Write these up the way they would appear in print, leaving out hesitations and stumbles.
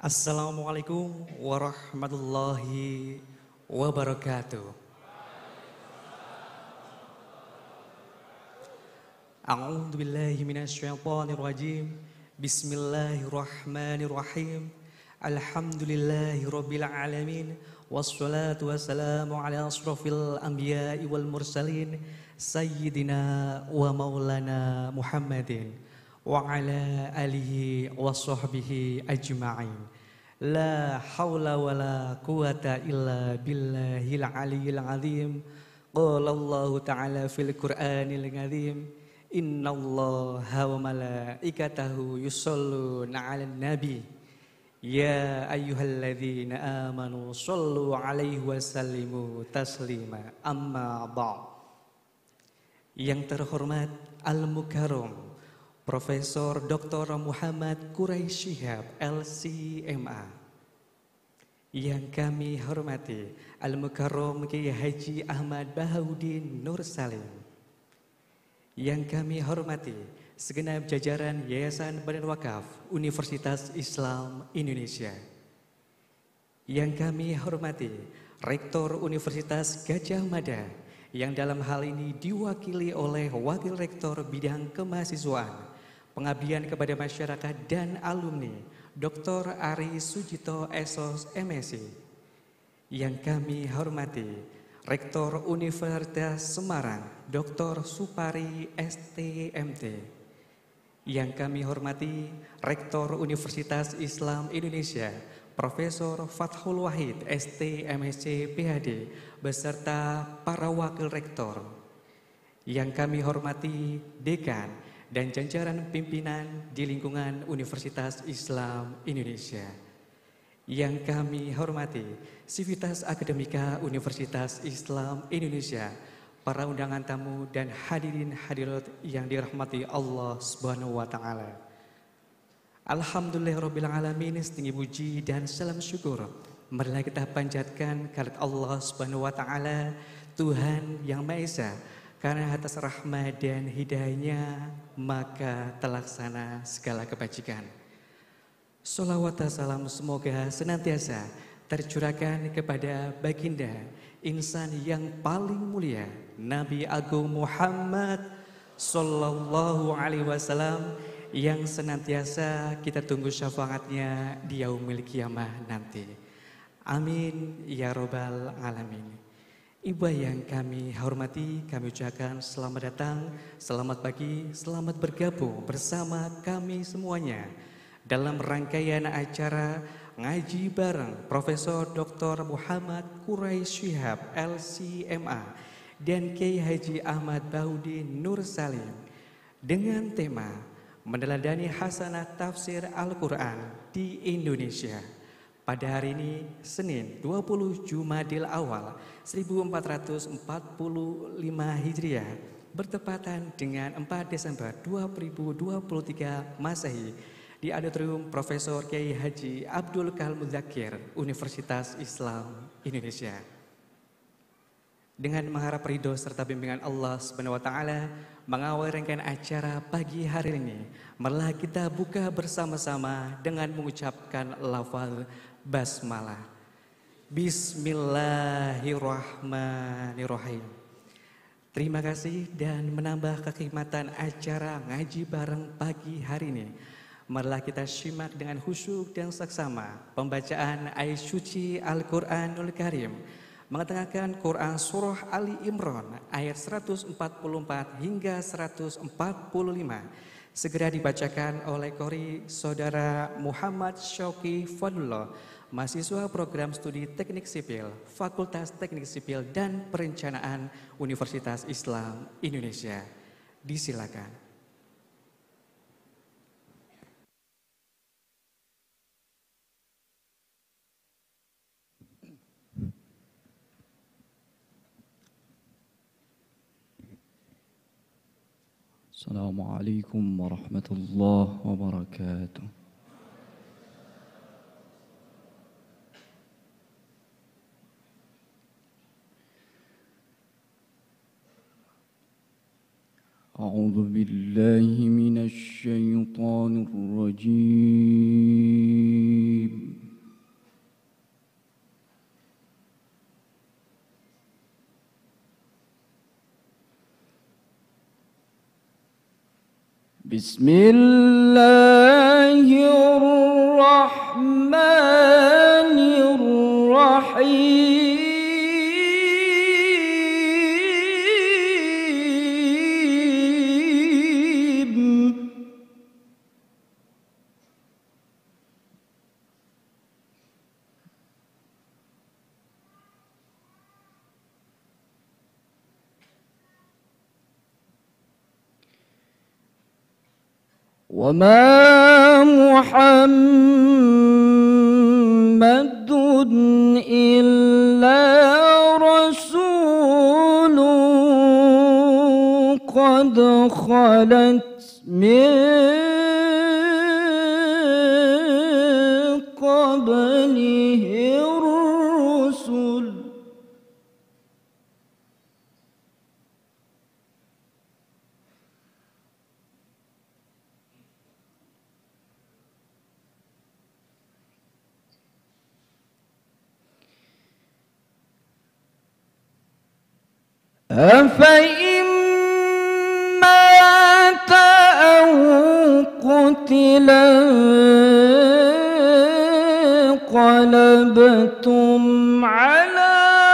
Assalamualaikum warahmatullahi wabarakatuh. A'udzu billahi minasyaitonir rajim. Bismillahirrahmanirrahim. Alhamdulillahirabbil alamin. Wassalatu wassalamu ala asrofil anbiya'i wal mursalin sayyidina wa maulana Muhammadin wa ala alihi wa sahbihi ajma'in. La hawla wa la quwata illa billahil aliyyil azim. Qala Allah ta'ala fil Qur'anil azim, innallaha wa malaikatahu yusholluna 'alan nabi. Ya ayyuhalladzina amanu shollu 'alaihi wa sallimu taslima. Amma ba'd. Yang terhormat Al-Mukarram Profesor Dr. Muhammad Quraisy Shihab LCMA. Yang kami hormati Al-Mukarram Kiai Haji Ahmad Bahaudin Nur Salim. Yang kami hormati segenap jajaran Yayasan Badan Wakaf Universitas Islam Indonesia. Yang kami hormati Rektor Universitas Gadjah Mada, yang dalam hal ini diwakili oleh Wakil Rektor Bidang Kemahasiswaan, Pengabdian kepada Masyarakat dan Alumni, Dr. Ari Sujito SOS MSc. Yang kami hormati Rektor Universitas Semarang, Dr. Supari STMT. Yang kami hormati Rektor Universitas Islam Indonesia, Profesor Fathul Wahid ST.MSc PhD, beserta para wakil rektor. Yang kami hormati Dekan dan jajaran pimpinan di lingkungan Universitas Islam Indonesia. Yang kami hormati Sivitas Akademika Universitas Islam Indonesia, para undangan tamu dan hadirin hadirat yang dirahmati Allah Subhanahu wa taala. Alhamdulillahirabbil alamin, setinggi puji dan salam syukur marilah kita panjatkan kehadirat Allah Subhanahu wa taala, Tuhan yang Maha Esa. Karena atas rahmat dan hidayahnya maka terlaksana segala kebajikan. Sholawat dan salam semoga senantiasa tercurahkan kepada baginda insan yang paling mulia, Nabi Agung Muhammad Sallallahu Alaihi Wasallam, yang senantiasa kita tunggu syafaatnya di yaumil qiyamah nanti. Amin ya robbal alamin. Ibu yang kami hormati, kami ucapkan selamat datang, selamat pagi, selamat bergabung bersama kami semuanya dalam rangkaian acara ngaji bareng Profesor Dr. Muhammad Quraisy Shihab LCMA dan Kiai Haji Ahmad Bahaudin Nur Salim dengan tema meneladani hasanah tafsir Al-Quran di Indonesia. Pada hari ini, Senin 20 Jumadil Awal 1445 Hijriah, bertepatan dengan 4 Desember 2023 Masehi, di Auditorium Profesor Kiai Haji Abdul Kahal Muzakir Universitas Islam Indonesia. Dengan mengharap ridho serta bimbingan Allah Subhanahu wa taala, mengawali rangkaian acara pagi hari ini, marilah kita buka bersama-sama dengan mengucapkan lafaz basmalah. Bismillahirrahmanirrahim. Terima kasih dan menambah kekhidmatan acara ngaji bareng pagi hari ini, marilah kita simak dengan khusyuk dan saksama pembacaan ayat suci Al-Quranul Karim, mengetengahkan Quran Surah Ali Imran ayat 144 hingga 145. Segera dibacakan oleh Qori Saudara Muhammad Syauqi Fadlullah, mahasiswa program studi Teknik Sipil, Fakultas Teknik Sipil dan Perencanaan Universitas Islam Indonesia. Disilakan. Assalamualaikum warahmatullahi wabarakatuh. A'udzu billahi minasy syaithanir rajim. بسم الله الرحمن الرحيم وما محمد إلا رسول قد خلت من قبله الرسل أفإن مات أو قتلا انقلبتم على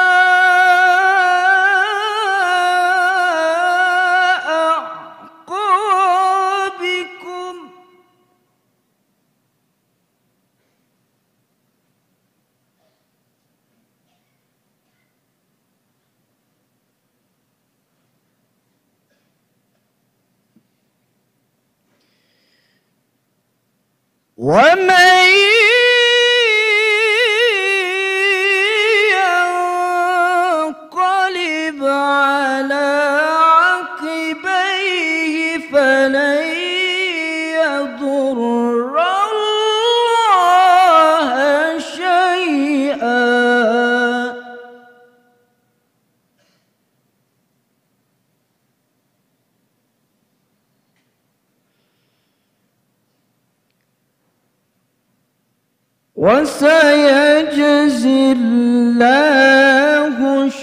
أعقابكم ومن ينقلب على عقبيه فلن يضر الله شيئا وسيجزي الله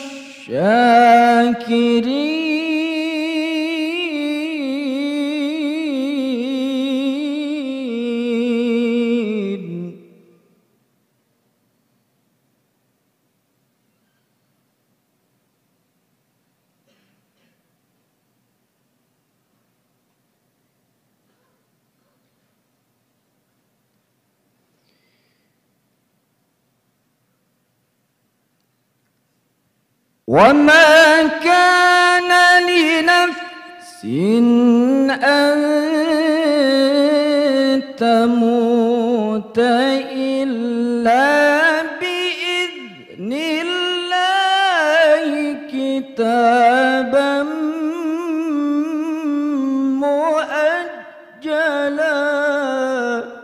الشاكرين وما كان لنفس أن تموت إلا بإذن الله كتابا مؤجلا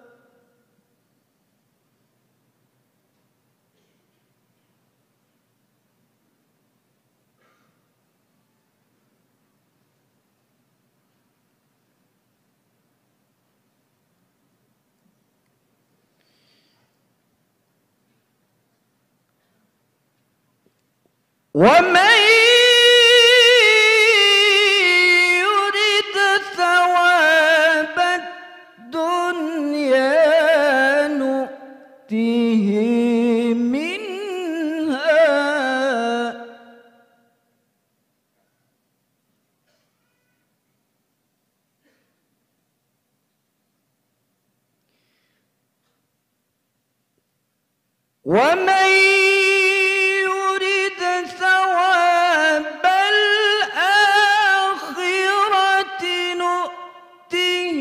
ومن يرد ثواب الدنيا نؤته منها ومن يرد ثواب الآخرة نؤته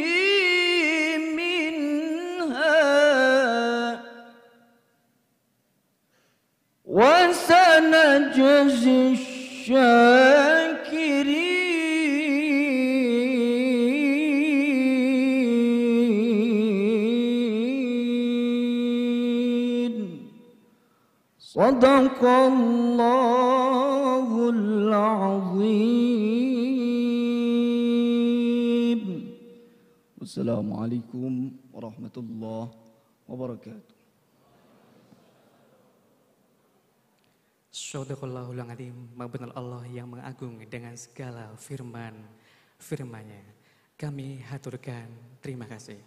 منها وسنجزي الشاكرين صدق الله العظيم والسلام عليكم ورحمة الله wabarakatuh. Shadaqallahul Azim, maha benar Allah yang mengagung dengan segala firman-firman-Nya. kami haturkan terima kasih.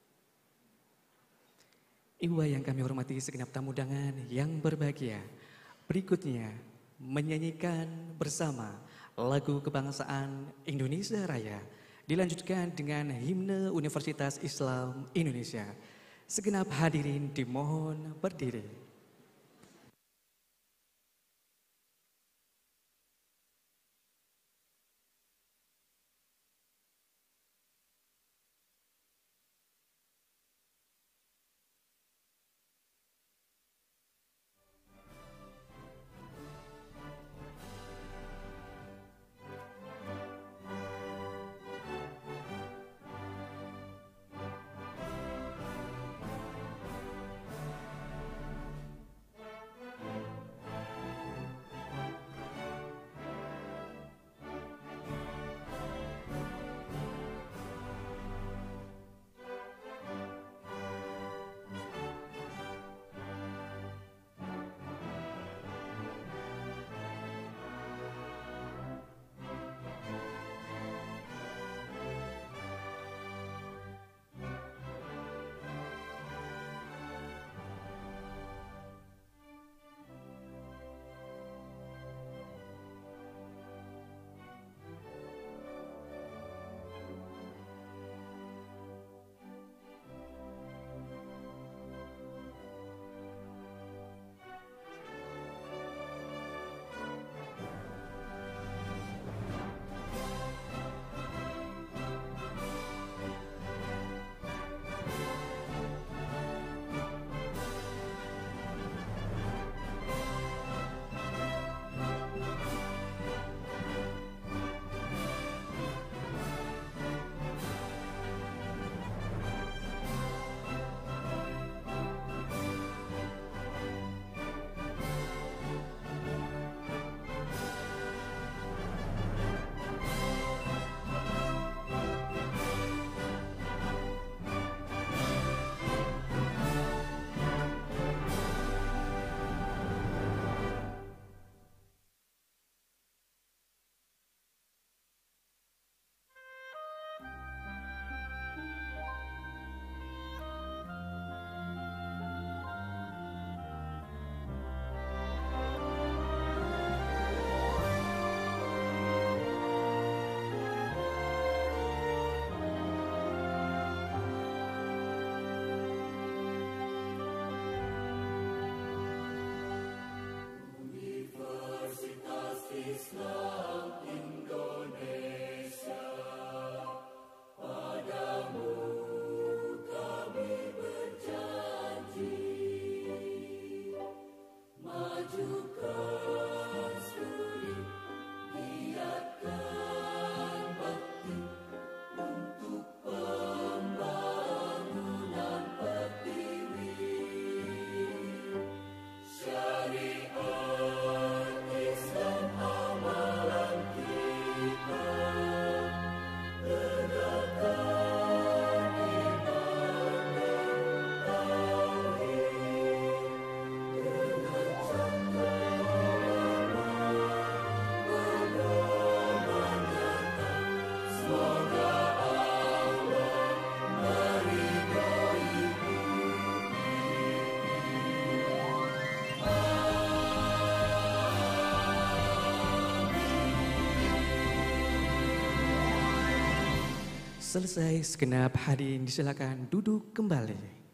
Ibu yang kami hormati segenap tamu undangan yang berbahagia, berikutnya menyanyikan bersama lagu kebangsaan Indonesia Raya, dilanjutkan dengan himne Universitas Islam Indonesia. Segenap hadirin dimohon berdiri. Selesai segenap hadirin disilakan duduk kembali.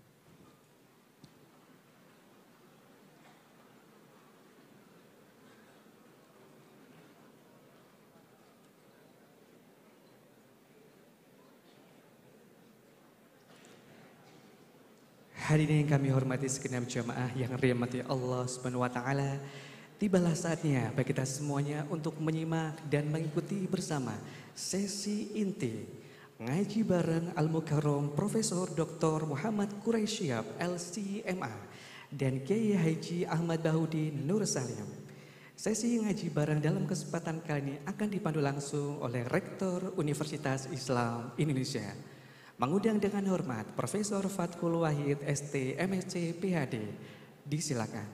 Hadirin yang kami hormati segenap jamaah yang dirahmati Allah Subhanahu wa taala, tibalah saatnya bagi kita semuanya untuk menyimak dan mengikuti bersama sesi inti ngaji bareng Al-Mukarram Profesor Dr. Muhammad Quraisyab LCMA dan Kiai Haji Ahmad Bahudin Nur Salim. Sesi ngaji bareng dalam kesempatan kali ini akan dipandu langsung oleh Rektor Universitas Islam Indonesia. Mengundang dengan hormat Profesor Fathul Wahid ST MSc PhD. Disilakan.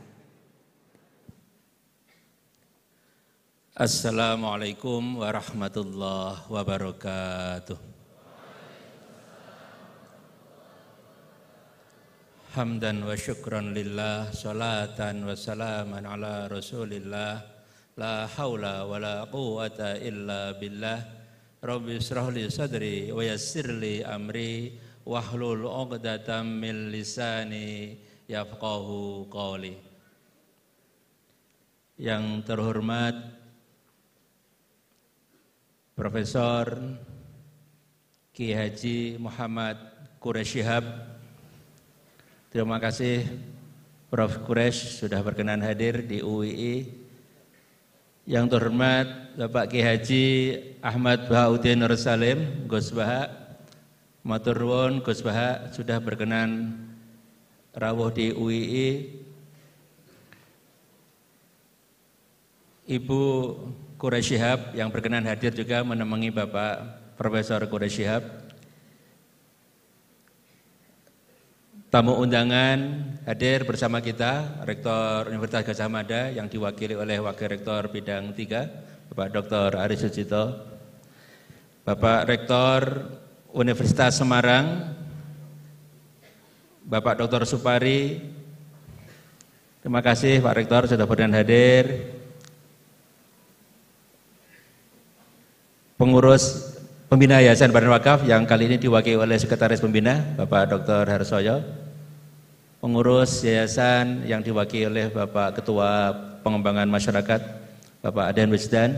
Assalamualaikum warahmatullahi wabarakatuh. Hamdan wa syukran lillah, salatan wa salaman ala rasulillah, la hawla wa la quwwata illa billah. Rabbi israh li sadri wa yassir li amri wahlul 'uqdatam min lisani yafqahu qawli. Yang terhormat Profesor Ki Haji Muhammad Quraish Shihab. Terima kasih Prof. Quraish sudah berkenan hadir di UII. Yang terhormat Bapak Ki Haji Ahmad Bahauddin Nur Salim, Gus Baha. Matur nuwun Gus Baha sudah berkenan rawuh di UII. Ibu Quraish Shihab yang berkenan hadir juga menemani Bapak Profesor Quraish Shihab. Tamu undangan hadir bersama kita, Rektor Universitas Gadjah Mada yang diwakili oleh Wakil Rektor Bidang 3, Bapak Dr. Aris Sucito, Bapak Rektor Universitas Semarang, Bapak Dr. Supari. Terima kasih Pak Rektor sudah berkenan hadir. Pengurus Pembina Yayasan Badan Wakaf yang kali ini diwakili oleh Sekretaris Pembina, Bapak Dr. Harsoyo. Pengurus yayasan yang diwakili oleh Bapak Ketua Pengembangan Masyarakat, Bapak Aden Wisdan.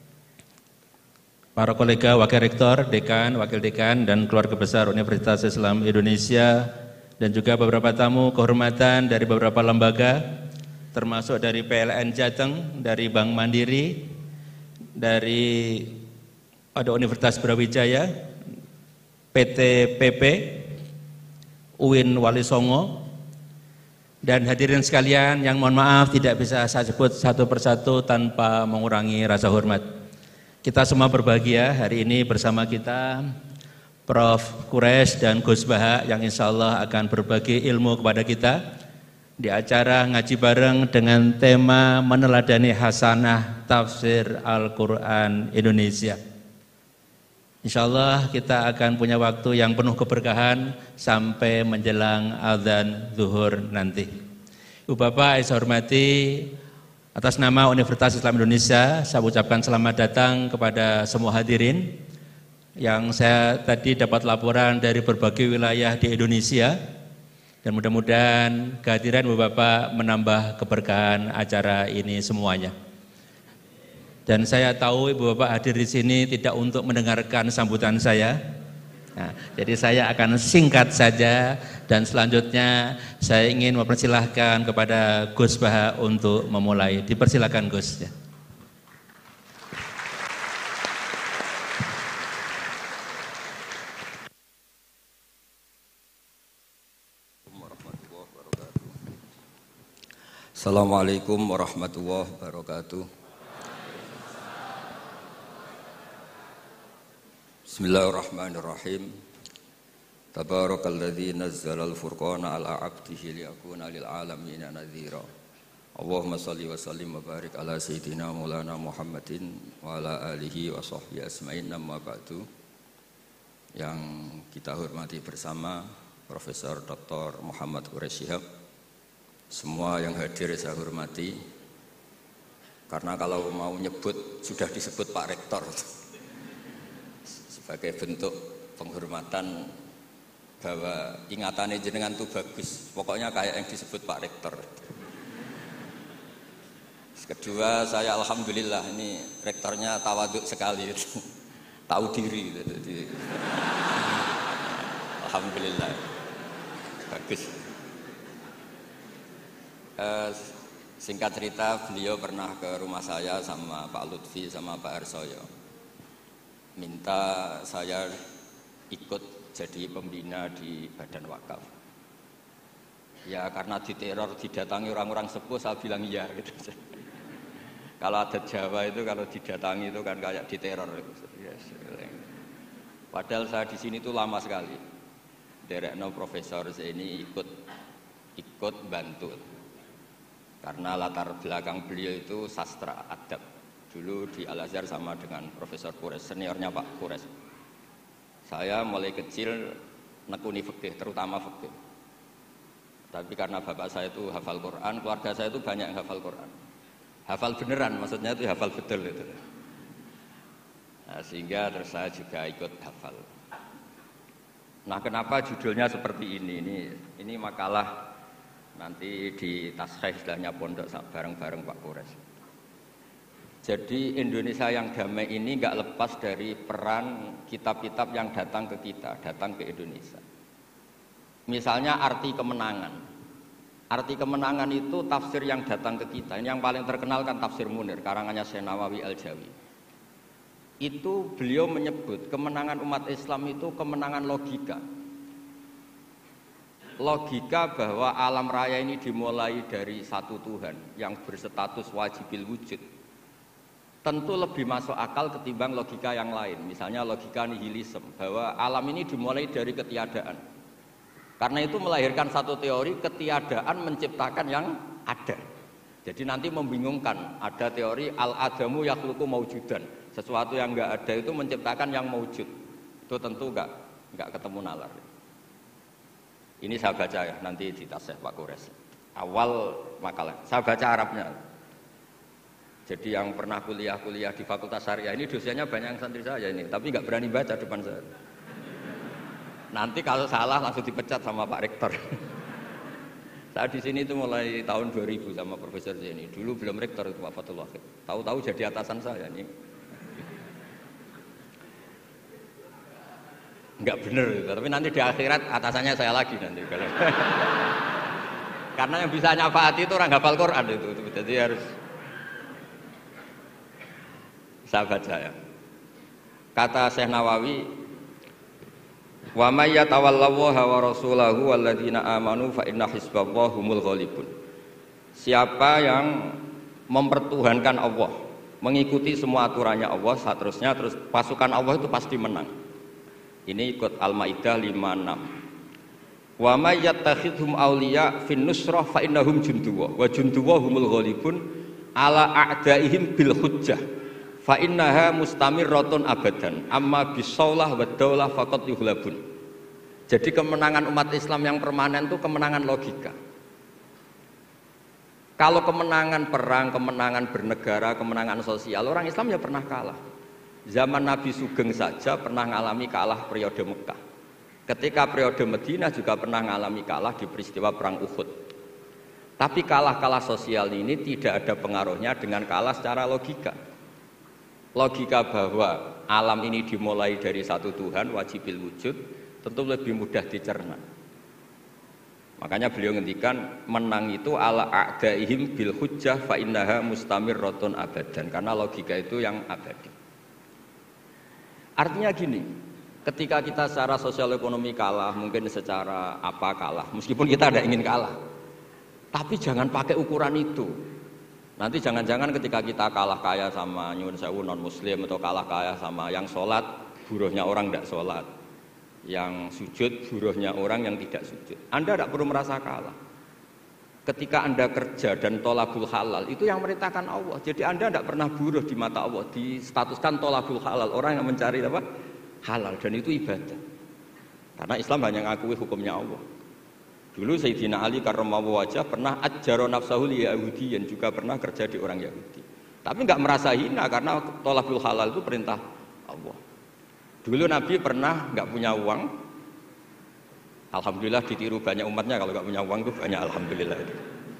Para kolega Wakil Rektor, Dekan, Wakil Dekan, dan keluarga besar Universitas Islam Indonesia, dan juga beberapa tamu kehormatan dari beberapa lembaga, termasuk dari PLN Jateng, dari Bank Mandiri, dari ada Universitas Brawijaya, PT PP, UIN Wali Songo, dan hadirin sekalian yang mohon maaf tidak bisa saya sebut satu persatu tanpa mengurangi rasa hormat. Kita semua berbahagia hari ini bersama kita Prof. Quraish dan Gus Baha yang insya Allah akan berbagi ilmu kepada kita di acara ngaji bareng dengan tema meneladani hasanah tafsir Al-Quran Indonesia. Insya Allah kita akan punya waktu yang penuh keberkahan sampai menjelang azan zuhur nanti. Ibu Bapak yang saya hormati, atas nama Universitas Islam Indonesia saya ucapkan selamat datang kepada semua hadirin yang saya tadi dapat laporan dari berbagai wilayah di Indonesia, dan mudah-mudahan kehadiran Ibu Bapak menambah keberkahan acara ini semuanya. Dan saya tahu Ibu Bapak hadir di sini tidak untuk mendengarkan sambutan saya. Nah, jadi saya akan singkat saja dan selanjutnya saya ingin mempersilahkan kepada Gus Baha untuk memulai. Dipersilakan Gus. Ya. Assalamualaikum warahmatullahi wabarakatuh. Bismillahirrahmanirrahim. Tabarakalladzi nazzalal furqana ala 'abdihi liyakuna lil 'alamin nadhira. Allahumma shalli wa sallim wa barik ala sayyidina Maulana Muhammadin wa ala alihi wa sahbihi asma'in, amma ba'du. Yang kita hormati bersama Profesor Dr. Muhammad Quraish Shihab. Semua yang hadir saya hormati. Karena kalau mau nyebut sudah disebut Pak Rektor. Sebagai bentuk penghormatan bahwa ingatannya jenengan itu bagus, pokoknya kayak yang disebut Pak Rektor. Kedua, saya alhamdulillah ini rektornya tawaduk sekali, tahu diri. Alhamdulillah, bagus. Singkat cerita, beliau pernah ke rumah saya sama Pak Lutfi sama Pak Harsoyo. Minta saya ikut jadi pembina di Badan Wakaf. Ya karena diteror, didatangi orang-orang sepuh, saya bilang iya gitu. Kalau adat Jawa itu kalau didatangi itu kan kayak diteror. Yes. Padahal saya di sini tuh lama sekali. Derekno Profesor ini ikut bantu. Karena latar belakang beliau itu sastra adab. Dulu di Al-Azhar sama dengan Profesor Quraish, seniornya Pak Quraish. Saya mulai kecil nekuni fikih, terutama fikih. Tapi karena bapak saya itu hafal Quran, keluarga saya itu banyak yang hafal Quran. Hafal beneran, maksudnya itu hafal betul itu. Nah, sehingga terus saya juga ikut hafal. Nah, kenapa judulnya seperti ini? Ini makalah nanti di taskhih istilahnya pondok bareng-bareng Pak Kores. Jadi Indonesia yang damai ini nggak lepas dari peran kitab-kitab yang datang ke kita, datang ke Indonesia. Misalnya arti kemenangan. Arti kemenangan itu tafsir yang datang ke kita. Ini yang paling terkenal kan tafsir Munir, karangannya Syekh Nawawi Al-Jawi. Itu beliau menyebut kemenangan umat Islam itu kemenangan logika. Logika bahwa alam raya ini dimulai dari satu Tuhan yang berstatus wajibil wujud. Tentu lebih masuk akal ketimbang logika yang lain. Misalnya logika nihilisme, bahwa alam ini dimulai dari ketiadaan. Karena itu melahirkan satu teori ketiadaan menciptakan yang ada. Jadi nanti membingungkan, ada teori al-adamu yakhluqu maujudan. Sesuatu yang enggak ada itu menciptakan yang maujud. Itu tentu enggak ketemu nalar. Ini saya baca ya, nanti di tasih Pak Kores. Awal makalah, saya baca Arabnya. Jadi yang pernah kuliah di Fakultas Syariah ini dosennya banyak yang santri saya ini, tapi nggak berani baca depan saya. Nanti kalau salah langsung dipecat sama Pak Rektor. Saya di sini itu mulai tahun 2000 sama Profesor Zeni. Dulu belum rektor itu Pak Fatul Wahid. Tahu-tahu jadi atasan saya ini. Nggak bener, tapi nanti di akhirat atasannya saya lagi nanti. Karena yang bisa nyafaati itu orang hafal Quran itu. Jadi harus saya baca ya. Kata Syekh Nawawi, wa may yatawallallaha wa rasulahu walladzina amanu fa inna hizballahi humul ghalibun. Siapa yang mempertuhankan Allah, mengikuti semua aturannya Allah, seterusnya terus pasukan Allah itu pasti menang. Ini ikut Al-Maidah 56. Wa may yattakhidhum awliya fin nusrah fa innahum junduwa wa junduwa humul ghalibun ala a'daihim bil hujjah. Fa innaha mustamirratun abadan amma bisaulah wa daulah faqat yuhlabun. Jadi kemenangan umat Islam yang permanen itu kemenangan logika. Kalau kemenangan perang, kemenangan bernegara, kemenangan sosial, orang Islam ya pernah kalah. Zaman Nabi Sugeng saja pernah mengalami kalah periode Mekah. Ketika periode Madinah juga pernah mengalami kalah di peristiwa perang Uhud. Tapi kalah-kalah sosial ini tidak ada pengaruhnya dengan kalah secara logika. Logika bahwa alam ini dimulai dari satu Tuhan wajibil wujud tentu lebih mudah dicerna. Makanya beliau ngendikan menang itu ala a'daihim bil hujjah fa innaha mustamirratun abadan, karena logika itu yang abadi. Artinya gini, ketika kita secara sosial ekonomi kalah, mungkin secara apa kalah, meskipun kita tidak ingin kalah, tapi jangan pakai ukuran itu. Nanti jangan-jangan ketika kita kalah kaya sama nyuwun sewu non muslim atau kalah kaya sama yang sholat, buruhnya orang tidak sholat, yang sujud, buruhnya orang yang tidak sujud. Anda tidak perlu merasa kalah. Ketika Anda kerja dan tolabul halal, itu yang merintahkan Allah. Jadi Anda tidak pernah buruh di mata Allah, distatuskan tolabul halal, orang yang mencari apa? Halal, dan itu ibadah. Karena Islam hanya mengakui hukumnya Allah. Dulu Sayyidina Ali karramallahu wajhah pernah ajjaro nafsahu li Yahudiyan, juga pernah kerja di orang Yahudi. Tapi enggak merasa hina karena thalabul halal itu perintah Allah. Dulu Nabi pernah enggak punya uang. Alhamdulillah ditiru banyak umatnya, kalau enggak punya uang itu banyak alhamdulillah itu.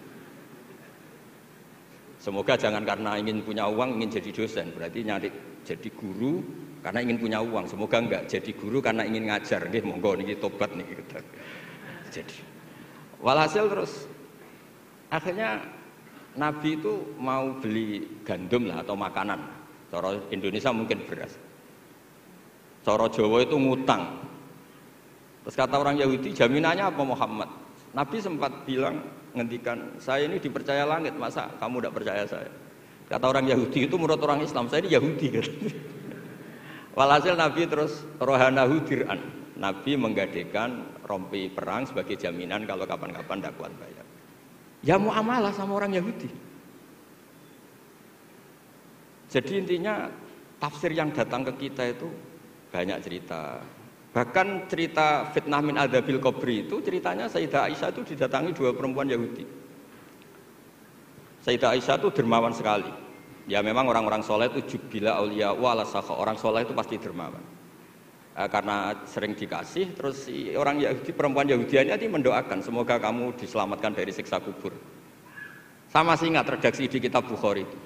Semoga jangan karena ingin punya uang ingin jadi dosen, berarti nyari jadi guru karena ingin punya uang. Semoga enggak jadi guru karena ingin ngajar. Nggih monggo niki tobat niki gitu. Jadi walhasil terus akhirnya Nabi itu mau beli gandum lah atau makanan. Cara Indonesia mungkin beras. Cara Jawa itu ngutang. Terus kata orang Yahudi, jaminannya apa Muhammad? Nabi sempat bilang, ngendikan, saya ini dipercaya langit, masa kamu tidak percaya saya? Kata orang Yahudi itu menurut orang Islam, saya ini Yahudi. Walhasil Nabi terus rohanahu dir'an. Nabi menggadekan rompi perang sebagai jaminan kalau kapan-kapan tidak kuat bayar. Ya muamalah sama orang Yahudi. Jadi intinya tafsir yang datang ke kita itu banyak cerita. Bahkan cerita fitnah min adzabil qabri itu ceritanya Sayyidah Aisyah itu didatangi 2 perempuan Yahudi. Sayyidah Aisyah itu dermawan sekali. Ya memang orang-orang soleh itu jubila auliya wala sakha. Orang soleh itu pasti dermawan. Karena sering dikasih, terus si orang Yahudi, perempuan Yahudianya ini mendoakan semoga kamu diselamatkan dari siksa kubur. Sama sih ingat redaksi di kitab Bukhari itu.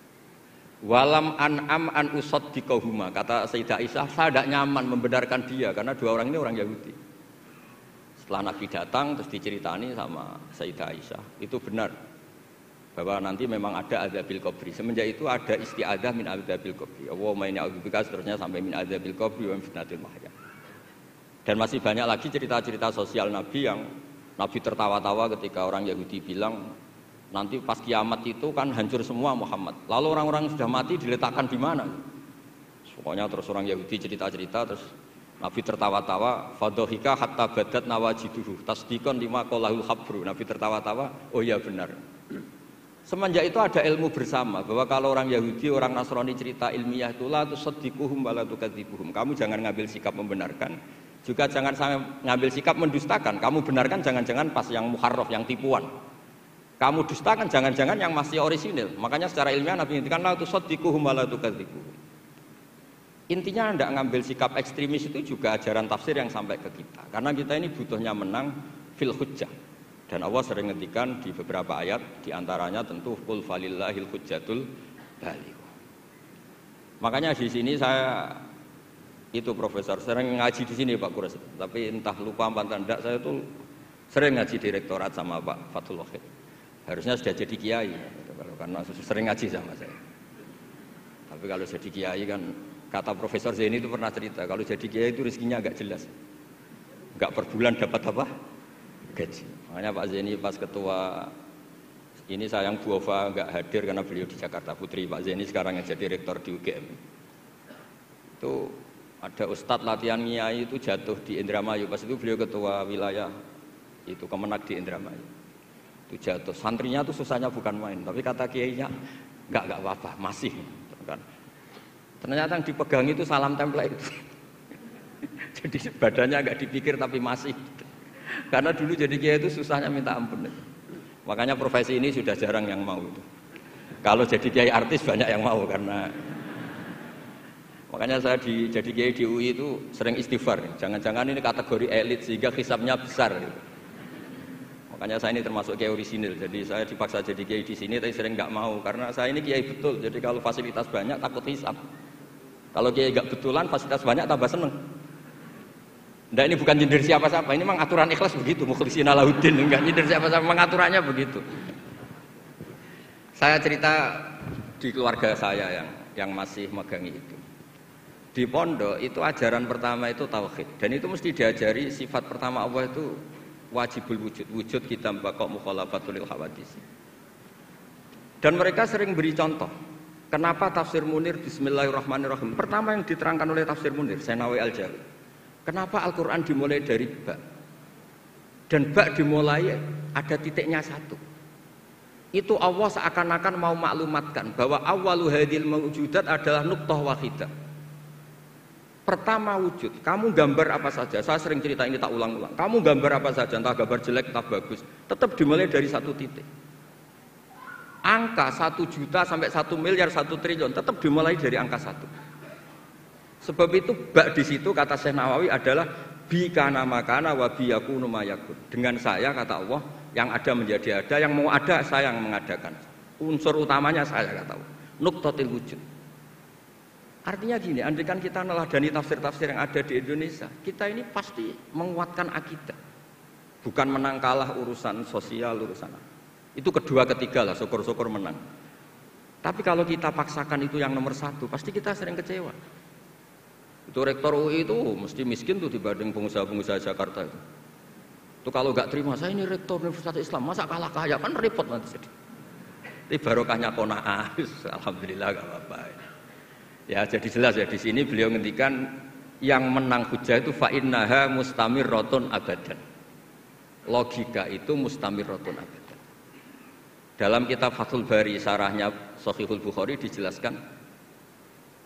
Walam an'am an usaddiqahuma, kata Sayyidah Aisyah, saya tidak nyaman membenarkan dia karena 2 orang ini orang Yahudi. Setelah Nabi datang terus diceritani sama Sayyidah Aisyah, itu benar bahwa nanti memang ada adzabil qabri. Semenjak itu ada isti'adzah min adzabil qabri. Allahumma inni a'udzubika seterusnya sampai min adzabil qabri wa min fitnatil mahya. Dan masih banyak lagi cerita-cerita sosial Nabi yang Nabi tertawa-tawa ketika orang Yahudi bilang nanti pas kiamat itu kan hancur semua Muhammad. Lalu orang-orang yang sudah mati diletakkan di mana? Pokoknya terus orang Yahudi cerita-cerita terus Nabi tertawa-tawa, fadhahika hatta badat nawajiduhu tasdiqan lima qalahul habru. Nabi tertawa-tawa, oh iya benar. Semenjak itu ada ilmu bersama bahwa kalau orang Yahudi, orang Nasrani cerita ilmiah itu la tusaddiquhum wa la tukadzibuhum. Kamu jangan ngambil sikap membenarkan, juga jangan sampai ngambil sikap mendustakan. Kamu benarkan jangan-jangan pas yang muharraf, yang tipuan. Kamu dustakan jangan-jangan yang masih orisinil. Makanya secara ilmiah Nabi ngendikan la tusaddiquhum wa la tukadzibuhum. Intinya tidak ngambil sikap ekstremis itu juga ajaran tafsir yang sampai ke kita. Karena kita ini butuhnya menang fil hujjah. Dan Allah sering ngendikan di beberapa ayat, diantaranya tentu qul falillahil hujjatul baligh. Makanya di sini saya itu profesor sering ngaji di sini Pak Kures. Tapi entah lupa apa tidak, saya tuh sering ngaji direktorat sama Pak Fathul Wahid. Harusnya sudah jadi kiai karena sering ngaji sama saya. Tapi kalau jadi kiai kan kata Profesor Zaini itu pernah cerita kalau jadi kiai itu rezekinya agak jelas. Enggak per bulan dapat apa? Gaji. Makanya Pak Zaini pas ketua ini sayang Bu Ova enggak hadir karena beliau di Jakarta. Putri Pak Zaini sekarang yang jadi rektor di UGM. Itu ada ustadz latihan kiai itu jatuh di Indramayu. Pas itu beliau ketua wilayah itu Kemenak di Indramayu. Itu jatuh, santrinya tuh susahnya bukan main, tapi kata kiainya enggak apa-apa, masih kan. Ternyata yang dipegang itu salam tempel itu. Jadi badannya agak dipikir tapi masih. Karena dulu jadi kiai itu susahnya minta ampun. Makanya profesi ini sudah jarang yang mau itu. Kalau jadi kiai artis banyak yang mau karena makanya saya jadi kiai di UI itu sering istighfar. Jangan-jangan ini kategori elit sehingga hisabnya besar gitu. Makanya saya ini termasuk kiai orisinil, jadi saya dipaksa jadi kiai di sini, tapi sering nggak mau karena saya ini kiai betul. Jadi kalau fasilitas banyak takut hisab. Kalau kiai nggak betulan, fasilitas banyak tambah seneng. Nah ini bukan nyindir siapa-siapa, ini memang aturan ikhlas begitu. Mukhlisin Alauddin nggak nyindir siapa-siapa, mengaturannya begitu. Saya cerita di keluarga saya yang masih megangi itu. Di pondok itu ajaran pertama itu tauhid, dan itu mesti diajari sifat pertama Allah itu wajibul wujud kita bakok mukhalafatul hawadis. Dan mereka sering beri contoh. Kenapa tafsir Munir bismillahirrahmanirrahim? Pertama yang diterangkan oleh tafsir Munir, Senawi Al-Jawi. Kenapa Al-Qur'an dimulai dari ba? Dan ba dimulai ada titiknya satu. Itu Allah seakan-akan mau maklumatkan bahwa awwalu hadil mawjudat adalah nuqtah wahidah. Pertama wujud, kamu gambar apa saja, saya sering cerita ini tak ulang-ulang. Kamu gambar apa saja, entah gambar jelek, entah bagus, tetap dimulai dari satu titik. Angka 1 juta sampai 1 miliar, 1 triliun, tetap dimulai dari angka 1. Sebab itu bak di situ kata Syekh Nawawi adalah bi kana makana wa bi yakunu mayakun. Dengan saya kata Allah, yang ada menjadi ada, yang mau ada saya yang mengadakan. Unsur utamanya saya kata Allah. Nuqtatil wujud. Artinya gini, andaikan kita neladani tafsir-tafsir yang ada di Indonesia, kita ini pasti menguatkan akidah. Bukan menang kalah urusan sosial, urusan apa. Itu kedua ketiga lah, syukur-syukur menang. Tapi kalau kita paksakan itu yang nomor 1, pasti kita sering kecewa. Itu rektor UI itu mesti miskin tuh dibanding pengusaha-pengusaha Jakarta itu. Itu kalau nggak terima, saya ini rektor Universitas Islam, masa kalah kaya, kan repot nanti jadi. Tapi barokahnya qanaah, alhamdulillah gak apa-apa. Ya jadi jelas ya di sini beliau ngendikan yang menang hujjah itu fa innaha mustamirratun abadan. Logika itu mustamirratun abadan. Dalam kitab Fathul Bari sarahnya Shahihul Bukhari dijelaskan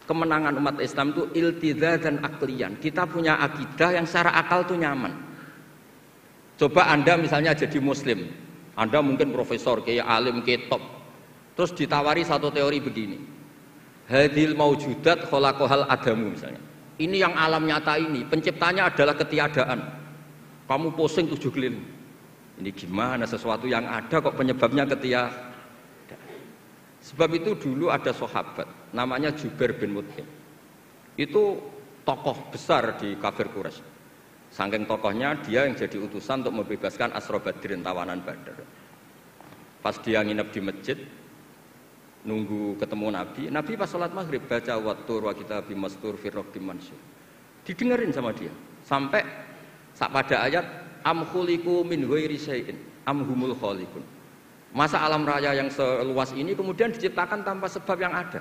kemenangan umat Islam itu iltidza dan aklian. Kita punya akidah yang secara akal tuh nyaman. Coba Anda misalnya jadi muslim, Anda mungkin profesor, kayak alim, kayak top. Terus ditawari satu teori begini. Hadil maujudat khalaqahal adamu misalnya. Ini yang alam nyata ini, penciptanya adalah ketiadaan. Kamu pusing 7 keliling. Ini gimana sesuatu yang ada kok penyebabnya ketiadaan? Sebab itu dulu ada sahabat namanya Jubair bin Mut'im. Itu tokoh besar di kafir Quraisy. Saking tokohnya dia yang jadi utusan untuk membebaskan Asra Badrin, tawanan Badar. Pas dia nginep di masjid nunggu ketemu Nabi, Nabi pas sholat maghrib baca wattur wa kitabim mastur fi raqqim mansur. Didengerin sama dia sampai pada ayat am khuliqu min ghairi syai'in am humul khaliqun. Masa alam raya yang seluas ini kemudian diciptakan tanpa sebab yang ada?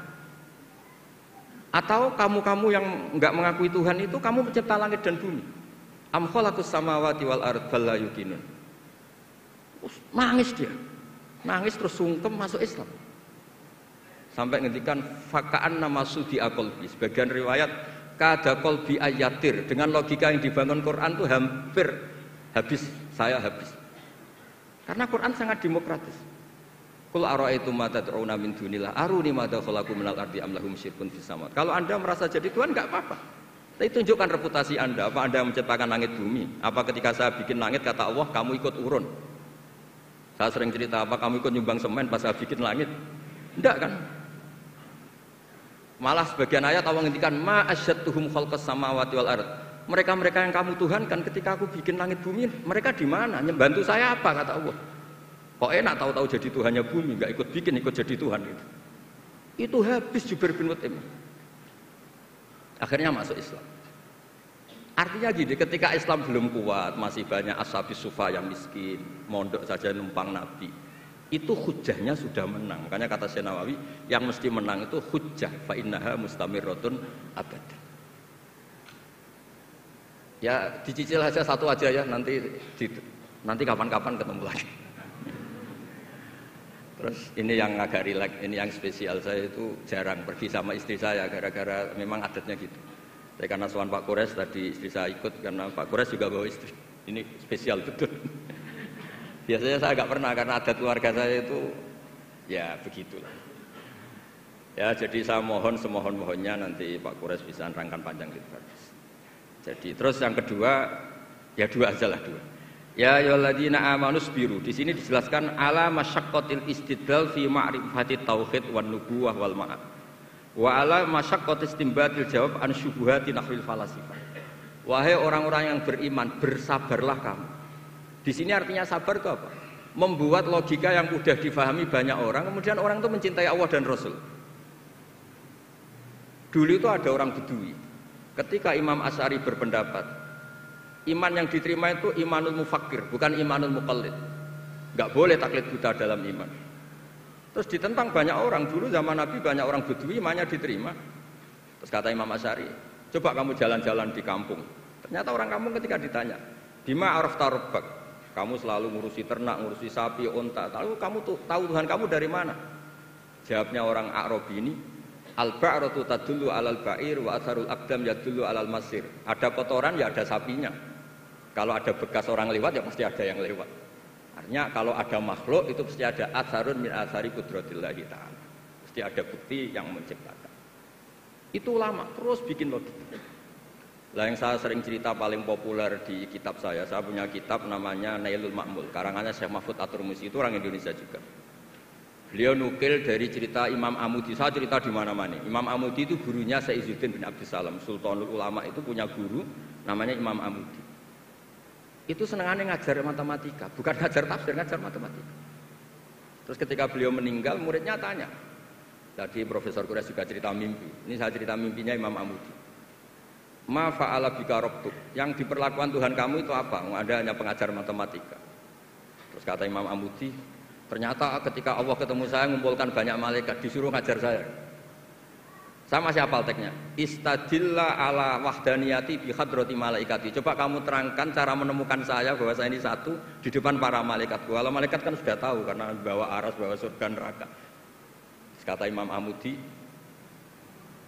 Atau kamu-kamu yang enggak mengakui Tuhan itu kamu pencipta langit dan bumi? Am khalaqus samawati wal ard bal la yuqinun. Nangis dia. Nangis terus sungkem masuk Islam. Sampai ngendikan fakaan nama sudi qalbi. Sebagian riwayat kada qalbi ayatir. Dengan logika yang dibangun Quran itu hampir habis, saya habis. Karena Quran sangat demokratis. Qul ara'aytum ma tad'una min dunillah aruni ma khalaqu minal ardi am lahum syirkun fis samawat. Kalau Anda merasa jadi Tuhan enggak apa-apa. Tapi tunjukkan reputasi Anda. Apa Anda menciptakan langit bumi? Apa ketika saya bikin langit kata Allah kamu ikut urun? Saya sering cerita apa kamu ikut nyumbang semen pas saya bikin langit? Enggak kan? Malah sebagian ayat Allah ngendikan ma asyadtuhum khalqas samawati wal ard. Mereka-mereka yang kamu tuhankan ketika aku bikin langit bumi, mereka di mana? Membantu saya apa kata Allah? Kok enak tahu-tahu jadi Tuhannya bumi, enggak ikut bikin, ikut jadi Tuhan gitu. Itu habis Jubair bin Mut'im. Akhirnya masuk Islam. Artinya gini, ketika Islam belum kuat, masih banyak ashabis sufa yang miskin, mondok saja numpang Nabi. Itu hujjahnya sudah menang. Makanya kata Syekh Nawawi, yang mesti menang itu hujjah fa innaha mustamirratun abadan. Ya dicicil aja satu aja ya, nanti kapan-kapan ketemu lagi. Terus ini yang agak rileks, ini yang spesial. Saya itu jarang pergi sama istri saya gara-gara memang adatnya gitu. Saya karena sowan Pak Kures tadi istri saya ikut karena Pak Kures juga bawa istri. Ini spesial betul. Biasanya saya nggak pernah karena adat keluarga saya itu ya begitulah. Ya jadi saya mohon semohon-mohonnya nanti Pak Kures bisa nerangkan panjang lebar. Jadi terus yang kedua ya dua aja lah dua. Ya ayyuhalladzina amanu sabiru. Di sini dijelaskan ala masyaqqatil istidlal fi ma'rifati tauhid wan nubuwah wal ma'ad. Wa ala masyaqqatis istinbatil jawab an syubuhati nahwil falasifah. Wahai orang-orang yang beriman, bersabarlah kamu. Di sini artinya sabar itu apa? Membuat logika yang mudah difahami banyak orang, kemudian orang itu mencintai Allah dan Rasul. Dulu itu ada orang Bedui. Ketika Imam Asy'ari berpendapat, iman yang diterima itu imanul mufakkir, bukan imanul muqallid. Enggak boleh taklid buta dalam iman. Terus ditentang banyak orang. Dulu zaman Nabi banyak orang Bedui imannya diterima. Terus kata Imam Asy'ari, coba kamu jalan-jalan di kampung. Ternyata orang kampung ketika ditanya, bima arafta rabbak? Kamu selalu ngurusi ternak, ngurusi sapi, unta. Lalu kamu tahu Tuhan kamu dari mana? Jawabnya orang Arabi ini, al-ba'ratu tadullu 'alal ba'ir wa atharul aqdam yadullu 'alal masir. Ada kotoran ya ada sapinya. Kalau ada bekas orang lewat ya pasti ada yang lewat. Artinya kalau ada makhluk itu pasti ada atharun min athari qudratillahi ta'ala. Pasti ada bukti yang menciptakan. Itu ulama terus bikin logika. Lah yang saya sering cerita paling populer di kitab saya punya kitab namanya Nailul Ma'mul, karangannya Syekh Mahfud At-Turmusi, itu orang Indonesia juga. Beliau nukil dari cerita Imam Amudi. Saya cerita di mana-mana. Imam Amudi itu gurunya Syekh Izzuddin bin Abdussalam, Sultanul Ulama itu punya guru namanya Imam Amudi. Itu senangannya ngajar matematika, bukan ngajar tafsir, ngajar matematika. Terus ketika beliau meninggal, muridnya tanya. Tadi Profesor Kures juga cerita mimpi. Ini saya cerita mimpinya Imam Amudi. Ma fa'ala bika rabbuk, yang diperlakukan Tuhan kamu itu apa? Anda hanya pengajar matematika. Terus kata Imam Amudi, ternyata ketika Allah ketemu saya mengumpulkan banyak malaikat, disuruh ngajar saya. Saya masih hafal teksnya. Istadilla ala wahdaniyati bi hadrati malaikati. Coba kamu terangkan cara menemukan saya bahwa saya ini satu di depan para malaikat. Kalau malaikat kan sudah tahu karena bawa aras, bawa surga neraka. Terus kata Imam Amudi,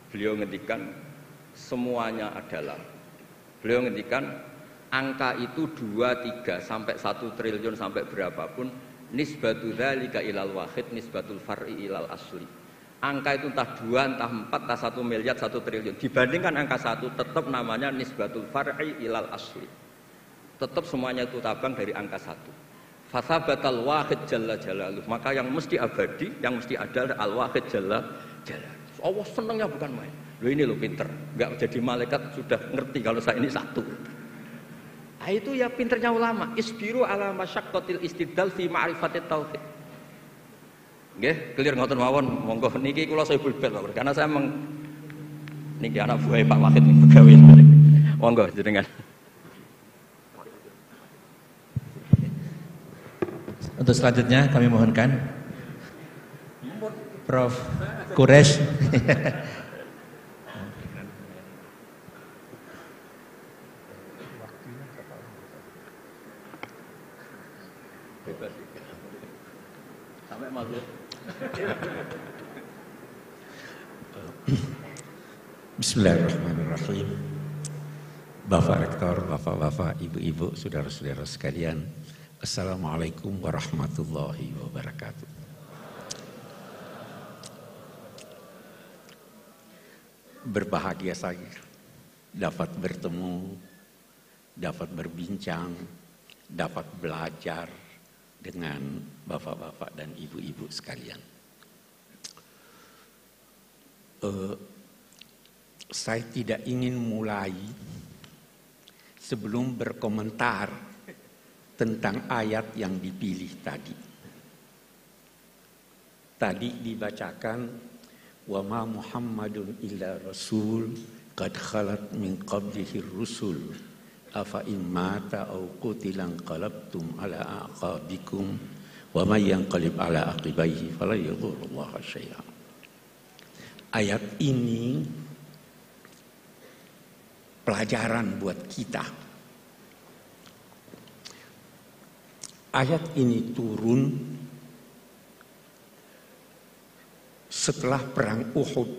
Beliau ngendikan semuanya adalah. Beliau ngendikan angka itu 2, 3 sampai 1 triliun sampai berapapun, nisbatu dzalika ilal wahid nisbatul far'i ilal asli. Angka itu entah 2, entah 4, entah 1 miliar, 1 triliun. Dibandingkan angka 1 tetap namanya nisbatul far'i ilal asli. Tetap semuanya itu tabang dari angka 1. Fasabatal wahid jalla jalaluh. Maka yang mesti abadi, yang mesti ada al-wahid jalla jalaluh. Allah senangnya bukan main. Loh ini loh pinter, enggak jadi malaikat sudah ngerti kalau saya ini 1. Nah, itu ya pinternya ulama. Isbiru ala masyaqqatil istidlal fi ma'rifatit tauhid. Nggih, clear ngoten mawon. Monggo niki kula Sohibul Bait Pak, karena saya niki anak buah Pak Wahid pegawe. Monggo jenengan. Untuk selanjutnya kami mohonkan Prof. Quraisy. Sampai malu. Bismillahirrahmanirrahim. Bapak Rektor, bapak-bapak, ibu-ibu, saudara-saudara sekalian, Assalamualaikum warahmatullahi wabarakatuh. Berbahagia saya dapat bertemu, dapat berbincang, dapat belajar dengan bapak-bapak dan ibu-ibu sekalian. Saya tidak ingin mulai sebelum berkomentar tentang ayat yang dipilih tadi. Tadi dibacakan wa ma Muhammadun illa rasul qad khalat min qablihi rusul afa in mata aw qutila qalabtum ala aqabikum wa may yanqalib ala aqibaihi fala yadhurrullaha syai'a. Ayat ini pelajaran buat kita. Ayat ini turun setelah perang Uhud.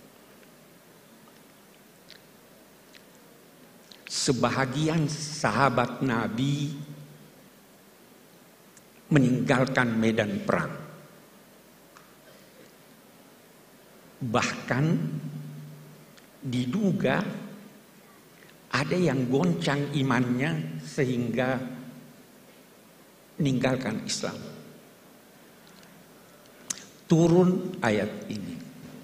Sebahagian sahabat Nabi meninggalkan medan perang. Bahkan diduga ada yang goncang imannya sehingga meninggalkan Islam. Turun ayat ini.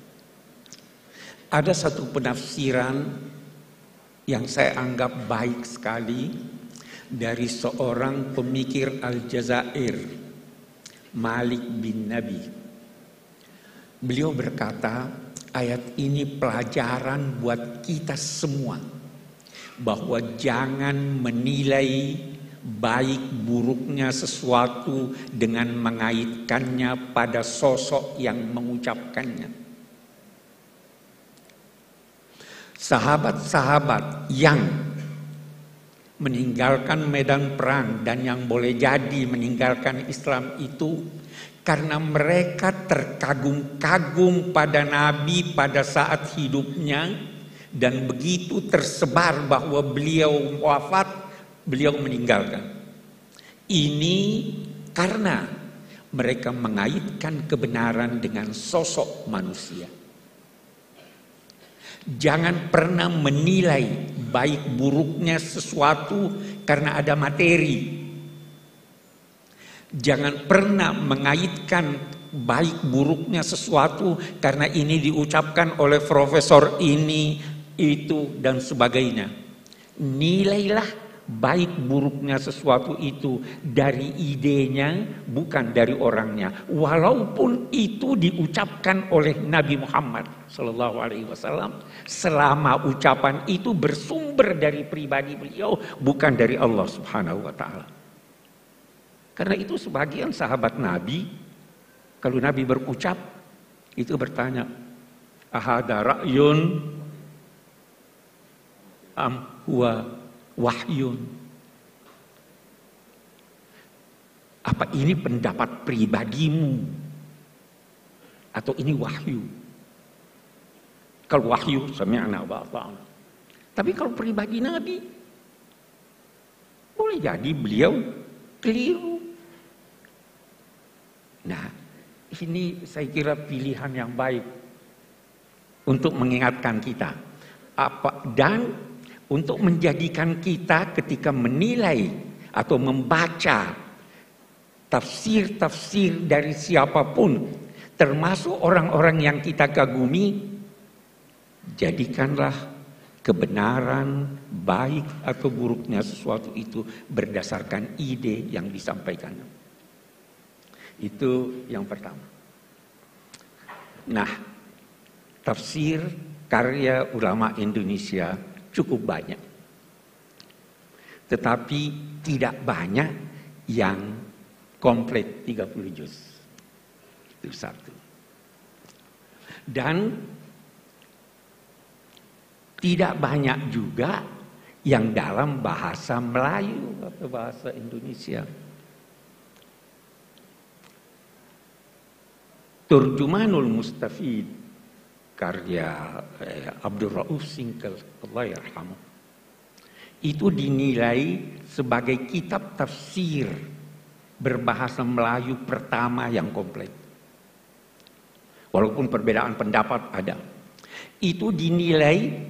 Ada satu penafsiran yang saya anggap baik sekali dari seorang pemikir Aljazair, Malik bin Nabi. Beliau berkata, ayat ini pelajaran buat kita semua bahwa jangan menilai baik buruknya sesuatu dengan mengaitkannya pada sosok yang mengucapkannya. Sahabat-sahabat yang meninggalkan medan perang dan yang boleh jadi meninggalkan Islam itu karena mereka terkagum-kagum pada Nabi pada saat hidupnya, dan begitu tersebar bahwa beliau wafat, beliau meninggalkan. Ini karena mereka mengaitkan kebenaran dengan sosok manusia. Jangan pernah menilai baik buruknya sesuatu karena ada materi. Jangan pernah mengaitkan baik buruknya sesuatu karena ini diucapkan oleh profesor ini, itu, dan sebagainya. Nilailah baik buruknya sesuatu itu dari idenya, bukan dari orangnya. Walaupun itu diucapkan oleh Nabi Muhammad SAW, selama ucapan itu bersumber dari pribadi beliau, bukan dari Allah Subhanahu Wa Taala. Karena itu sebagian sahabat Nabi, kalau Nabi berucap, itu bertanya, ahada ra'yun am huwa wahyun. Apa ini pendapat pribadimu atau ini wahyu? Kalau wahyu, sami'na wa ata'na. Tapi kalau pribadi Nabi, boleh jadi beliau keliru. Nah, ini saya kira pilihan yang baik untuk mengingatkan kita. Dan untuk menjadikan kita ketika menilai atau membaca tafsir-tafsir dari siapapun, termasuk orang-orang yang kita kagumi, jadikanlah kebenaran, baik atau buruknya sesuatu itu berdasarkan ide yang disampaikan. Itu yang pertama. Nah, tafsir karya ulama Indonesia cukup banyak. Tetapi tidak banyak yang komplit 30 juz. Itu satu. Dan tidak banyak juga yang dalam bahasa Melayu atau bahasa Indonesia. Turjumanul Mustafid karya Abdul Rauf Singkel, Allah yarhamu, itu dinilai sebagai kitab tafsir berbahasa Melayu pertama yang komplit. Walaupun perbedaan pendapat ada. Itu dinilai,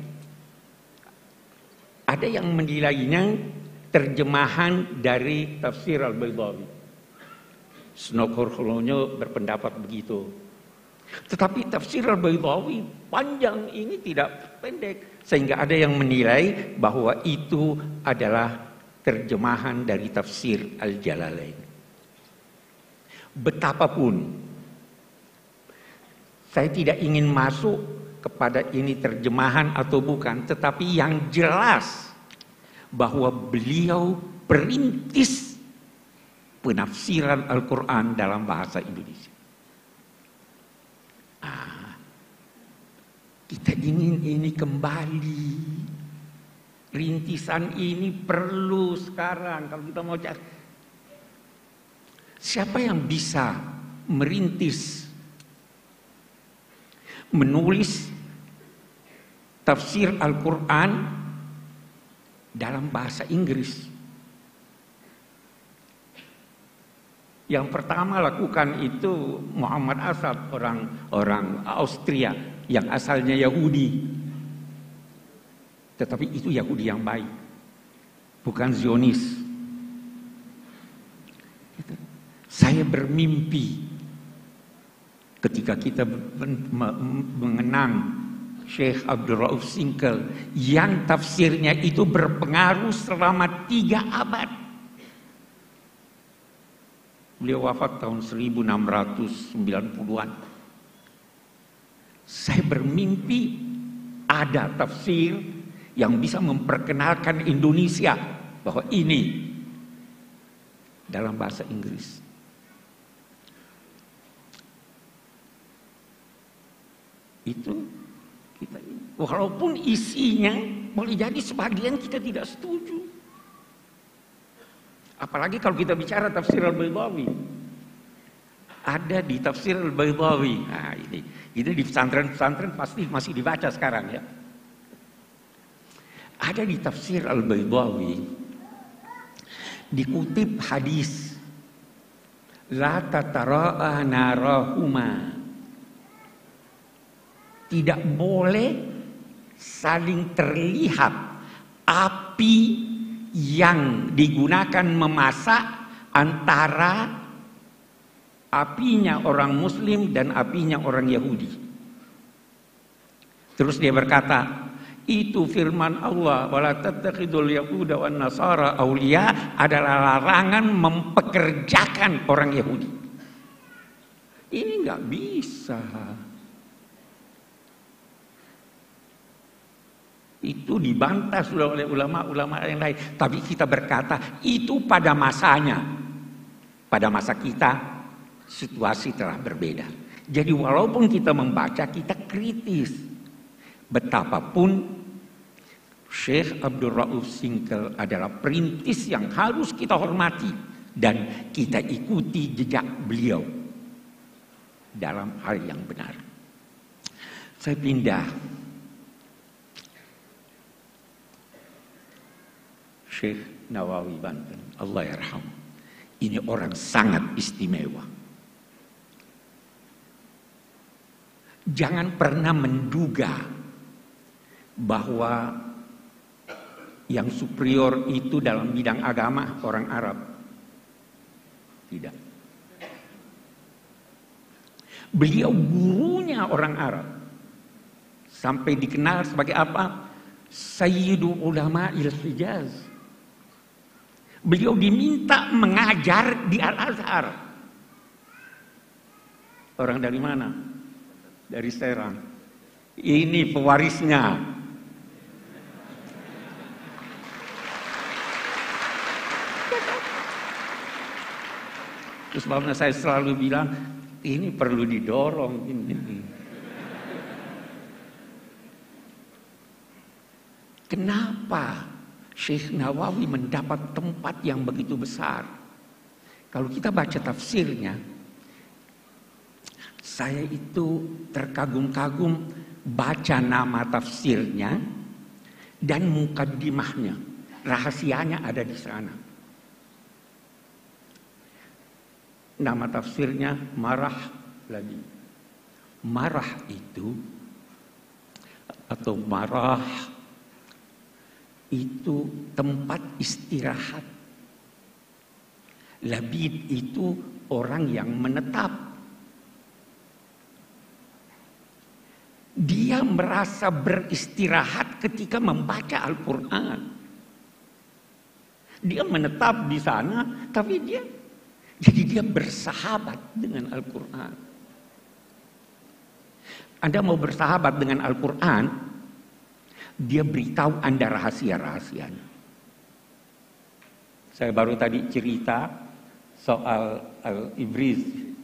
ada yang menilainya terjemahan dari tafsir Al-Baydawi. Snokor-Holonyo berpendapat begitu. Tetapi tafsir Al-Baydawi panjang ini tidak pendek. Sehingga ada yang menilai bahwa itu adalah terjemahan dari tafsir Al-Jalalain. Betapapun, saya tidak ingin masuk kepada ini terjemahan atau bukan. Tetapi yang jelas bahwa beliau perintis penafsiran Al-Quran dalam bahasa Indonesia. Kita ingin ini kembali. Rintisan ini perlu sekarang. Kalau kita mau cari, siapa yang bisa merintis, menulis tafsir Al-Quran dalam bahasa Inggris? Yang pertama lakukan itu Muhammad Asad, orang Austria yang asalnya Yahudi. Tetapi itu Yahudi yang baik, bukan Zionis. Saya bermimpi ketika kita mengenang Syekh Abdul Rauf Singkel yang tafsirnya itu berpengaruh selama 3 abad. Beliau wafat tahun 1690-an. Saya bermimpi ada tafsir yang bisa memperkenalkan Indonesia bahwa ini dalam bahasa Inggris. Itu kita, walaupun isinya boleh jadi sebagian kita tidak setuju. Apalagi kalau kita bicara tafsir Al-Baydawi. Ada di tafsir Al-Baydawi. Nah, ini di pesantren-pesantren pasti masih dibaca sekarang ya. Ada di tafsir Al-Baydawi dikutip hadis la tatara'a narahuma. Tidak boleh saling terlihat api yang digunakan memasak antara apinya orang Muslim dan apinya orang Yahudi. Terus dia berkata, itu firman Allah, wala tattakhidul yahuda wan nasara auliya, adalah larangan mempekerjakan orang Yahudi. Ini nggak bisa. Itu dibantah sudah oleh ulama-ulama yang lain. Tapi kita berkata itu pada masanya. Pada masa kita situasi telah berbeda. Jadi walaupun kita membaca, kita kritis. Betapapun Syekh Abdul Rauf Singkel adalah perintis yang harus kita hormati. Dan kita ikuti jejak beliau dalam hal yang benar. Saya pindah Syekh Nawawi Banten, Allah yarham. Ini orang sangat istimewa. Jangan pernah menduga bahwa yang superior itu dalam bidang agama orang Arab. Tidak. Beliau gurunya orang Arab. Sampai dikenal sebagai apa? Sayyidu Ulama'il Hijaz. Beliau diminta mengajar di Al-Azhar. Orang dari mana? Dari Serang. Ini pewarisnya. Terus sebabnya saya selalu bilang, ini perlu didorong. Kenapa Syekh Nawawi mendapat tempat yang begitu besar? Kalau kita baca tafsirnya, saya itu terkagum-kagum baca nama tafsirnya dan mukaddimahnya. Rahasianya ada di sana. Nama tafsirnya Marah lagi. Marah itu atau marah itu tempat istirahat. Labid itu orang yang menetap. Dia merasa beristirahat ketika membaca Al-Quran. Dia menetap di sana, tapi dia bersahabat dengan Al-Quran. Anda mau bersahabat dengan Al-Quran, dia beritahu Anda rahasia-rahasianya. Saya baru tadi cerita soal Al-Ibriz.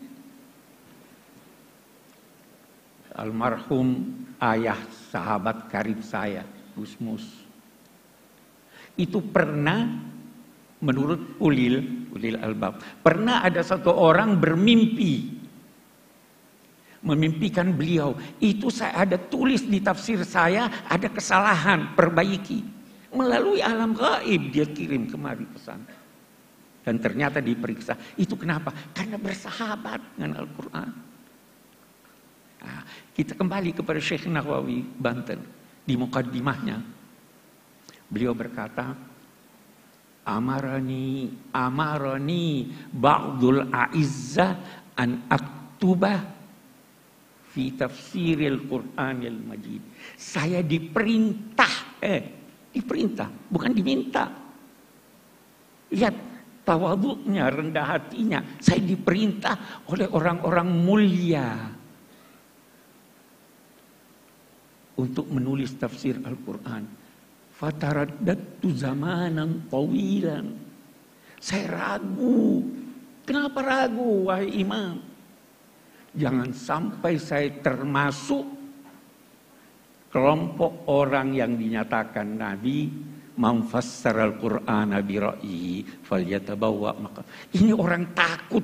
Almarhum ayah sahabat karib saya, Gusmus. Itu pernah, menurut Ulil Albab, pernah ada satu orang memimpikan beliau. Itu saya ada tulis di tafsir saya, ada kesalahan, perbaiki. Melalui alam gaib dia kirim kemari pesan. Dan ternyata diperiksa. Itu kenapa? Karena bersahabat dengan Al-Quran. Nah, kita kembali kepada Syekh Nawawi Banten. Di mukaddimahnya, beliau berkata, Amarani ba'dul a'izzah an aktubah fi tafsiril Qur'anil Majid. Saya diperintah, bukan diminta. Lihat tawadhu'nya, rendah hatinya. Saya diperintah oleh orang-orang mulia untuk menulis tafsir Al-Quran. Fataraddatu zamanan tawilan. Saya ragu. Kenapa ragu, wahai imam? Jangan sampai saya termasuk kelompok orang yang dinyatakan Nabi memfassar Al-Quran bi ra'yihi falyatabawwa maka. Ini orang takut.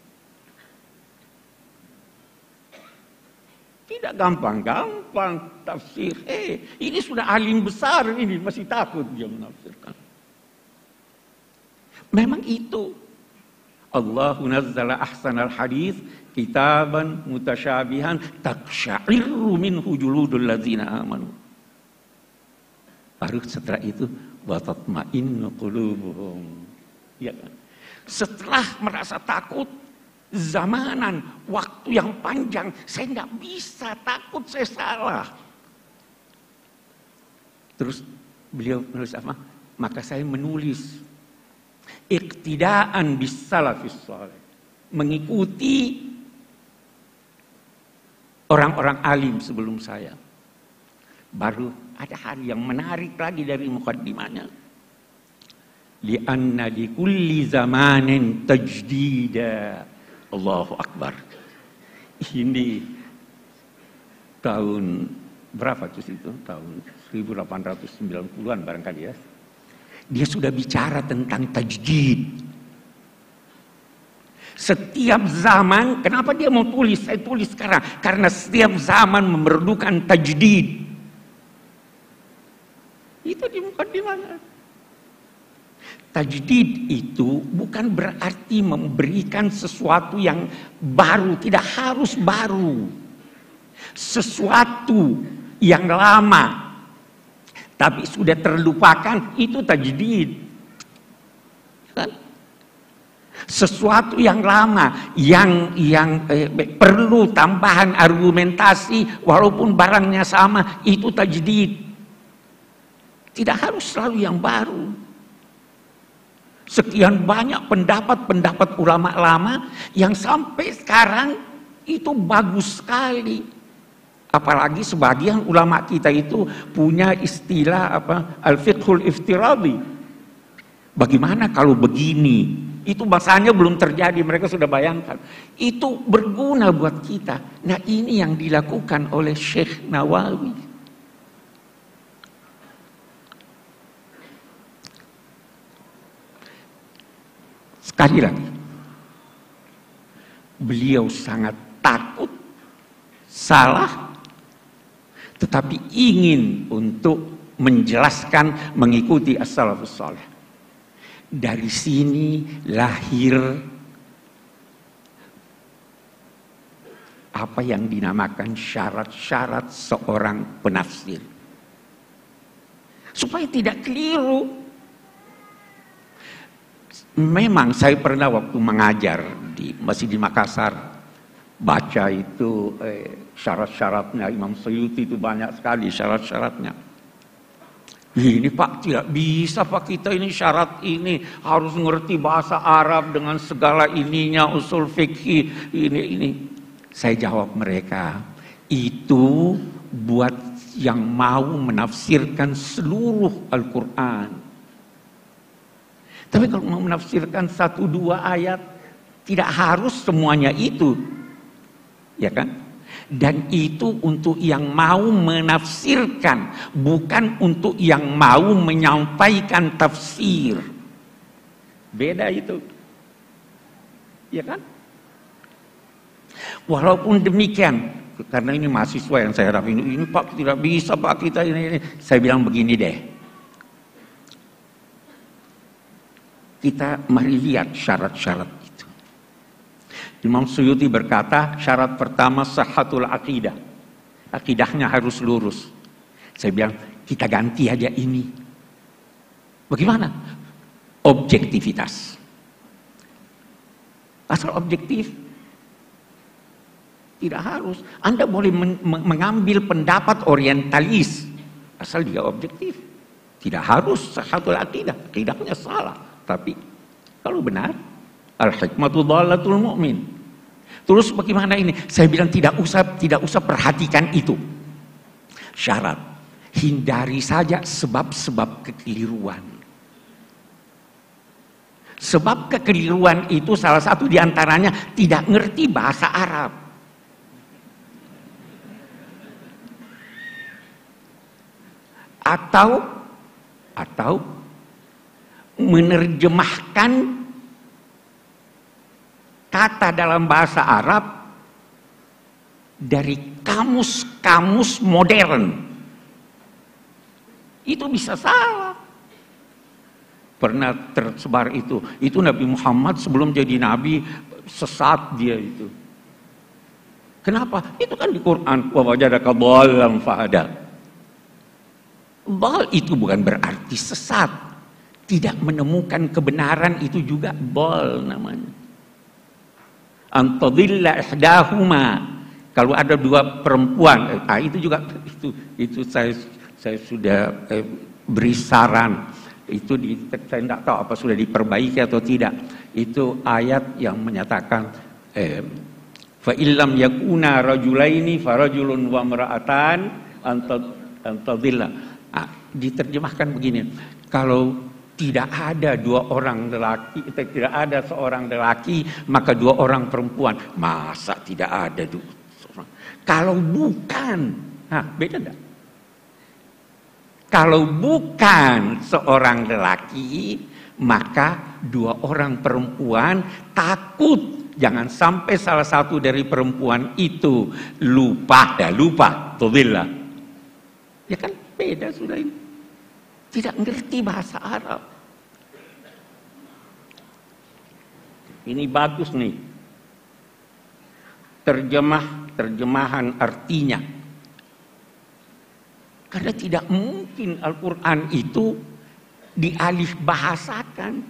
Tidak gampang-gampang tafsir. Ini sudah alim besar ini masih takut dia menafsirkan. Memang itu. Allahu nazzala ahsanal hadis kitaban mutasyabihan taqsya'irru minhu juludul ladzina amanu. Baru setelah itu wa tatma'innu qulubuhum. Ya kan? Setelah merasa takut, zamanan, waktu yang panjang, saya nggak bisa, takut saya salah. Terus beliau menulis apa? Maka saya menulis iqtidaan bis salafis saleh, mengikuti orang-orang alim sebelum saya. Baru ada hal yang menarik lagi dari mukaddimahnya. Li'anna li kulli zamanin tajdida. Allahu Akbar. Ini tahun berapa itu? Tahun 1890-an barangkali ya. Dia sudah bicara tentang tajdid. Setiap zaman, kenapa dia mau tulis? Saya tulis sekarang. Karena setiap zaman memerlukan tajdid. Itu di mukaddimahnya. Tajdid itu bukan berarti memberikan sesuatu yang baru, tidak harus baru. Sesuatu yang lama tapi sudah terlupakan itu tajdid. Kan? Sesuatu yang lama yang perlu tambahan argumentasi walaupun barangnya sama itu tajdid. Tidak harus selalu yang baru. Sekian banyak pendapat-pendapat ulama lama yang sampai sekarang itu bagus sekali. Apalagi sebagian ulama kita itu punya istilah al-fiqhul iftiradi. Bagaimana kalau begini? Itu bahasanya belum terjadi, mereka sudah bayangkan. Itu berguna buat kita. Nah, ini yang dilakukan oleh Syekh Nawawi. Sekali lagi, beliau sangat takut salah, tetapi ingin untuk menjelaskan mengikuti as-salafus saleh. Dari sini lahir apa yang dinamakan syarat-syarat seorang penafsir. Supaya tidak keliru. Memang saya pernah waktu mengajar masih di Makassar, baca itu syarat-syaratnya Imam Suyuti itu banyak sekali syarat-syaratnya. Ini Pak tidak bisa Pak, kita ini syarat ini harus mengerti bahasa Arab dengan segala ininya, usul fikih ini. Saya jawab mereka, itu buat yang mau menafsirkan seluruh Al-Quran. Tapi kalau mau menafsirkan 1-2 ayat, tidak harus semuanya itu. Ya kan? Dan itu untuk yang mau menafsirkan, bukan untuk yang mau menyampaikan tafsir. Beda itu. Ya kan? Walaupun demikian, karena ini mahasiswa yang saya harap ini Pak tidak bisa Pak kita ini. Saya bilang begini deh. Kita mari lihat syarat-syarat itu. Imam Suyuti berkata, syarat pertama sahhatul aqidah. Akidahnya harus lurus. Saya bilang, kita ganti aja ini. Bagaimana? Objektivitas. Asal objektif. Tidak harus. Anda boleh mengambil pendapat orientalis. Asal dia objektif. Tidak harus sahhatul aqidah. Akidahnya salah. Tapi kalau benar, al-hikmatu dhalatul mu'min. Terus bagaimana ini? Saya bilang tidak usah perhatikan itu. Syarat, hindari saja sebab-sebab kekeliruan. Sebab kekeliruan itu salah satu diantaranya tidak ngerti bahasa Arab. Atau menerjemahkan kata dalam bahasa Arab dari kamus-kamus modern. Itu bisa salah. Pernah tersebar itu Nabi Muhammad sebelum jadi Nabi sesat dia itu. Kenapa? Itu kan di Quran, wa wajadaka dhallan fahada. Dhal itu bukan berarti sesat. Tidak menemukan kebenaran itu juga dhal namanya. Antadilla ihdahuma. Kalau ada 2 perempuan, itu juga itu saya sudah beri saran. Itu saya tidak tahu apa sudah diperbaiki atau tidak. Itu ayat yang menyatakan fa illam yakuna rajulaini farajulun wa imra'atan antadilla. Diterjemahkan begini. Kalau tidak ada 2 orang lelaki, tidak ada seorang lelaki, maka 2 orang perempuan. Masa tidak ada 2 orang? Kalau bukan, beda enggak? Kalau bukan seorang lelaki, maka 2 orang perempuan takut jangan sampai salah satu dari perempuan itu lupa, tudillah. Ya kan beda sudah ini. Tidak ngerti bahasa Arab. Ini bagus nih. Terjemahan artinya. Karena tidak mungkin Al-Quran itu dialih bahasakan.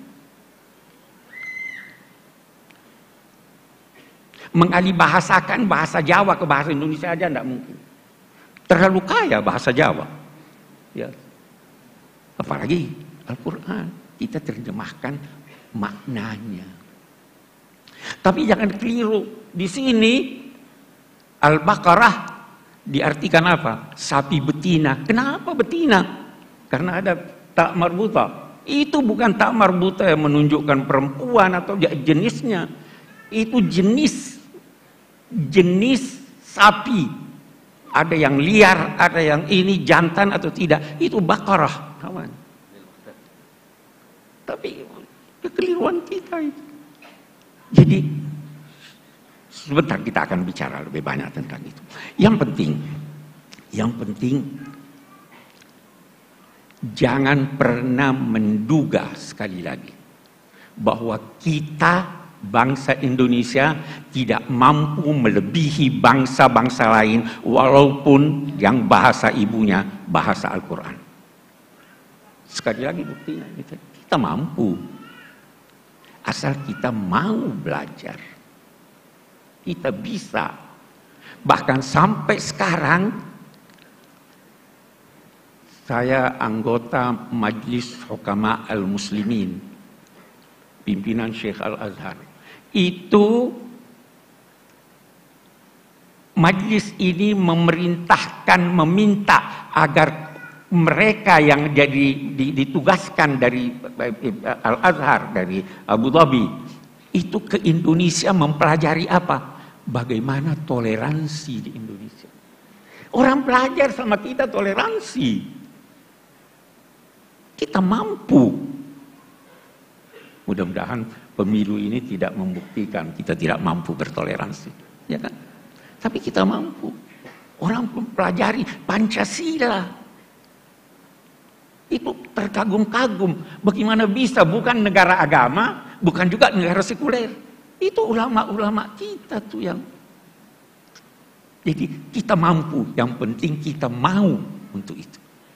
Mengalih bahasakan bahasa Jawa ke bahasa Indonesia aja tidak mungkin. Terlalu kaya bahasa Jawa. Ya. Apalagi Al-Quran. Kita terjemahkan maknanya. Tapi jangan keliru. Di sini Al-Baqarah diartikan apa? Sapi betina. Kenapa betina? Karena ada tak marbuta. Itu bukan tak marbuta yang menunjukkan perempuan atau jenisnya. Itu jenis sapi. Ada yang liar, ada yang ini jantan atau tidak. Itu Baqarah, kawan. Tapi kekeliruan kita itu. Jadi sebentar kita akan bicara lebih banyak tentang itu. Yang penting jangan pernah menduga sekali lagi bahwa kita bangsa Indonesia tidak mampu melebihi bangsa-bangsa lain walaupun yang bahasa ibunya bahasa Al-Quran. Sekali lagi buktinya kita mampu. Asal kita mau belajar. Kita bisa. Bahkan sampai sekarang saya anggota Majlis Hukama Al-Muslimin, pimpinan Syekh Al-Azhar. Itu majlis ini meminta agar mereka yang ditugaskan dari Al-Azhar, dari Abu Dhabi, itu ke Indonesia mempelajari apa? Bagaimana toleransi di Indonesia. Orang belajar sama kita toleransi. Kita mampu. Mudah-mudahan pemilu ini tidak membuktikan kita tidak mampu bertoleransi. Ya kan? Tapi kita mampu. Orang mempelajari Pancasila. Itu terkagum-kagum. Bagaimana bisa bukan negara agama, bukan juga negara sekuler. Itu ulama-ulama kita tuh yang. Jadi kita mampu. Yang penting kita mau untuk itu.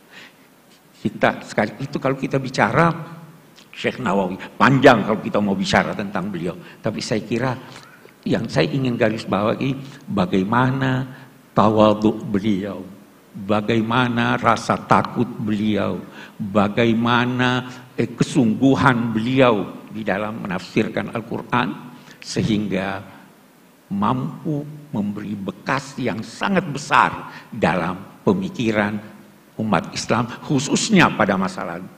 Itu kalau kita bicara Syekh Nawawi. Panjang kalau kita mau bicara tentang beliau. Tapi saya kira yang saya ingin garis bawahi bagaimana tawadhu beliau. Bagaimana rasa takut beliau, bagaimana kesungguhan beliau di dalam menafsirkan Al-Quran sehingga mampu memberi bekas yang sangat besar dalam pemikiran umat Islam khususnya pada masa lalu.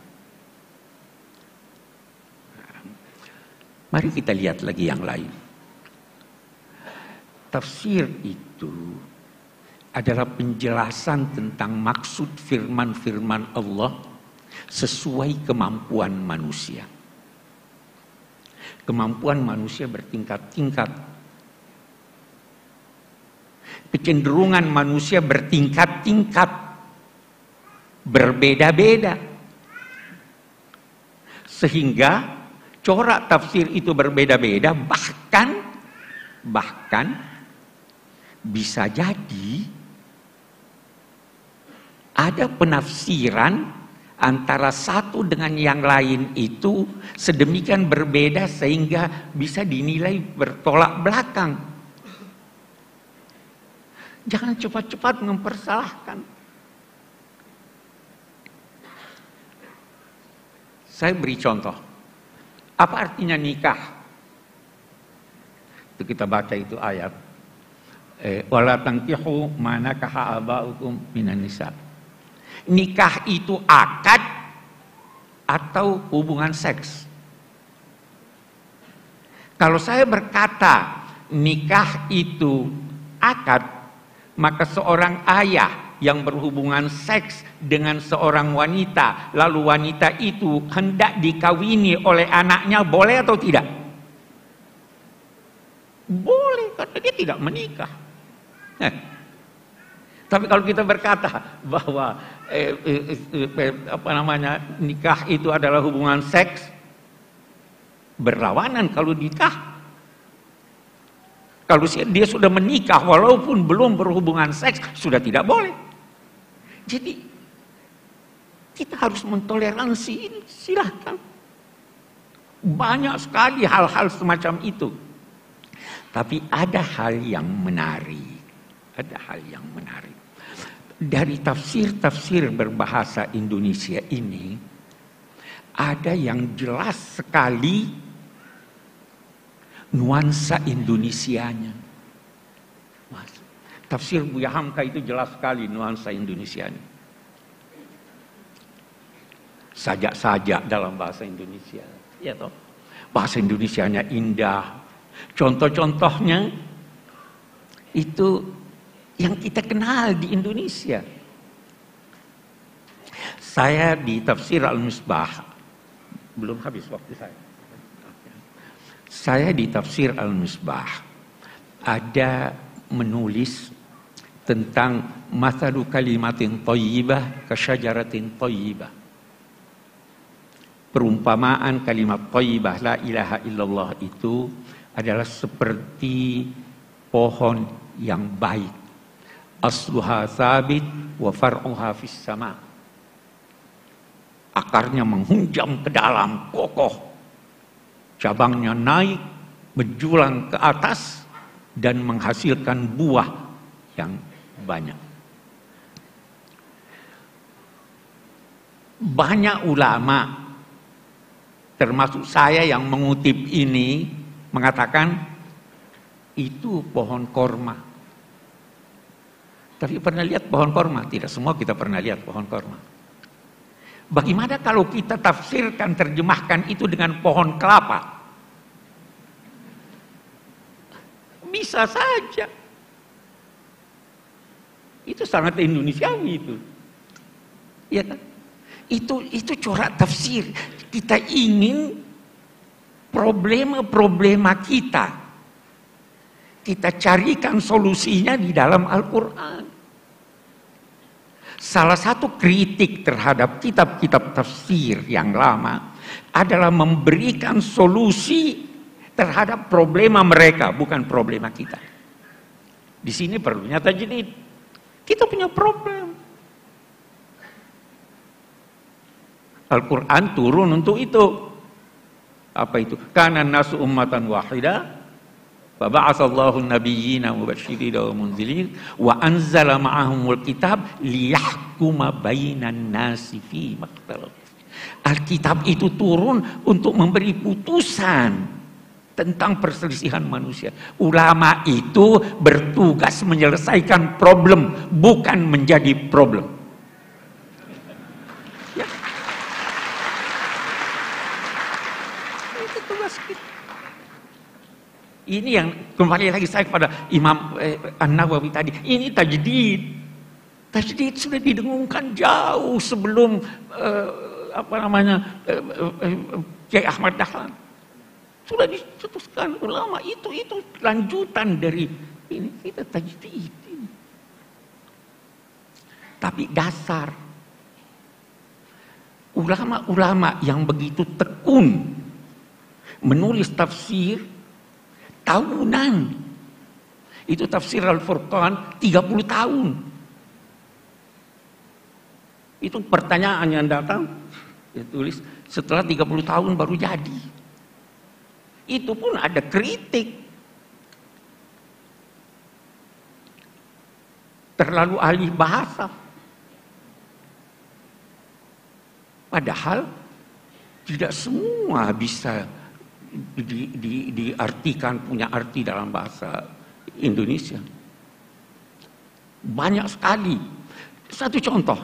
Mari kita lihat lagi yang lain. Tafsir itu adalah penjelasan tentang maksud firman-firman Allah sesuai kemampuan manusia. Kemampuan manusia bertingkat-tingkat. Kecenderungan manusia bertingkat-tingkat. Berbeda-beda. Sehingga corak tafsir itu berbeda-beda, bahkan bisa jadi ada penafsiran antara satu dengan yang lain itu sedemikian berbeda sehingga bisa dinilai bertolak belakang. Jangan cepat-cepat mempersalahkan. Saya beri contoh. Apa artinya nikah? Itu kita baca itu ayat. Wala tankihu ma nakaha abaukum minan nisa. Nikah itu akad atau hubungan seks. Kalau saya berkata nikah itu akad, maka seorang ayah yang berhubungan seks dengan seorang wanita, lalu wanita itu hendak dikawini oleh anaknya, boleh atau tidak? Boleh, karena dia tidak menikah. Tapi kalau kita berkata bahwa nikah itu adalah hubungan seks, berlawanan kalau nikah Kalau dia sudah menikah walaupun belum berhubungan seks, sudah tidak boleh. Jadi kita harus mentoleransi ini, silahkan. Banyak sekali hal-hal semacam itu. Tapi ada hal yang menarik. Ada hal yang menarik. Dari tafsir-tafsir berbahasa Indonesia ini, ada yang jelas sekali nuansa Indonesianya. Tafsir Buya Hamka itu jelas sekali nuansa Indonesianya. Sajak-sajak dalam bahasa Indonesia. Ya toh? Bahasa Indonesianya indah. Contoh-contohnya itu yang kita kenal di Indonesia. Saya di tafsir Al-Misbah, belum habis waktu saya. Saya di tafsir Al-Misbah ada menulis tentang mathalu kalimatin thayyibah kasyajaratin thayyibah. Perumpamaan kalimat thayyibah la ilaha illallah itu adalah seperti pohon yang baik. Asluha sabit wa far'uha fis sama. Akarnya menghunjam ke dalam, kokoh. Cabangnya naik, menjulang ke atas dan menghasilkan buah yang banyak. Banyak ulama, termasuk saya yang mengutip ini, mengatakan itu pohon korma. Tapi pernah lihat pohon korma? Tidak semua kita pernah lihat pohon korma. Bagaimana kalau kita tafsirkan, terjemahkan itu dengan pohon kelapa? Bisa saja. Itu sangat Indonesiawi itu. Ya kan? Itu corak tafsir. Kita ingin problema-problema kita carikan solusinya di dalam Al-Quran. Salah satu kritik terhadap kitab-kitab tafsir yang lama adalah memberikan solusi terhadap problema mereka, bukan problema kita. Di sini perlunya tajdid. Kita punya problem. Al-Quran turun untuk itu. Apa itu? Kana nasu ummatan wahida. Faba'atsallahu an-nabiyyina mubashshirina wa mundzirin wa anzala ma'ahumul kitab liyahkuma bainan nasi fi maktalaf. Alkitab itu turun untuk memberi putusan tentang perselisihan manusia. Ulama itu bertugas menyelesaikan problem, bukan menjadi problem. Ya. Itu tugas kita. Ini yang kembali lagi saya kepada Imam An-Nawawi tadi. Ini tajdid. Tajdid sudah didengungkan jauh sebelum Kiai Ahmad Dahlan. Sudah dicetuskan ulama itu lanjutan dari ini, kita tajdid. Tapi dasar ulama-ulama yang begitu tekun menulis tafsir tahunan. Itu tafsir Al-Furqan 30 tahun. Itu pertanyaan yang datang, dia tulis setelah 30 tahun baru jadi. Itu pun ada kritik. Terlalu ahli bahasa. Padahal tidak semua bisa diartikan, punya arti dalam bahasa Indonesia. Banyak sekali. Satu contoh,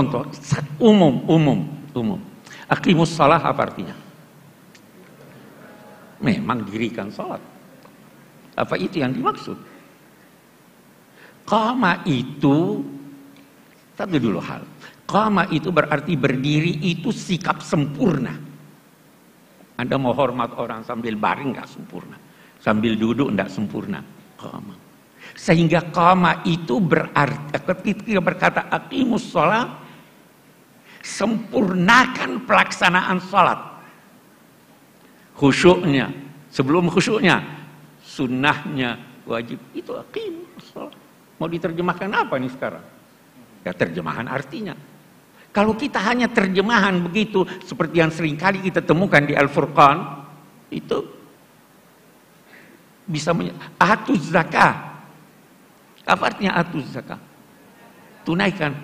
umum. Aqimus shalah apa artinya? Memang dirikan salat. Apa itu yang dimaksud? Qama itu, satu dulu hal. Qama itu berarti berdiri, itu sikap sempurna. Anda mau hormat orang sambil baring nggak sempurna, sambil duduk nggak sempurna. Qama. Sehingga qama itu berarti ketika berkata aqimus shalah, sempurnakan pelaksanaan salat. Khusyuknya, sebelum khusyuknya, sunnahnya wajib itu aqimus shalah. Mau diterjemahkan apa nih sekarang? Ya terjemahan artinya. Kalau kita hanya terjemahan begitu seperti yang seringkali kita temukan di Al-Furqan, itu bisa atuz zakah. Apa artinya atuz zakah? Tunaikan.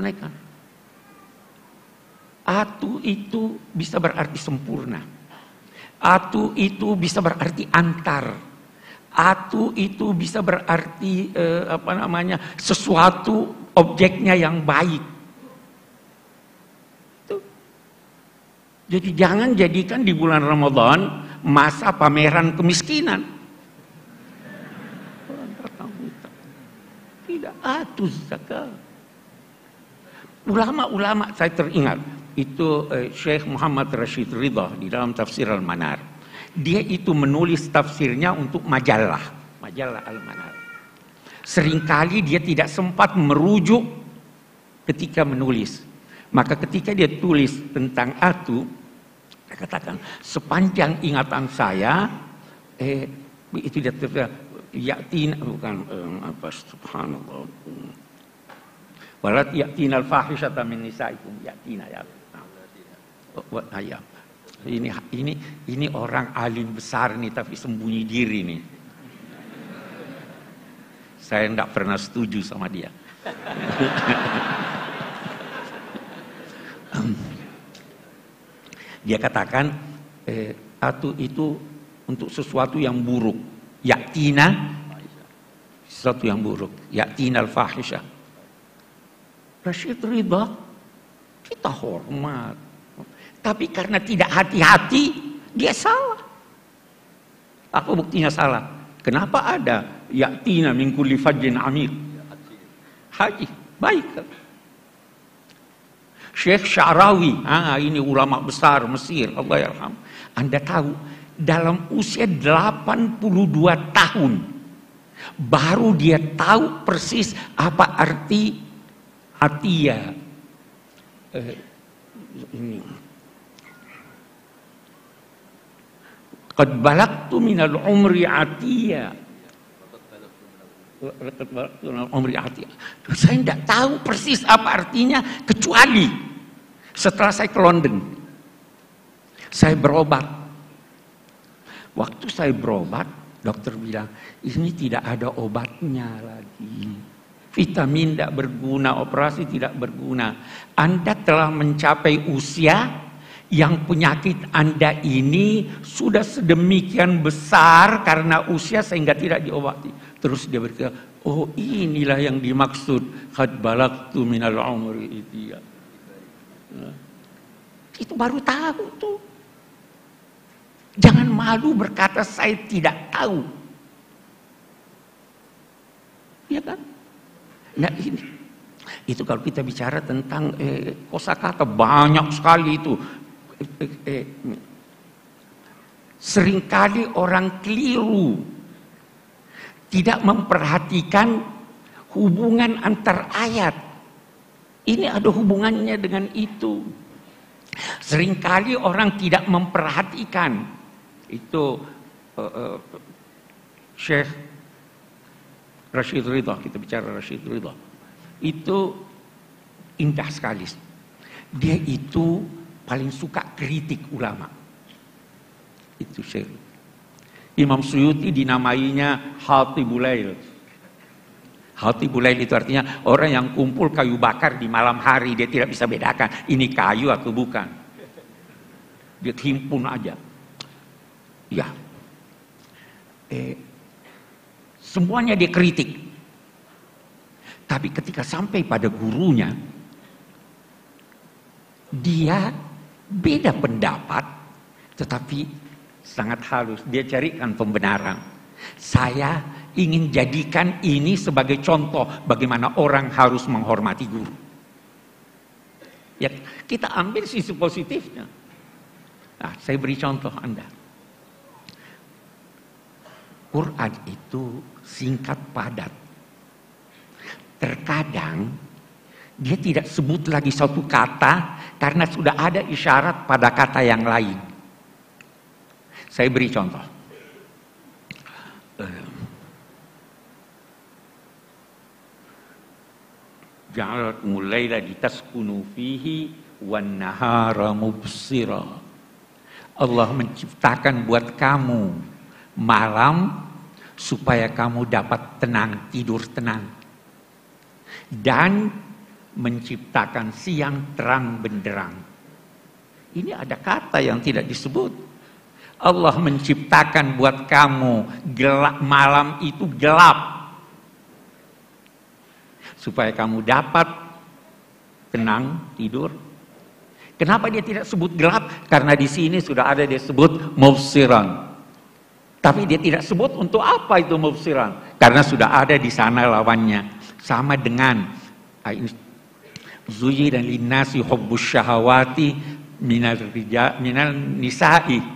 Atu itu bisa berarti sempurna. Atu itu bisa berarti antar. Atu itu bisa berarti sesuatu objeknya yang baik. Jadi jangan jadikan di bulan Ramadan masa pameran kemiskinan. Tidak, atuz zakat. Ulama-ulama saya teringat itu Syekh Muhammad Rashid Ridha di dalam tafsir Al-Manar. Dia itu menulis tafsirnya untuk majalah Al-Manar. Seringkali dia tidak sempat merujuk ketika menulis. Maka ketika dia tulis tentang atu, dia katakan sepanjang ingatan saya itu dia yatin bukan subhanallah. Walat yatinal fahishata min nisaikum yatina ya. Ini orang alim besar nih tapi sembunyi diri nih. Saya enggak pernah setuju sama dia. Dia katakan atu itu untuk sesuatu yang buruk. Yatina sesuatu yang buruk. Yatina al-fahisha. Rashid Ridha kita hormat. Tapi karena tidak hati-hati dia salah. Apa buktinya salah? Kenapa ada yatina min kulli fajjin amik? Haji, baik. Syekh Sya'rawi, ini ulama besar Mesir, Allah yarham. Anda tahu, dalam usia 82 tahun, baru dia tahu persis apa arti atiyah. Qad balagtu minal umri atiyah. Saya tidak tahu persis apa artinya kecuali setelah saya ke London. Saya berobat. Waktu saya berobat, dokter bilang, ini tidak ada obatnya lagi. Vitamin tidak berguna, operasi tidak berguna. Anda telah mencapai usia yang penyakit Anda ini sudah sedemikian besar karena usia sehingga tidak diobati. Terus dia berkata, oh inilah yang dimaksud qad balagtu minal umri itiyah. Itu baru tahu tuh. Jangan malu berkata saya tidak tahu. Ya kan? Nah ini. Itu kalau kita bicara tentang kosakata banyak sekali itu. Seringkali orang keliru tidak memperhatikan hubungan antar ayat. Ini ada hubungannya dengan itu. Seringkali orang tidak memperhatikan itu. Syekh Rashid Ridha, kita bicara Rashid Ridha, itu indah sekali. Dia itu paling suka kritik ulama. Itu Syekh Imam Suyuti dinamainya Hatibul Lail. Hatibul Lail itu artinya orang yang kumpul kayu bakar di malam hari. Dia tidak bisa bedakan ini kayu atau bukan. Dia himpun aja. Ya. Semuanya dia kritik. Tapi ketika sampai pada gurunya, dia beda pendapat, tetapi sangat halus. Dia carikan pembenaran. Saya ingin jadikan ini sebagai contoh bagaimana orang harus menghormati guru. Ya, kita ambil sisi positifnya. Nah, saya beri contoh Anda. Quran itu singkat padat. Terkadang dia tidak sebut lagi satu kata karena sudah ada isyarat pada kata yang lain. Saya beri contoh. Ja'alakumul laila litaskunu fihi wan nahara mubsira. Allah menciptakan buat kamu malam supaya kamu dapat tenang, tidur tenang. Dan menciptakan siang terang benderang. Ini ada kata yang tidak disebut. Allah menciptakan buat kamu malam itu gelap supaya kamu dapat tenang tidur. Kenapa dia tidak sebut gelap? Karena di sini sudah ada dia sebut mubsiran. Tapi dia tidak sebut untuk apa itu mubsiran, karena sudah ada di sana lawannya. Sama dengan zuyyina linnasi hubbus syahawati minal nisa'i.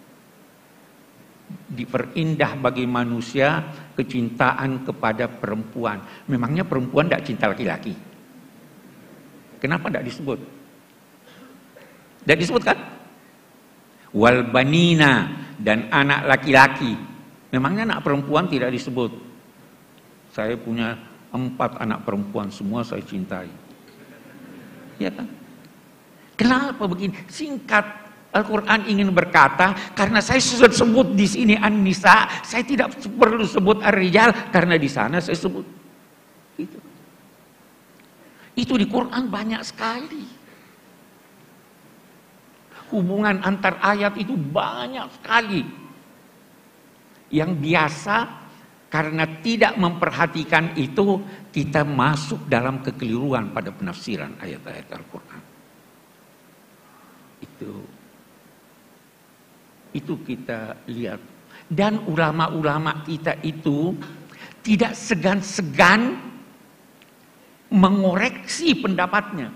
Diperindah bagi manusia kecintaan kepada perempuan. Memangnya perempuan tidak cinta laki-laki? Kenapa tidak disebut? Tidak disebutkan? Wal banina, dan anak laki-laki. Memangnya anak perempuan tidak disebut? Saya punya 4 anak perempuan, semua saya cintai. Ya kan? Kenapa begini? Singkat. Al-Quran ingin berkata, karena saya sudah sebut di sini An-Nisa, saya tidak perlu sebut Ar-Rijal, karena di sana saya sebut. Itu di Quran banyak sekali. Hubungan antar ayat itu banyak sekali. Yang biasa, karena tidak memperhatikan itu, kita masuk dalam kekeliruan pada penafsiran ayat-ayat Al-Quran. Itu kita lihat. Dan ulama-ulama kita itu tidak segan-segan mengoreksi pendapatnya.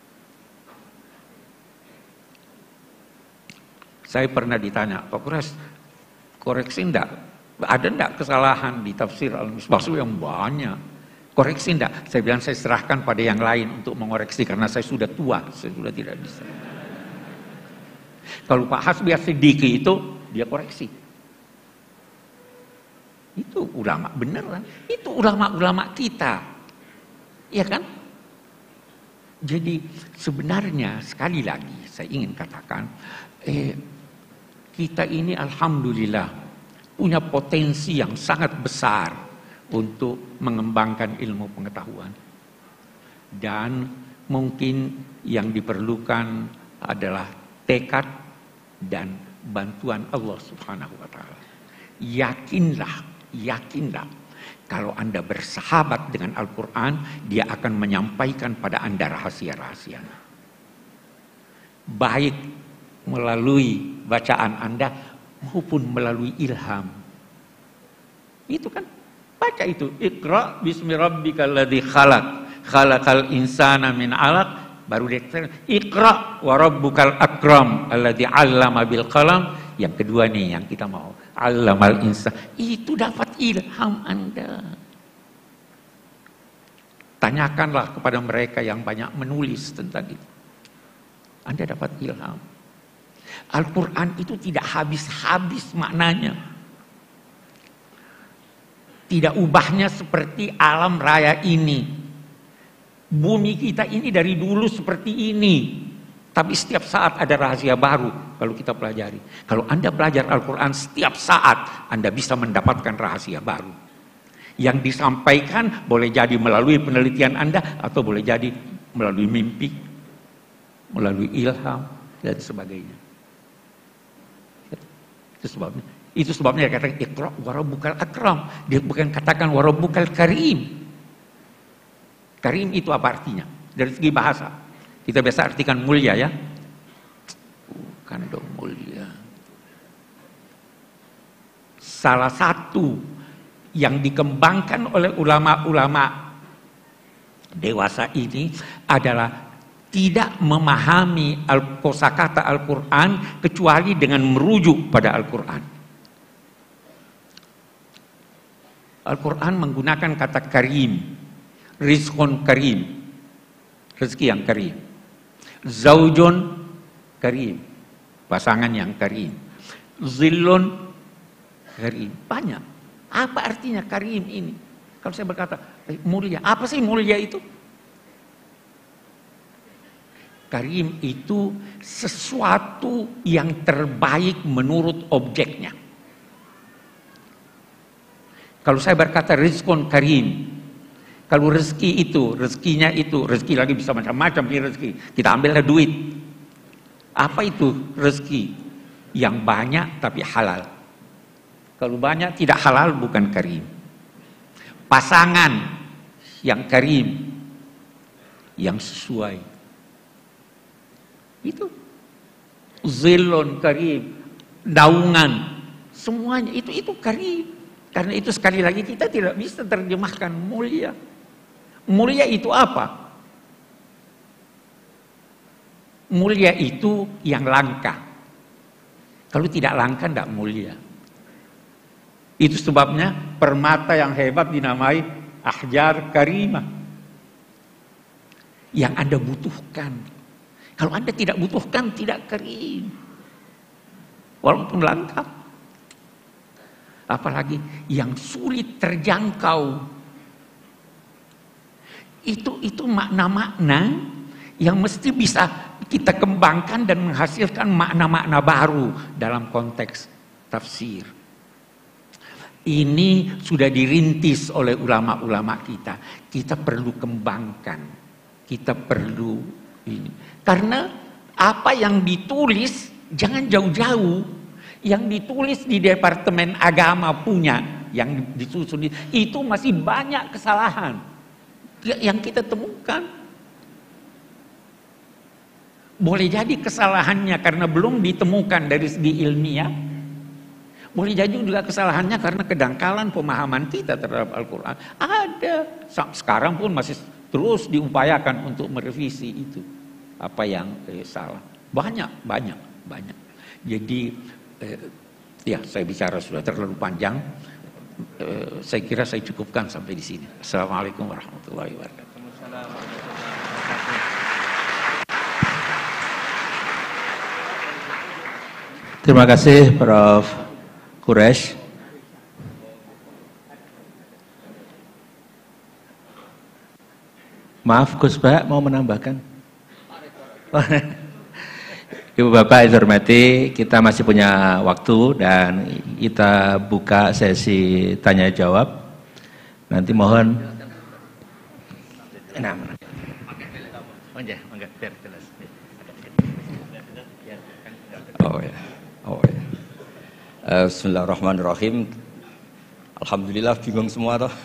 Saya pernah ditanya, Pak Kures, koreksi enggak? Ada enggak kesalahan di tafsir Al-Misbah yang banyak? Koreksi enggak? Saya bilang saya serahkan pada yang lain untuk mengoreksi, karena saya sudah tua, saya sudah tidak bisa. Kalau Pak Hasbi As-Siddiqi itu, dia koreksi. Itu ulama beneran. Itu ulama-ulama kita. Iya kan? Jadi sebenarnya sekali lagi saya ingin katakan, kita ini alhamdulillah punya potensi yang sangat besar untuk mengembangkan ilmu pengetahuan. Dan mungkin yang diperlukan adalah tekad dan bantuan Allah Subhanahu wa taala. Yakinlah kalau Anda bersahabat dengan Al-Qur'an, dia akan menyampaikan pada Anda rahasia-rahasianya. Baik melalui bacaan Anda maupun melalui ilham. Itu kan, baca itu, Iqra bismi rabbikal ladzi khalaq, khalaqal insana min 'alaq. Baru dia Iqra wa rabbukal akram alladzi 'allama bil qalam. Yang kedua nih yang kita mau, 'allamal insan. Itu dapat ilham Anda. Tanyakanlah kepada mereka yang banyak menulis tentang itu. Anda dapat ilham. Al-Quran itu tidak habis-habis maknanya. Tidak ubahnya seperti alam raya ini. Bumi kita ini dari dulu seperti ini. Tapi setiap saat ada rahasia baru kalau kita pelajari. Kalau Anda belajar Al-Quran setiap saat, Anda bisa mendapatkan rahasia baru. Yang disampaikan boleh jadi melalui penelitian Anda, atau boleh jadi melalui mimpi, melalui ilham, dan sebagainya. Itu sebabnya dia katakan Iqra wa rabbukal akram. Dia bukan katakan wa rabbukal karim. Karim itu apa artinya? Dari segi bahasa. Kita biasa artikan mulia ya. Bukan dong mulia. Salah satu yang dikembangkan oleh ulama-ulama dewasa ini adalah tidak memahami kosakata Al-Quran kecuali dengan merujuk pada Al-Quran. Al-Quran menggunakan kata karim. Rizqun karim, rezeki yang karim. Zaujun karim, pasangan yang karim. Zillun karim, banyak. Apa artinya karim ini? Kalau saya berkata mulia, apa sih mulia itu? Karim itu sesuatu yang terbaik menurut objeknya. Kalau saya berkata rizqun karim, kalau rezeki itu, rezekinya itu, rezeki lagi bisa macam-macam rezeki. Kita ambillah duit. Apa itu rezeki? Yang banyak tapi halal. Kalau banyak tidak halal bukan karim. Pasangan yang karim, yang sesuai. Itu zilun karim, daungan, semuanya itu karim. Karena itu sekali lagi kita tidak bisa terjemahkan mulia. Mulia itu apa? Mulia itu yang langka. Kalau tidak langka tidak mulia. Itu sebabnya permata yang hebat dinamai ahjar karimah. Yang Anda butuhkan. Kalau Anda tidak butuhkan tidak karim. Walaupun langka. Apalagi yang sulit terjangkau. Itu makna-makna yang mesti bisa kita kembangkan dan menghasilkan makna-makna baru dalam konteks tafsir. Ini sudah dirintis oleh ulama-ulama kita. Kita perlu kembangkan. Kita perlu ini. Karena apa yang ditulis jangan jauh-jauh. Yang ditulis di Departemen Agama punya, yang disusun itu masih banyak kesalahan yang kita temukan. Boleh jadi kesalahannya karena belum ditemukan dari segi ilmiah. Boleh jadi juga kesalahannya karena kedangkalan pemahaman kita terhadap Al-Quran. Ada. Sekarang pun masih terus diupayakan untuk merevisi itu. Apa yang salah. Banyak. Jadi ya saya bicara sudah terlalu panjang. Saya kira saya cukupkan sampai di sini. Assalamualaikum warahmatullahi wabarakatuh. Terima kasih Prof. Quraish. Maaf Gus Pak, mau menambahkan? Ibu Bapak yang hormati, kita masih punya waktu dan kita buka sesi tanya jawab. Nanti mohon. Oh ya. Bismillahirrahmanirrahim. Alhamdulillah bingung semua toh.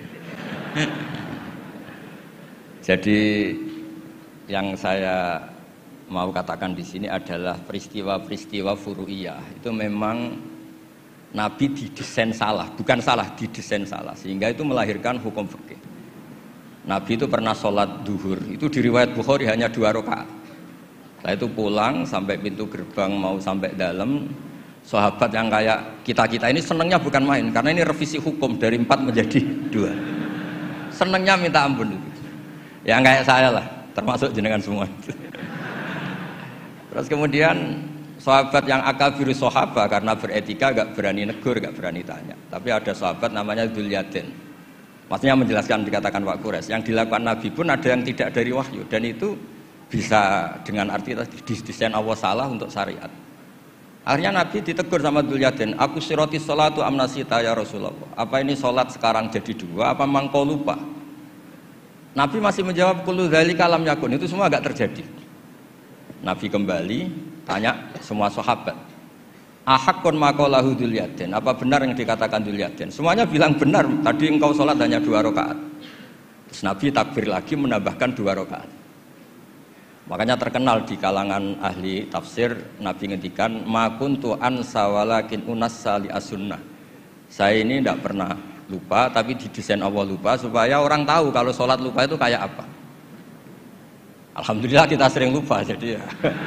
Jadi yang saya mau katakan di sini adalah peristiwa-peristiwa furu'iyah itu memang Nabi didesain salah, bukan salah, didesain salah sehingga itu melahirkan hukum fikih. Nabi itu pernah sholat duhur, itu di riwayat Bukhari hanya 2 rakaat. Setelah itu pulang sampai pintu gerbang mau sampai dalam, sahabat yang kayak kita ini senangnya bukan main karena ini revisi hukum dari 4 menjadi 2. Senangnya minta ampun itu. Yang kayak saya lah, termasuk jenengan semua. Terus kemudian sahabat yang akabiru sahabat karena beretika gak berani negur, gak berani tanya. Tapi ada sahabat namanya Dzulyaden. Maksudnya menjelaskan dikatakan Pak Quraish, yang dilakukan Nabi pun ada yang tidak dari wahyu dan itu bisa dengan arti tadi desain Allah salah untuk syariat. Akhirnya Nabi ditegur sama Dzulyaden, "Aku siroti sholatu amnasita ya Rasulullah. Apa ini sholat sekarang jadi 2 apa memang kau lupa?" Nabi masih menjawab kullu dzalika lam yakun, itu semua gak terjadi. Nabi kembali tanya semua sahabat, ahakun maqalahu Dzulyaden, apa benar yang dikatakan Dzulyaden? Semuanya bilang benar, tadi engkau sholat hanya 2 rakaat. Terus Nabi takbir lagi menambahkan 2 rakaat. Makanya terkenal di kalangan ahli tafsir, Nabi ngendikan ma kuntu ansa walakin unassa li as-sunnah. Saya ini tidak pernah lupa, tapi didesain Allah lupa supaya orang tahu kalau sholat lupa itu kayak apa. Alhamdulillah kita sering lupa jadi ya.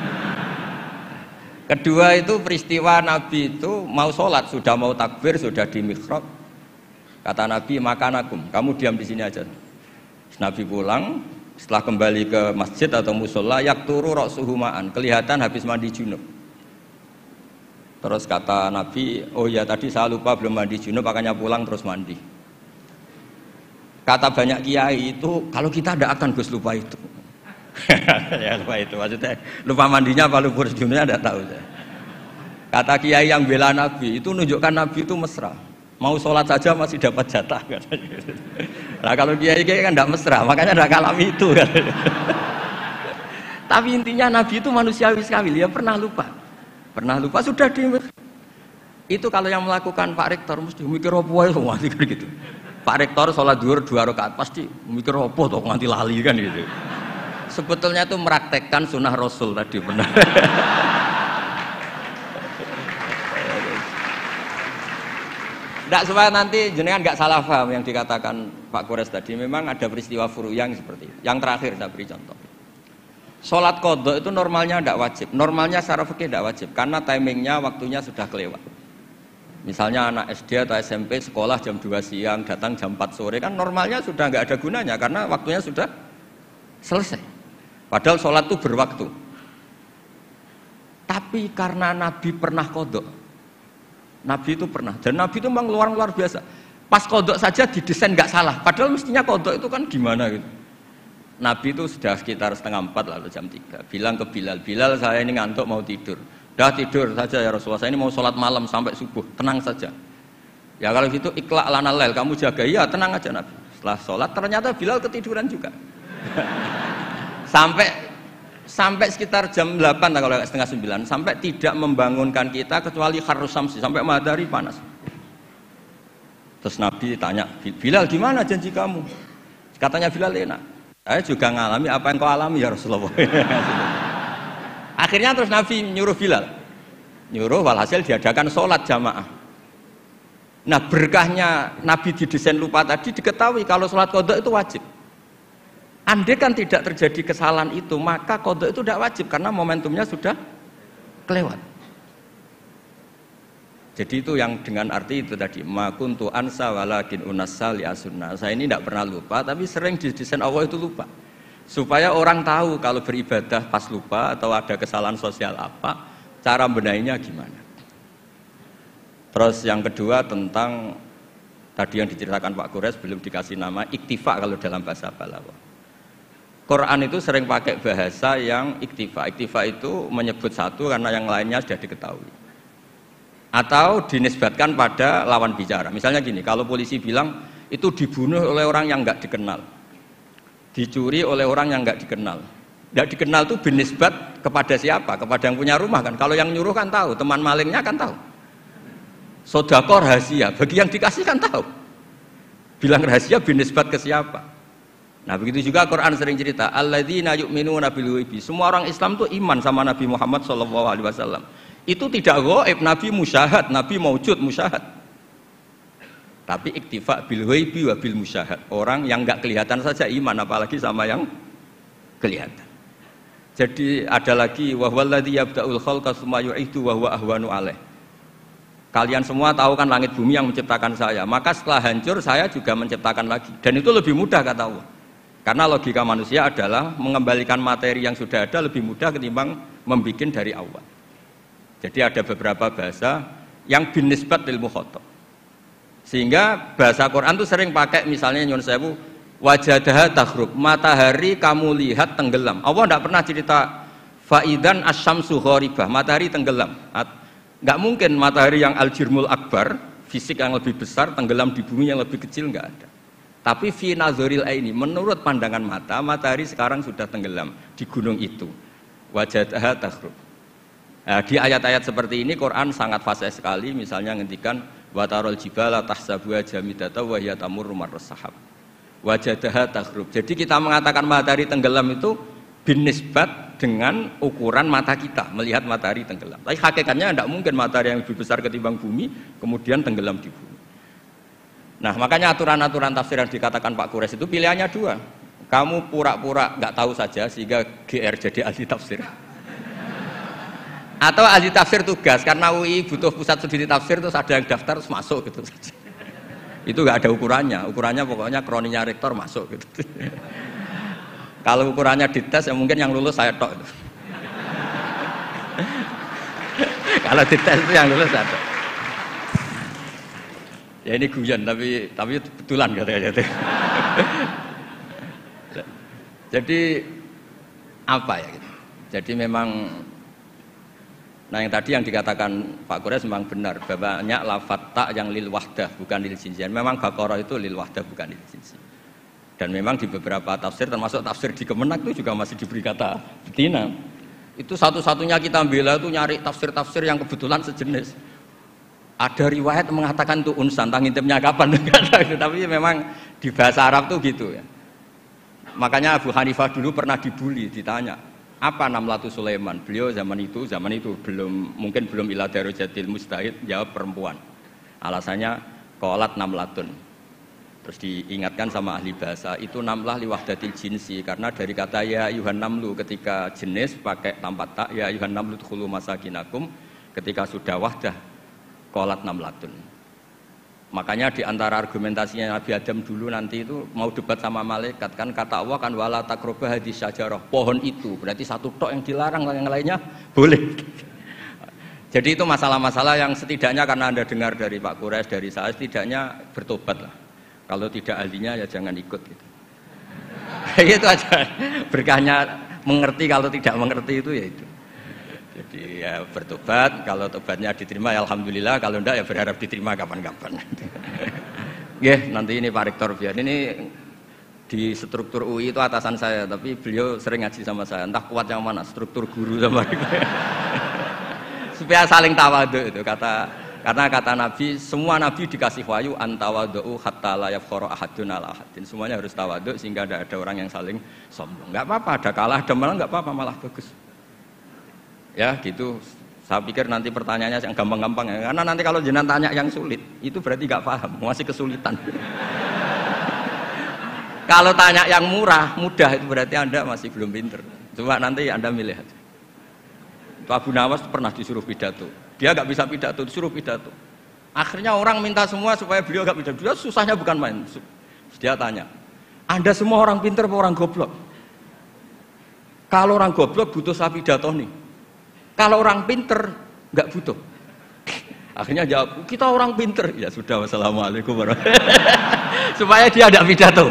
Kedua itu peristiwa Nabi itu mau sholat, sudah mau takbir, sudah di mihrab. Kata Nabi, makanakum, kamu diam di sini aja. Nabi pulang, setelah kembali ke masjid atau musola, yakturu ra'suhu ma'an, kelihatan habis mandi junub. Terus kata Nabi, oh ya tadi saya lupa belum mandi junub, makanya pulang terus mandi. Kata banyak kiai itu, kalau kita tidak akan Gus lupa itu. Ya lupa itu maksudnya lupa mandinya apa lupa sejumnya tidak tahu saya. Kata kiai yang bela Nabi itu nunjukkan Nabi itu mesra. Mau sholat saja masih dapat jatah. Nah kalau kiai kan tidak mesra, makanya tidak kalami itu. Tapi intinya Nabi itu manusiawi sekali. Dia pernah lupa sudah di. Itu kalau yang melakukan Pak Rektor mesti mikir apa ya semua gitu. Pak Rektor sholat zuhur 2 rakaat pasti mikir apa toh nganti lali kan gitu. Sebetulnya itu meraktekkan sunnah Rasul tadi benar. Tidak supaya nanti jenengan nggak salah paham yang dikatakan Pak Kores tadi. Memang ada peristiwa furu yang seperti itu. Yang terakhir saya beri contoh. Sholat qadha itu normalnya tidak wajib. Normalnya secara fikih tidak wajib karena timingnya waktunya sudah kelewat. Misalnya anak SD atau SMP sekolah jam 2 siang datang jam 4 sore kan normalnya sudah nggak ada gunanya karena waktunya sudah selesai. Padahal sholat itu berwaktu. Tapi karena Nabi pernah qadha. Nabi itu pernah, dan Nabi itu memang luar biasa. Pas kodok saja didesain nggak salah, padahal mestinya kodok itu kan gimana gitu. Nabi itu sudah sekitar 3:30 lalu jam 3, bilang ke Bilal, saya ini ngantuk mau tidur. Dah tidur saja ya Rasulullah, saya ini mau sholat malam sampai subuh, tenang saja. Ya kalau gitu ikhla' lana lail, kamu jaga, ya tenang aja Nabi. Setelah sholat ternyata Bilal ketiduran juga. Sampai sekitar jam 8 kalau 8:30 sampai tidak membangunkan kita kecuali harus samsi sampai matahari panas. Terus Nabi tanya, Bilal gimana janji kamu? Katanya Bilal enak. Saya juga ngalami apa yang kau alami ya Rasulullah. Akhirnya terus Nabi nyuruh Bilal, walhasil diadakan sholat jamaah. Nah berkahnya Nabi didesain lupa tadi diketahui kalau sholat qadha itu wajib. Andai kan tidak terjadi kesalahan itu, maka qadha itu tidak wajib karena momentumnya sudah kelewat. Jadi itu yang dengan arti itu tadi, ma kuntu ansa walakin unassa li as-sunnah. Saya ini tidak pernah lupa, tapi sering didesain Allah itu lupa. Supaya orang tahu kalau beribadah pas lupa atau ada kesalahan sosial apa, cara benahinya gimana. Terus yang kedua tentang tadi yang diceritakan Pak Kores belum dikasih nama iktifa kalau dalam bahasa Balaghah. Quran itu sering pakai bahasa yang iktifa. Iktifa itu menyebut satu karena yang lainnya sudah diketahui. Atau dinisbatkan pada lawan bicara. Misalnya gini, kalau polisi bilang itu dibunuh oleh orang yang nggak dikenal, dicuri oleh orang yang nggak dikenal. Nggak dikenal itu binisbat kepada siapa? Kepada yang punya rumah kan. Kalau yang nyuruh kan tahu, teman malingnya kan tahu. Sodaqah rahasia, bagi yang dikasih kan tahu. Bilang rahasia binisbat ke siapa? Nah begitu juga Quran sering cerita alladzina yu'minuna bil ghaibi. Semua orang Islam itu iman sama Nabi Muhammad SAW. Itu tidak ghaib, Nabi musyahad, Nabi maujud musyahad. Tapi iktifa bil ghaibi wa bil musyahad. Orang yang enggak kelihatan saja iman, apalagi sama yang kelihatan. Jadi ada lagi wa huwallazi yabda'ul khalqa tsumma yu'idu wa huwa ahwanu alaih. Kalian semua tahu kan langit bumi yang menciptakan saya, maka setelah hancur saya juga menciptakan lagi. Dan itu lebih mudah kata Allah. Karena logika manusia adalah mengembalikan materi yang sudah ada lebih mudah ketimbang membuat dari awal. Jadi ada beberapa bahasa yang binisbat lil mukhatab. Sehingga bahasa Quran itu sering pakai misalnya nyun sewu wajadaha taghrub, matahari kamu lihat tenggelam. Allah tidak pernah cerita faidan asyamsu gharibah, matahari tenggelam. Enggak mungkin matahari yang al-jirmul akbar, fisik yang lebih besar tenggelam di bumi yang lebih kecil, enggak ada. Tapi fi nazaril aini, menurut pandangan mata, matahari sekarang sudah tenggelam di gunung itu. Wajadaha taghrub. Nah, di ayat-ayat seperti ini Quran sangat fasih sekali, misalnya ngendikan wa tarol jibala tahsabuha jamidata wa hiya tamurru marras sahab. Wajadaha taghrub. Jadi kita mengatakan matahari tenggelam itu binisbat dengan ukuran mata kita melihat matahari tenggelam. Tapi hakikatnya tidak mungkin matahari yang lebih besar ketimbang bumi kemudian tenggelam di bumi. Nah makanya aturan-aturan tafsir yang dikatakan Pak Kures itu pilihannya dua. Kamu pura-pura nggak tahu saja sehingga GR jadi ahli tafsir. Atau ahli tafsir tugas karena UI butuh pusat studi tafsir terus ada yang daftar terus masuk gitu saja. Itu nggak ada ukurannya. Ukurannya pokoknya kroninya rektor masuk gitu. Kalau ukurannya dites ya mungkin yang lulus saya tok. Kalau dites itu yang lulus saya tok. Ya ini guyon tapi betulan katanya. Jadi apa ya gitu. Jadi memang nah yang tadi yang dikatakan Pak Quraisy memang benar, banyak lafadz ta yang lil wahdah bukan lil jinsi. Memang Baqarah itu lil wahdah bukan lil jinsi. Dan memang di beberapa tafsir termasuk tafsir di Kemenak itu juga masih diberi kata betina. Itu satu-satunya kita bela itu nyari tafsir-tafsir yang kebetulan sejenis. Ada riwayat mengatakan itu unsan, tangintimnya kapan? Tapi memang di bahasa Arab tuh gitu ya. Makanya Abu Hanifah dulu pernah dibully, ditanya apa Namlatu Sulaiman? Beliau zaman itu mungkin belum ila darajatil mustahid, jawab perempuan. Alasannya qalat namlatun. Terus diingatkan sama ahli bahasa, itu namlah li wahdatil jinsi, karena dari kata ya ayuhan namlu ketika jenis pakai tanpa tak, ya ayuhan namlu dkhulu masakinakum, ketika sudah wahdah qalat namlatun. Makanya di antara argumentasinya Nabi Adam dulu nanti itu mau debat sama malaikat, kan kata Allah kan wala taqrabah hadis syajarah, pohon itu berarti satu tok yang dilarang, yang lainnya boleh. Jadi itu masalah-masalah yang setidaknya karena Anda dengar dari Pak Quraisy, dari saya, setidaknya bertobat lah. Kalau tidak ahlinya ya jangan ikut gitu. Itu aja berkahnya mengerti, kalau tidak mengerti itu ya itu. Jadi ya bertobat, kalau tobatnya diterima ya alhamdulillah, kalau enggak ya berharap diterima kapan-kapan. Nanti ini Pak Rektor biar ini di struktur UI itu atasan saya, tapi beliau sering ngaji sama saya, entah kuat yang mana, struktur guru sama supaya saling tawadhu itu karena kata Nabi, semua Nabi dikasih wahyu antawadhu hatta la yafkhara ahadun ala ahadin. Semuanya harus tawadhu sehingga tidak ada orang yang saling sombong. Enggak apa-apa, ada kalah, ada menang enggak apa-apa, malah bagus. Ya gitu, saya pikir nanti pertanyaannya yang gampang-gampang ya. Karena nanti kalau jenengan tanya yang sulit, itu berarti gak paham, masih kesulitan. Kalau tanya yang mudah itu berarti Anda masih belum pinter. Coba nanti Anda milih aja. Abu Nawas pernah disuruh pidato, dia gak bisa pidato, disuruh pidato. Akhirnya orang minta semua supaya beliau gak pidato. Dia susahnya bukan main. Dia tanya, Anda semua orang pinter apa orang goblok? Kalau orang goblok butuh saya pidato nih. Kalau orang pinter nggak butuh. Akhirnya jawab, kita orang pinter. Ya sudah, wassalamualaikum warahmatullahi wabarakatuh. Supaya dia ada pidato.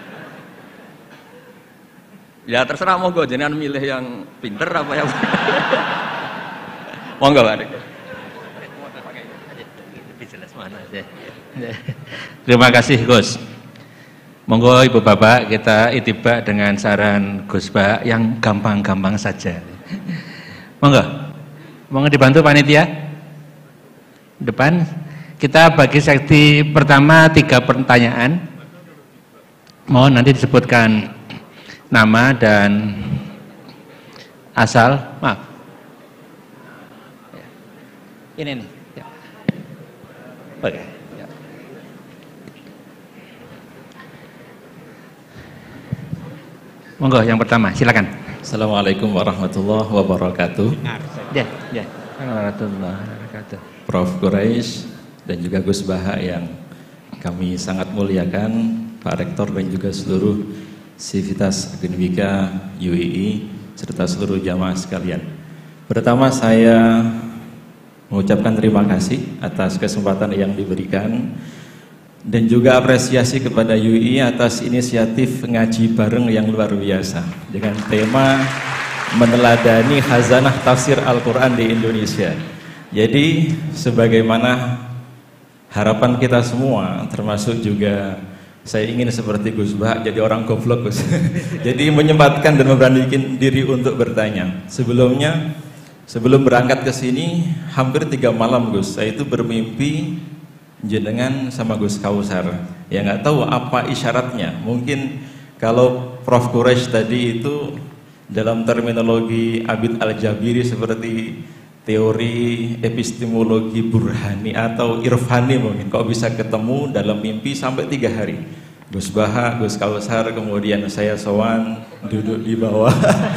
Ya terserah monggo, jenengan milih yang pinter apa yang monggo Pak. Terima kasih Gus. Monggo Ibu Bapak kita itibak dengan saran Gus Ba yang gampang-gampang saja. Monggo dibantu panitia. Depan kita bagi sesi pertama 3 pertanyaan. Mohon nanti disebutkan nama dan asal. Maaf. Ini nih. Ya. Oke. Ya. Monggo yang pertama, silakan. Assalamualaikum warahmatullahi wabarakatuh. Ya. Warahmatullahi wabarakatuh. Prof. Quraisy dan juga Gus Baha yang kami sangat muliakan, Pak Rektor dan juga seluruh Sivitas Akademika UII serta seluruh jamaah sekalian. Pertama saya mengucapkan terima kasih atas kesempatan yang diberikan dan juga apresiasi kepada UI atas inisiatif ngaji bareng yang luar biasa dengan tema meneladani khazanah tafsir Al-Quran di Indonesia. Jadi sebagaimana harapan kita semua, termasuk juga saya ingin seperti Gus Bah jadi orang goblok Gus. Jadi menyempatkan dan memberanikan diri untuk bertanya. Sebelum berangkat ke sini hampir 3 malam Gus, saya itu bermimpi jenengan sama Gus Kausar. Ya nggak tahu apa isyaratnya. Mungkin kalau Prof. Quraisy tadi itu dalam terminologi Abid Al-Jabiri seperti teori epistemologi burhani atau irfani mungkin. Kok bisa ketemu dalam mimpi sampai 3 hari. Gus Baha, Gus Kausar, kemudian saya sowan duduk di bawah.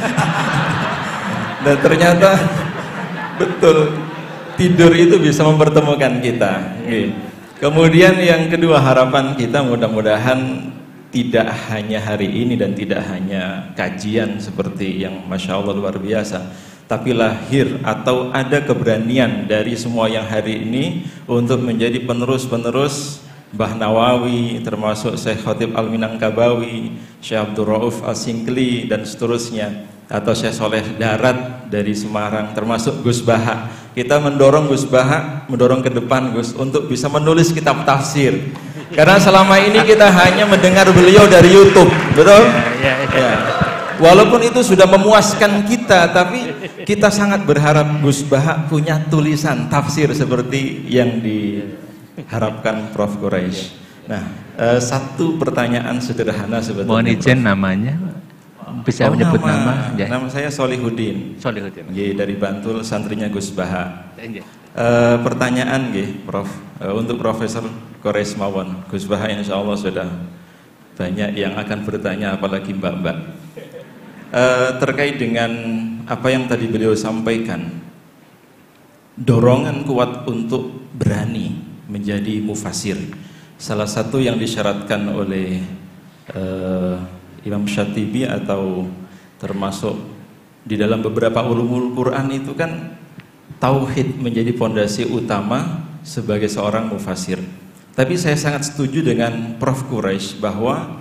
Dan ternyata betul tidur itu bisa mempertemukan kita. Kemudian yang kedua, harapan kita mudah-mudahan tidak hanya hari ini dan tidak hanya kajian seperti yang Masya Allah luar biasa, tapi lahir atau ada keberanian dari semua yang hari ini untuk menjadi penerus-penerus Mbah Nawawi, termasuk Syekh Khatib Al-Minangkabawi, Syekh Abdul Rauf Al-Singkli dan seterusnya. atau Syekh Soleh Darat dari Semarang, termasuk Gus Baha. Kita mendorong Gus Baha, mendorong ke depan Gus untuk bisa menulis kitab tafsir. Karena selama ini kita hanya mendengar beliau dari YouTube, betul? Ya. Walaupun itu sudah memuaskan kita, tapi kita sangat berharap Gus Baha punya tulisan tafsir seperti yang diharapkan Prof. Quraisy. Nah, satu pertanyaan sederhana sebetulnya. Mohon izin namanya, bisa menyebut nama? Ya. Nama saya Solihuddin. Solihuddin. Dari Bantul, santrinya Gus Baha. Pertanyaan Prof, untuk Profesor Quraisy mawon. Gus Baha insya Allah sudah banyak yang akan bertanya, apalagi mbak-mbak. Terkait dengan apa yang tadi beliau sampaikan, dorongan kuat untuk berani menjadi mufasir. Salah satu yang disyaratkan oleh Imam Syatibi atau termasuk di dalam beberapa ulumul Quran itu kan tauhid menjadi fondasi utama sebagai seorang mufasir. Tapi saya sangat setuju dengan Prof. Quraisy bahwa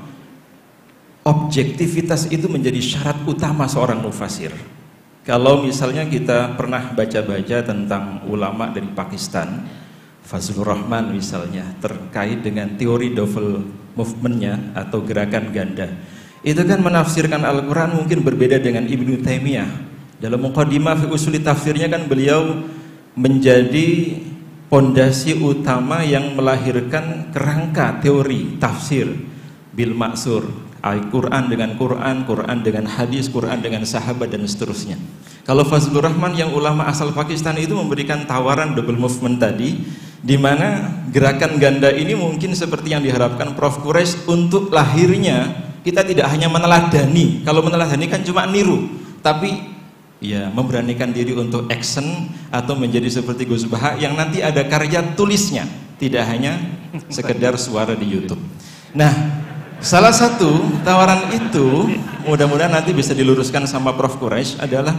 objektivitas itu menjadi syarat utama seorang mufasir. Kalau misalnya kita pernah baca-baca tentang ulama dari Pakistan, Fazlur Rahman misalnya, terkait dengan teori double movement-nya atau gerakan ganda, itu kan menafsirkan Al-Quran mungkin berbeda dengan Ibnu Taimiyah. Dalam Muqaddimah fi Usuli Tafsirnya kan beliau menjadi pondasi utama yang melahirkan kerangka teori tafsir bil maksur, Al-Quran dengan Quran, Quran dengan hadis, Quran dengan sahabat dan seterusnya. Kalau Fazlur Rahman yang ulama asal Pakistan itu memberikan tawaran double movement tadi, di mana gerakan ganda ini mungkin seperti yang diharapkan Prof. Quraisy untuk lahirnya kita tidak hanya meneladani. Kalau meneladani kan cuma niru, tapi ya memberanikan diri untuk action atau menjadi seperti Gus Baha yang nanti ada karya tulisnya, tidak hanya sekedar suara di YouTube. Nah, salah satu tawaran itu mudah-mudahan nanti bisa diluruskan sama Prof. Quraisy adalah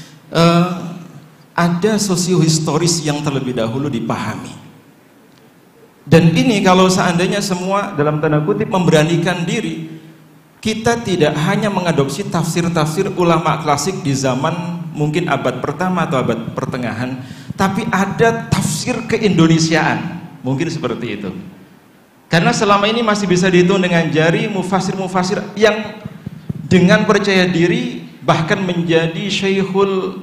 ada sosiohistoris yang terlebih dahulu dipahami. Dan ini kalau seandainya semua dalam tanda kutip memberanikan diri, kita tidak hanya mengadopsi tafsir-tafsir ulama klasik di zaman mungkin abad pertama atau abad pertengahan, tapi ada tafsir keindonesiaan, mungkin seperti itu. Karena selama ini masih bisa dihitung dengan jari mufasir-mufasir yang dengan percaya diri bahkan menjadi Syekhul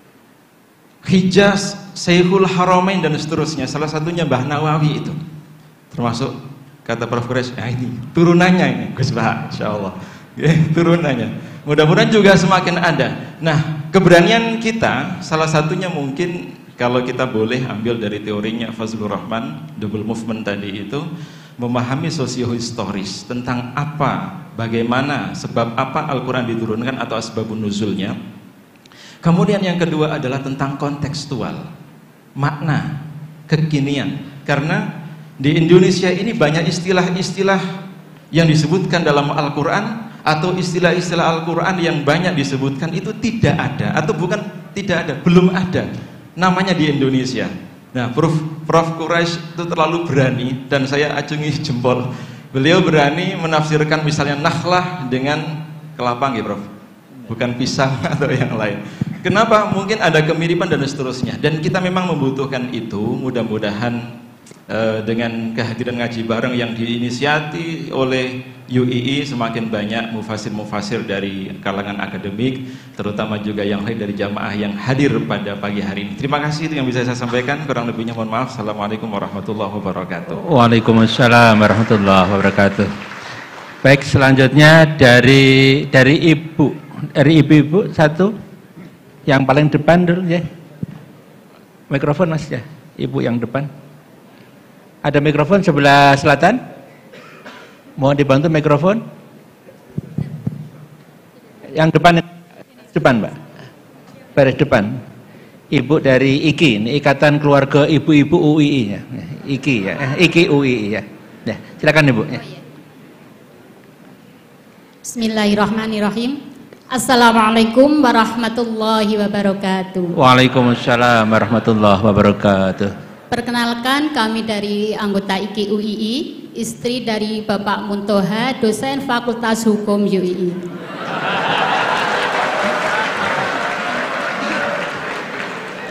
Hijaz, Syekhul Haramain dan seterusnya. Salah satunya Mbah Nawawi itu. Termasuk kata Prof. Quraisy, ini turunannya ini Gus Baha, insyaallah. Turunannya. Mudah-mudahan juga semakin ada. Nah, keberanian kita salah satunya mungkin kalau kita boleh ambil dari teorinya Fazlur Rahman, double movement tadi itu, memahami sosiohistoris tentang apa, bagaimana, sebab apa Al-Quran diturunkan atau asbabun nuzulnya. Kemudian yang kedua adalah tentang kontekstual, makna, kekinian. Karena di Indonesia ini banyak istilah-istilah yang disebutkan dalam Al-Quran atau istilah-istilah Al-Quran yang banyak disebutkan itu tidak ada, atau bukan tidak ada, belum ada namanya di Indonesia. Nah, Prof. Quraisy itu terlalu berani dan saya acungi jempol. Beliau berani menafsirkan misalnya nakhlah dengan kelapa nggih, Prof. Bukan pisang atau yang lain. Kenapa? Mungkin ada kemiripan dan seterusnya. Dan kita memang membutuhkan itu. Mudah-mudahan dengan kehadiran ngaji bareng yang diinisiasi oleh UII semakin banyak mufasir-mufasir dari kalangan akademik, terutama juga yang lain dari jamaah yang hadir pada pagi hari ini. Terima kasih, itu yang bisa saya sampaikan. Kurang lebihnya mohon maaf. Assalamualaikum warahmatullahi wabarakatuh. Waalaikumsalam warahmatullahi wabarakatuh. Baik, selanjutnya dari ibu-ibu satu yang paling depan dulu ya. Mikrofon Mas ya, ibu yang depan. Ada mikrofon sebelah selatan? Mohon dibantu mikrofon. Yang depan, Mbak. Baris depan. Ibu dari IKI, ini Ikatan Keluarga Ibu-Ibu UII ya. IKI ya, IKI UII ya. Ya, silakan Ibu ya. Bismillahirrahmanirrahim. Assalamualaikum warahmatullahi wabarakatuh. Waalaikumsalam warahmatullahi wabarakatuh. Perkenalkan, kami dari anggota IKI UII, istri dari Bapak Muntoha, dosen Fakultas Hukum UII.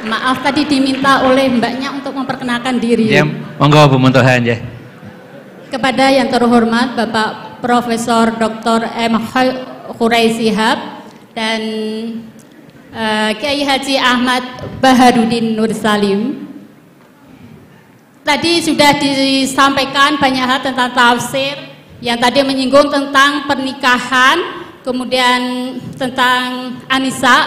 maaf tadi diminta oleh mbaknya untuk memperkenalkan diri. Ya, monggo Bu Muntohan ya. Kepada yang terhormat Bapak Profesor Dr. M. Khurai Shihab dan Kiai Haji Ahmad Baharudin Nur Salim. Tadi sudah disampaikan banyak hal tentang tafsir, yang tadi menyinggung tentang pernikahan, kemudian tentang Anisa,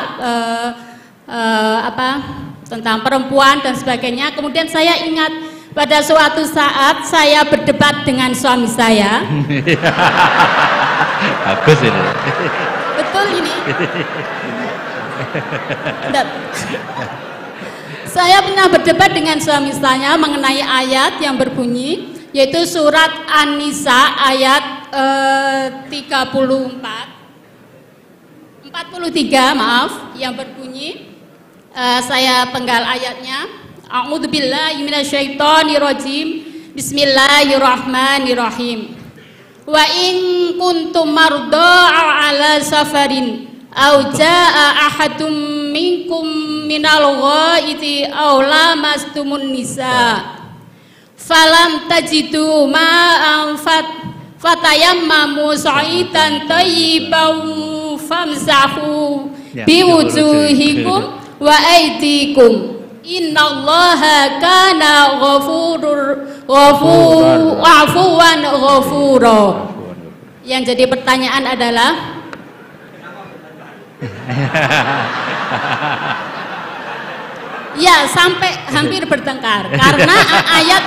tentang perempuan dan sebagainya. Kemudian saya ingat pada suatu saat saya berdebat dengan suami saya. Bagus ini. Betul ini. Saya pernah berdebat dengan suami saya mengenai ayat yang berbunyi, yaitu surat An-Nisa ayat 43 maaf, yang berbunyi, saya penggal ayatnya. A'udzubillahi minasyaitonirrajim. Bismillahirrahmanirrahim. Wa in kuntum mardaa ala safarin aw jaa ahadum minkum minal ghaiti aw lamastumun nisa falam tajidu ma'an fatayammamu sa'idan thayyiban famsahu biwujuhikum wa aydikum innallaha kana afuwan ghafura. Yang jadi pertanyaan adalah ya, sampai hampir bertengkar karena ayat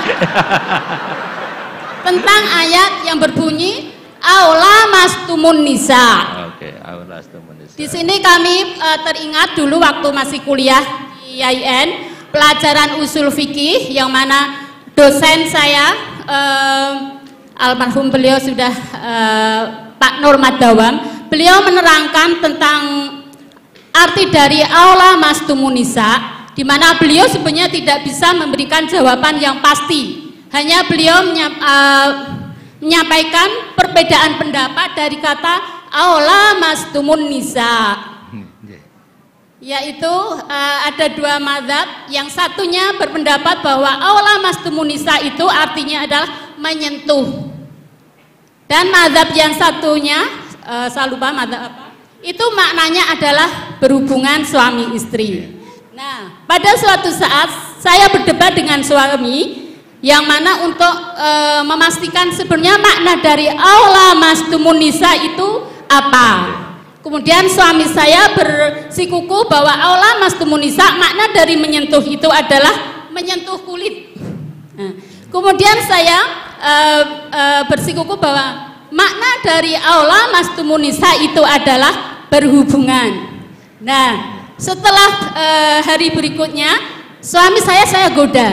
tentang ayat yang berbunyi aula mastumun nisa. Oke, aula mastumun nisa. Di sini kami teringat dulu waktu masih kuliah di IAIN, pelajaran usul fikih, yang mana dosen saya almarhum beliau sudah Pak Nur Madawam, beliau menerangkan tentang arti dari aula mastumun nisa, di mana beliau sebenarnya tidak bisa memberikan jawaban yang pasti. Hanya beliau menyampaikan perbedaan pendapat dari kata aula mastumun nisa, yaitu ada dua mazhab. Yang satunya berpendapat bahwa aula mastumun nisa itu artinya adalah menyentuh, dan mazhab yang satunya saya lupa mazhab apa, itu maknanya adalah berhubungan suami istri. Nah, pada suatu saat saya berdebat dengan suami, yang mana untuk memastikan sebenarnya makna dari aula mastumun nisa itu apa. Kemudian suami saya bersikuku bahwa aula mastumun nisa makna dari menyentuh itu adalah menyentuh kulit. Nah, kemudian saya bersikuku bahwa makna dari aula mastumun nisa itu adalah berhubungan. Nah, setelah hari berikutnya suami saya goda.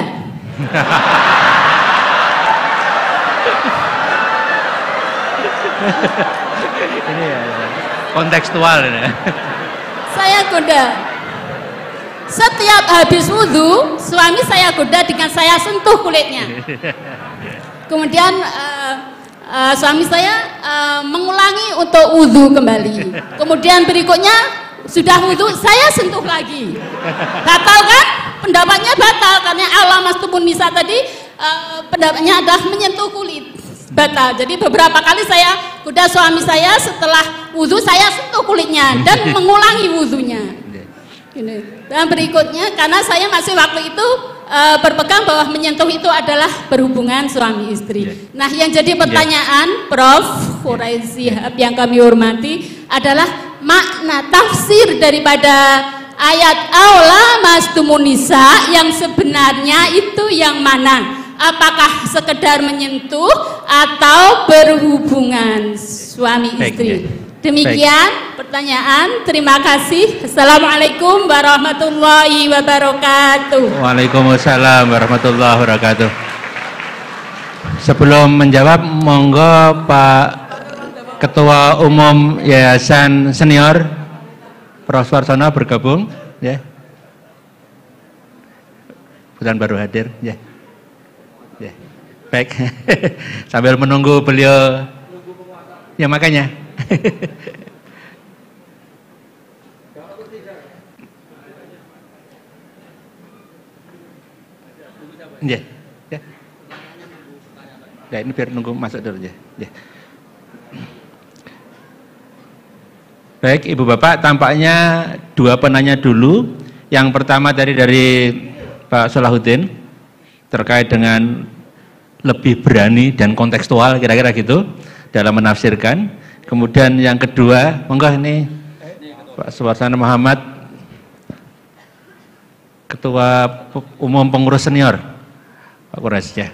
Ini ya, kontekstual ini. Saya goda. Setiap habis wudhu, suami saya goda dengan saya sentuh kulitnya. Kemudian suami saya mengulangi untuk wudhu kembali. Kemudian berikutnya sudah wudhu, saya sentuh lagi. Batal kan? Pendapatnya batal karena aula mastumun nisa tadi pendapatnya adalah menyentuh kulit. Batal. Jadi beberapa kali saya goda suami saya, setelah wudhu saya sentuh kulitnya dan mengulangi wudhunya. Dan berikutnya karena saya masih waktu itu berpegang bahwa menyentuh itu adalah berhubungan suami istri. Nah, yang jadi pertanyaan Prof. Khurai Shihab yang kami hormati adalah makna tafsir daripada ayat aula mastumun nisa yang sebenarnya itu yang mana? Apakah sekedar menyentuh atau berhubungan suami istri? Demikian pertanyaan. Terima kasih. Assalamualaikum warahmatullahi wabarakatuh. Waalaikumsalam warahmatullahi wabarakatuh. Sebelum menjawab, monggo Pak Ketua Umum Yayasan Senior Prof. Warsono bergabung, ya. Kebetulan baru hadir, ya. Ya. Baik. Sambil menunggu beliau, ya makanya. Ya. Ya. Ya, ini biar nunggu masuk dulu ya. Ya. Baik, Ibu Bapak, tampaknya dua penanya dulu. Yang pertama dari Pak Salahuddin terkait dengan lebih berani dan kontekstual kira-kira gitu dalam menafsirkan. Kemudian yang kedua, monggo ini Pak Suwarsana Muhammad, Ketua Umum Pengurus Senior Pak Kures ya.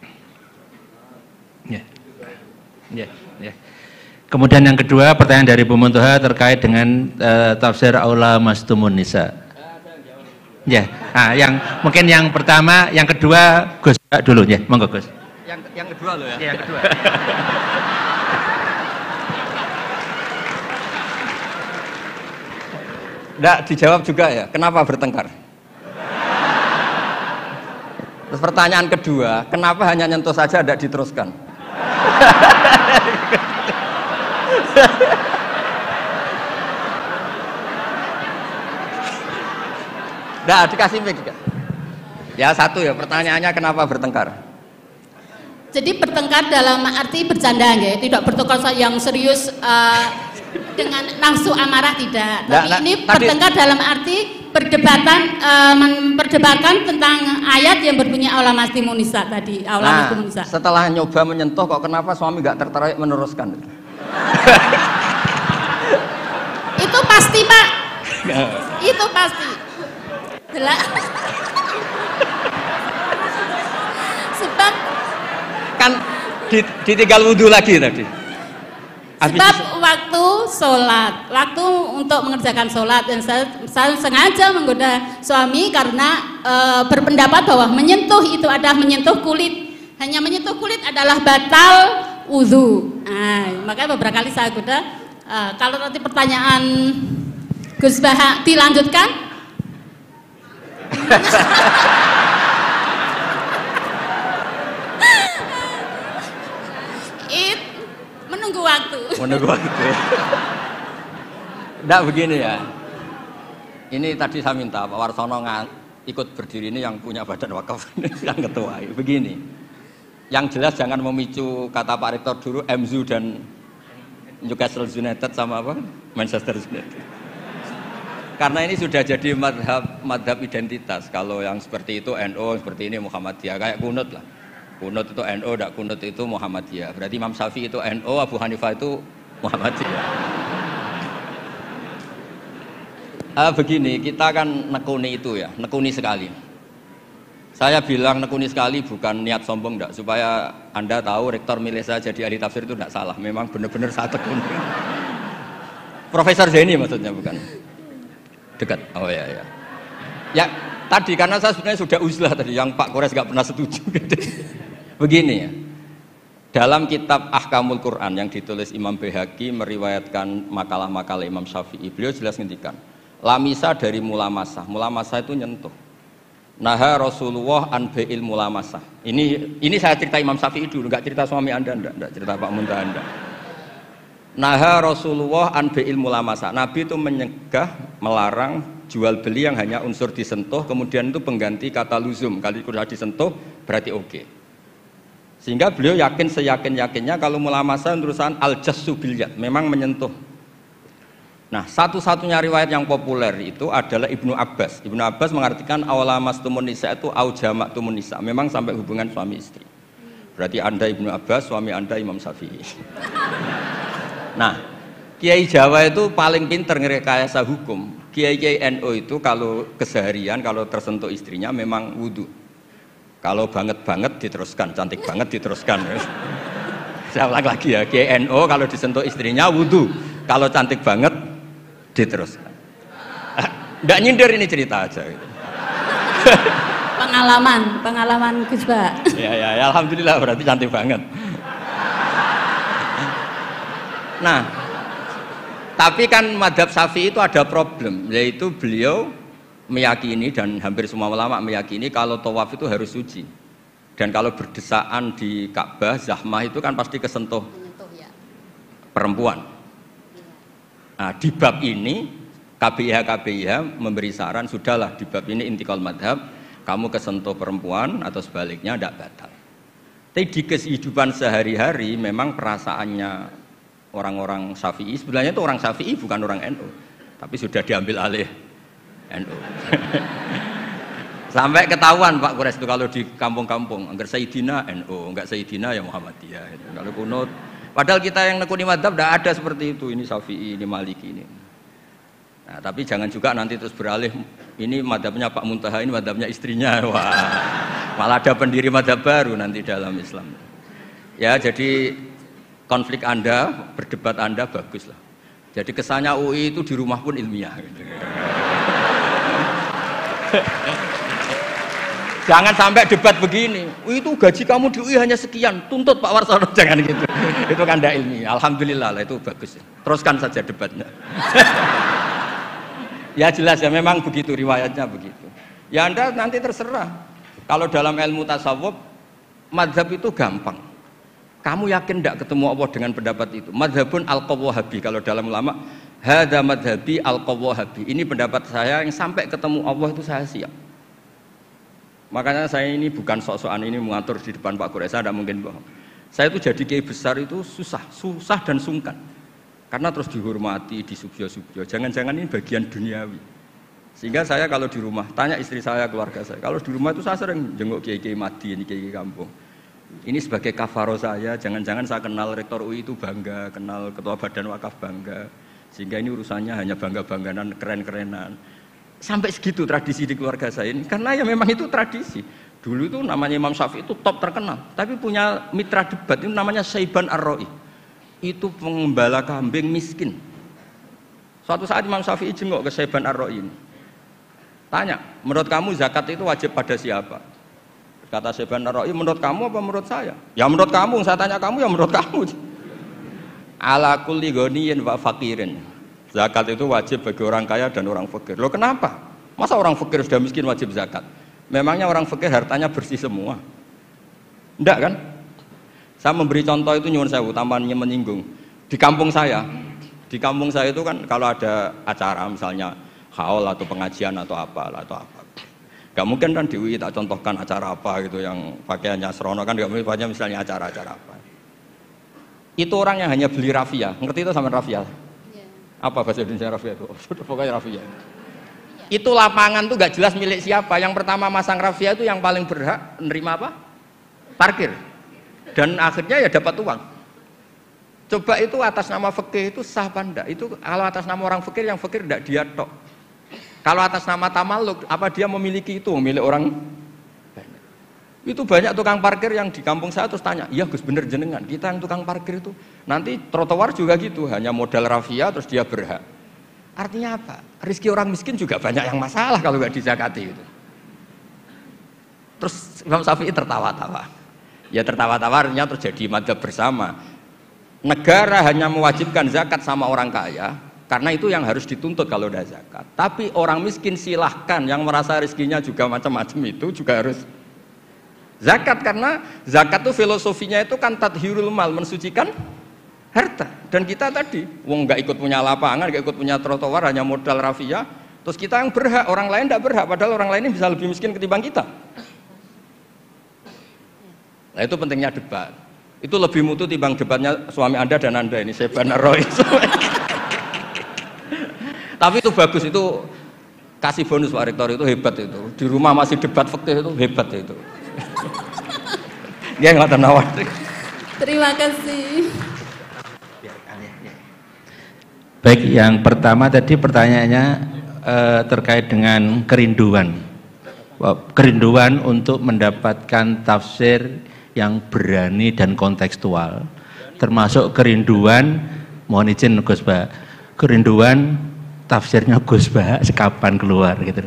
Ya. Ya, ya. Kemudian yang kedua pertanyaan dari Bu Muntoha terkait dengan tafsir Aula Mastumun Nisa. Ya, yang mungkin yang pertama, yang kedua Gus dulu ya, monggo Gus. Yang kedua loh ya. Yang kedua. Nggak dijawab juga ya, kenapa bertengkar? Terus pertanyaan kedua, kenapa hanya nyentuh saja tidak diteruskan? Nggak, dikasih mic. Ya satu ya, pertanyaannya kenapa bertengkar? Jadi bertengkar dalam arti bercanda ya, tidak bertengkar yang serius dengan nafsu amarah tidak. Tapi ini bertengkar dalam arti memperdebatkan tentang ayat yang berbunyi Aula Mastumun Nisa tadi. Aula Mastumun Nisa. Setelah nyoba menyentuh kok kenapa suami nggak tertarik meneruskan? Itu pasti Pak. Itu pasti. Sebab kan ditinggal wudhu lagi tadi. Sebab waktu sholat, waktu untuk mengerjakan sholat, dan saya sengaja menggoda suami karena berpendapat bahwa menyentuh itu adalah menyentuh kulit, hanya menyentuh kulit adalah batal wudhu. Makanya beberapa kali saya goda. Kalau nanti pertanyaan Gus Baha dilanjutkan. Menunggu waktu. Menunggu waktu. Nggak begini ya. Ini tadi saya minta Pak Warsono ikut berdiri ini yang punya badan wakaf yang ketua. Begini. Yang jelas jangan memicu kata Pak Rektor dulu MZU dan Newcastle United sama apa? Manchester United. Karena ini sudah jadi madhab identitas. Kalau yang seperti itu NU, seperti ini Muhammadiyah, kayak kunut lah. Kunut itu NU, tidak kunut itu Muhammadiyah. Berarti Imam Syafi'i itu NU, Abu Hanifah itu Muhammadiyah. Begini, kita kan nekuni itu ya, nekuni sekali. Saya bilang nekuni sekali bukan niat sombong enggak, supaya Anda tahu Rektor milih saya jadi ahli tafsir itu enggak salah. Memang benar-benar saya tekuni. Profesor Zaini maksudnya bukan. Dekat. Oh ya ya. Ya tadi karena saya sebenarnya sudah uzlah tadi yang Pak Kores nggak pernah setuju. Begini ya. Dalam kitab Ahkamul Quran yang ditulis Imam Baihaqi meriwayatkan makalah-makalah Imam Syafi'i, beliau jelas ngendikan lamisa dari mulamasah. Mulamasah itu nyentuh. Naha Rasulullah an bai'il mulamasah. Ini saya cerita Imam Syafi'i dulu, nggak cerita suami Anda, enggak cerita Pak Muntaha Anda. Naha Rasulullah an bai'il mulamasah. Nabi itu menyegah, melarang jual beli yang hanya unsur disentuh, kemudian itu pengganti kata luzum. Kali sudah disentuh berarti oke. Sehingga beliau yakin seyakin-yakinnya kalau mulamasah urusan al-jassu bil yad, memang menyentuh. Nah, satu-satunya riwayat yang populer itu adalah Ibnu Abbas. Ibnu Abbas mengartikan awala mastumun nisa itu au jama'tumun nisa, memang sampai hubungan suami istri. Berarti Anda Ibnu Abbas, suami Anda Imam Syafi'i. Nah, Kiai Jawa itu paling pinter ngerekayasa hukum. Kiai-kiai NU itu kalau keseharian, kalau tersentuh istrinya memang wudhu. Kalau banget-banget diteruskan, cantik banget diteruskan. Saya ulang lagi ya, Kiai NU kalau disentuh istrinya wudhu. Kalau cantik banget diteruskan. Nggak nyindir ini cerita aja. Gitu. Pengalaman Gus Ba. Ya, alhamdulillah berarti cantik banget. Nah, tapi kan madhab Syafi'i itu ada problem, yaitu beliau meyakini dan hampir semua ulama meyakini kalau tawaf itu harus suci. Dan kalau berdesaan di Ka'bah, zahmah itu kan pasti kesentuh perempuan. Nah, di bab ini KBIH memberi saran, sudahlah di bab ini intikal madhab, kamu kesentuh perempuan atau sebaliknya tidak batal. Tapi di kehidupan sehari-hari memang perasaannya orang-orang Syafi'i, sebenarnya itu orang Syafi'i bukan orang NU, tapi sudah diambil alih NU. Sampai ketahuan Pak Quraisy itu kalau di kampung-kampung, enggak Sayyidina NU, enggak Sayyidina ya Muhammadiyah. Kalau kunut, padahal kita yang nekuni madzhab tidak ada seperti itu, ini Syafi'i, ini Maliki ini. Nah, tapi jangan juga nanti terus beralih, ini madzhabnya Pak Muntaha, ini madzhabnya istrinya. Wah, malah ada pendiri madzhab baru nanti dalam Islam. Ya, jadi konflik Anda, berdebat Anda baguslah. Jadi kesannya UI itu di rumah pun ilmiah. Gitu. Jangan sampai debat begini, itu gaji kamu di UI hanya sekian, tuntut Pak Warsono, jangan gitu. Itu kan tidak ilmiah. Alhamdulillah lah, itu bagus. Teruskan saja debatnya. Ya jelas ya, memang begitu riwayatnya begitu. Ya Anda nanti terserah. Kalau dalam ilmu tasawuf, madzhab itu gampang. Kamu yakin tidak ketemu Allah dengan pendapat itu? Madzhabun al-Qawwahabi, kalau dalam ulama, hadza madhabi al-Qawwahabi. Ini pendapat saya yang sampai ketemu Allah itu saya siap. Makanya saya ini bukan sok-sokan ini mengatur di depan Pak Quraisy, tidak mungkin bohong. Saya itu jadi kiai besar itu susah dan sungkan. Karena terus dihormati, disubyo-subyo. Jangan-jangan ini bagian duniawi. Sehingga saya kalau di rumah, tanya istri saya, keluarga saya. Kalau di rumah itu saya sering jenguk kiai-kiai madi, ini kiai kampung. Ini sebagai kafaro saya, jangan-jangan saya kenal rektor UI itu bangga, kenal ketua badan wakaf bangga. Sehingga ini urusannya hanya bangga-bangganan, keren-kerenan. Sampai segitu tradisi di keluarga saya ini, karena ya memang itu tradisi. Dulu itu namanya Imam Syafi'i itu top terkenal, tapi punya mitra debat itu namanya Syaiban Ar-Ra'i. Itu pengembala kambing miskin. Suatu saat Imam Syafi'i jenguk ke Syaiban Ar-Ra'i ini. Tanya, menurut kamu zakat itu wajib pada siapa? Kata Syaiban Ar-Ra'i, menurut kamu apa menurut saya? Ya menurut kamu, saya tanya kamu ya menurut kamu. Ala kulli ghaniyin wa faqirin. Zakat itu wajib bagi orang kaya dan orang fakir. Loh kenapa? Masa orang fakir sudah miskin wajib zakat? Memangnya orang fakir hartanya bersih semua? Enggak kan? Saya memberi contoh itu nyuwun sewu, tambahannya menyinggung. Di kampung saya itu kan kalau ada acara misalnya haul atau pengajian atau apa. Gak mungkin kan di UI tak contohkan acara apa gitu yang pakaiannya serono kan, gak mungkin misalnya acara-acara apa. Itu orang yang hanya beli rafia, ngerti itu sama rafia? Apa bahasa Indonesia rafia itu? Oh, pokoknya rafia. Itu lapangan tuh gak jelas milik siapa. Yang pertama masang rafia itu yang paling berhak menerima apa? Parkir. Dan akhirnya ya dapat uang. Coba itu atas nama fikih itu sah apa enggak? Itu kalau atas nama orang fikir, yang fikir enggak dia tok. Kalau atas nama tamaluk, apa dia memiliki itu, milik orang banyak. Itu banyak tukang parkir yang di kampung saya terus tanya, iya Gus bener jenengan, kita yang tukang parkir itu nanti trotoar juga gitu, hanya modal rafia terus dia berhak. Artinya apa? Rezeki orang miskin juga banyak yang masalah kalau nggak dizakati itu. Terus Imam Syafi'i tertawa-tawa. Ya tertawa-tawa artinya terjadi madzhab bersama. Negara hanya mewajibkan zakat sama orang kaya, karena itu yang harus dituntut kalau udah zakat. Tapi orang miskin silahkan, yang merasa rezekinya juga macam-macam itu juga harus zakat, karena zakat itu filosofinya itu kan tathhirul mal, mensucikan harta. Dan kita tadi, wong nggak ikut punya lapangan, nggak ikut punya trotoar, hanya modal rafia. Terus kita yang berhak, orang lain tidak berhak, padahal orang lain ini bisa lebih miskin ketimbang kita. Nah itu pentingnya debat. Itu lebih mutu timbang debatnya suami Anda dan Anda ini, Syaiban Ar-Ra'i. Tapi itu bagus, itu kasih bonus Pak Rektor, itu hebat itu. Di rumah masih debat fikih itu hebat itu. Dia nggak tenawar. Terima kasih. Baik, yang pertama tadi pertanyaannya terkait dengan kerinduan. Kerinduan untuk mendapatkan tafsir yang berani dan kontekstual. Termasuk kerinduan, mohon izin Gus Bah, kerinduan tafsirnya Gus Bah sekapan keluar gitu.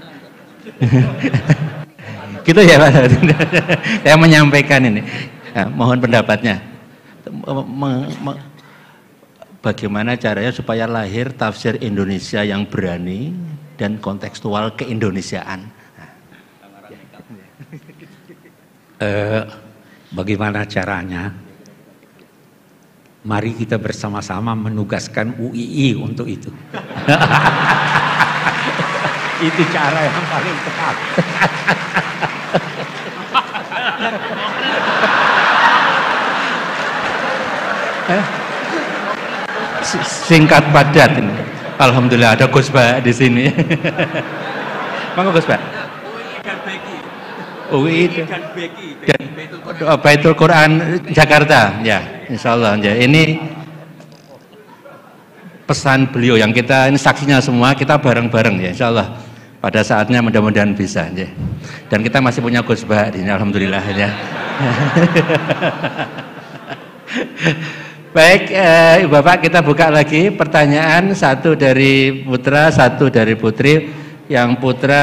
Gitu ya Pak. Saya menyampaikan ini. Nah, mohon pendapatnya. Bagaimana caranya supaya lahir tafsir Indonesia yang berani dan kontekstual keindonesiaan. Bagaimana caranya? Mari kita bersama-sama menugaskan UII untuk itu. Itu cara yang paling tepat. Singkat padat ini. Alhamdulillah ada Gus Ba di sini. Monggo Gus Ba. UI dan Baitul Quran Jakarta, ya, insya Allah. Ya. Ini pesan beliau yang kita ini saksinya semua, kita bareng-bareng ya, insya Allah. Pada saatnya mudah-mudahan bisa. Ya. Dan kita masih punya Gus Ba di sini, alhamdulillah ya. Baik, Ibu Bapak, kita buka lagi pertanyaan, satu dari putra, satu dari putri. Yang putra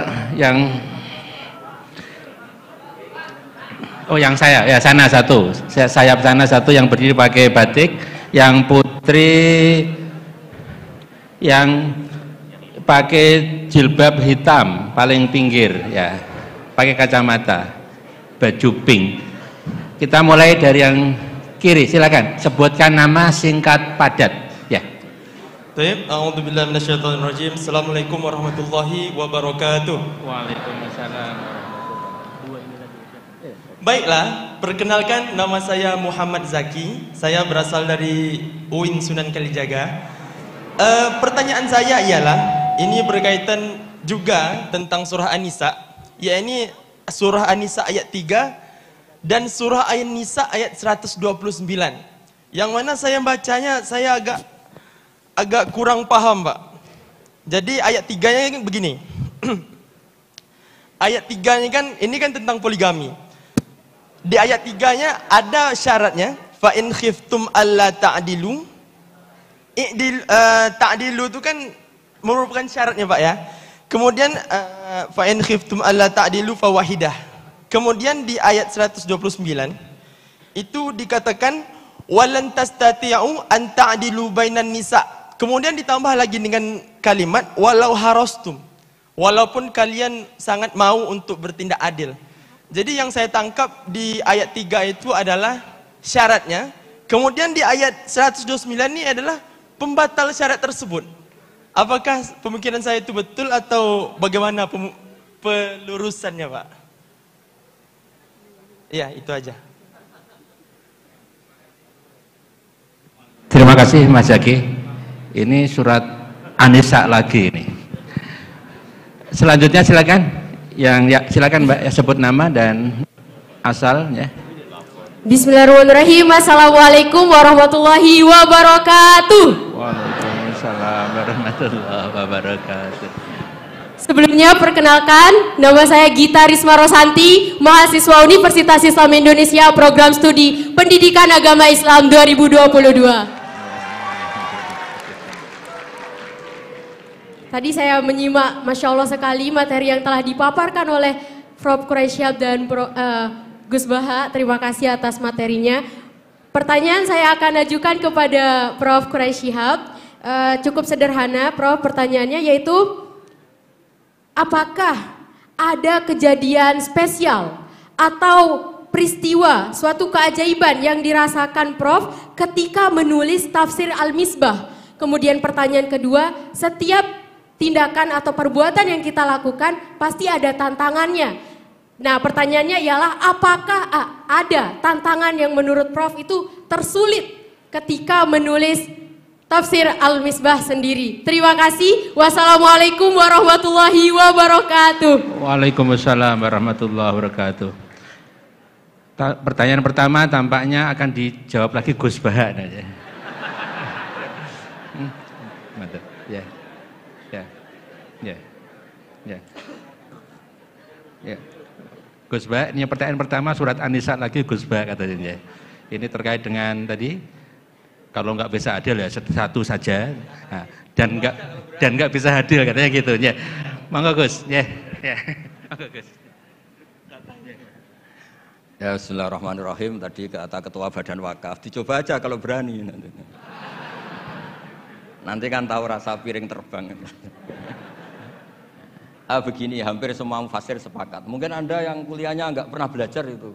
yang saya ya, sana satu, sayap sana satu yang berdiri pakai batik, yang putri yang pakai jilbab hitam paling pinggir ya, pakai kacamata, baju pink. Kita mulai dari yang kiri, silakan sebutkan nama singkat padat ya. Baik, a'udzubillahi minasyaitonirrajim. Assalamualaikum warahmatullahi wabarakatuh. Waalaikumsalam. Baiklah, perkenalkan, nama saya Muhammad Zaki. Saya berasal dari UIN Sunan Kalijaga. Pertanyaan saya ialah, ini berkaitan juga tentang surah An-Nisa, yakni surah An-Nisa ayat 3 dan surah An-Nisa ayat 129. Yang mana saya bacanya saya agak kurang paham, Pak. Jadi ayat 3-nya begini. Ayat 3-nya kan ini kan tentang poligami. Di ayat 3-nya ada syaratnya, fa in khiftum alla ta'dilu. Ta'dilu itu kan merupakan syaratnya, Pak ya. Kemudian fa in khiftum alla ta'dilu fawahidah. Kemudian di ayat 129 itu dikatakan walan tastati'u an ta'dilu bainan nisa. Kemudian ditambah lagi dengan kalimat walau harastum. Walaupun kalian sangat mau untuk bertindak adil. Jadi yang saya tangkap di ayat 3 itu adalah syaratnya. Kemudian di ayat 129 ini adalah pembatal syarat tersebut. Apakah pemikiran saya itu betul atau bagaimana pelurusannya, Pak? Ya, itu aja. Terima kasih Mas Zaki. Ini surat An-Nisa lagi ini. Selanjutnya silakan. Silakan Mbak ya, sebut nama dan asal ya. Bismillahirrahmanirrahim. Assalamualaikum warahmatullahi wabarakatuh. Waalaikumsalam warahmatullahi wabarakatuh. Sebelumnya perkenalkan, nama saya Gita Risma Rosanti, mahasiswa Universitas Islam Indonesia, program studi Pendidikan Agama Islam 2022. Tadi saya menyimak, Masya Allah sekali, materi yang telah dipaparkan oleh Prof. Quraisyhab dan Gus Baha. Terima kasih atas materinya. Pertanyaan saya akan ajukan kepada Prof. Quraisyhab. Cukup sederhana, Prof. Pertanyaannya yaitu, apakah ada kejadian spesial atau peristiwa, suatu keajaiban yang dirasakan Prof. ketika menulis tafsir Al-Misbah? Kemudian pertanyaan kedua, setiap tindakan atau perbuatan yang kita lakukan pasti ada tantangannya. Nah, pertanyaannya ialah apakah ada tantangan yang menurut Prof itu tersulit ketika menulis tafsir Al-Misbah sendiri? Terima kasih. Wassalamualaikum warahmatullahi wabarakatuh. Waalaikumsalam warahmatullahi wabarakatuh. Pertanyaan pertama tampaknya akan dijawab lagi Gus Baha. Ya. Ya. Gus Ba, ini pertanyaan pertama surat An-Nisa lagi Gus Ba katanya. Ini terkait dengan tadi kalau nggak bisa adil ya satu saja, nah, dan nggak bisa adil katanya gitu ya. Monggo Gus, ya. Monggo Gus. Ya, bismillahirrahmanirrahim. Tadi kata Ketua Badan Wakaf, dicoba aja kalau berani. Nanti kan tahu rasa piring terbang. Begini, hampir semua mufasir sepakat. Mungkin Anda yang kuliahnya nggak pernah belajar itu.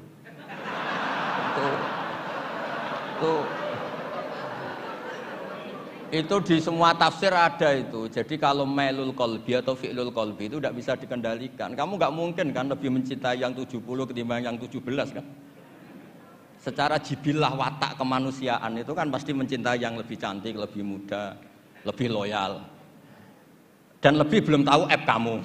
Itu di semua tafsir ada itu. Jadi kalau mailul qalbi atau fi'lul qalbi itu tidak bisa dikendalikan. Kamu nggak mungkin kan lebih mencintai yang 70 ketimbang yang 17 kan. Secara jibilah watak kemanusiaan itu kan pasti mencintai yang lebih cantik, lebih muda, lebih loyal. Dan lebih belum tahu app kamu.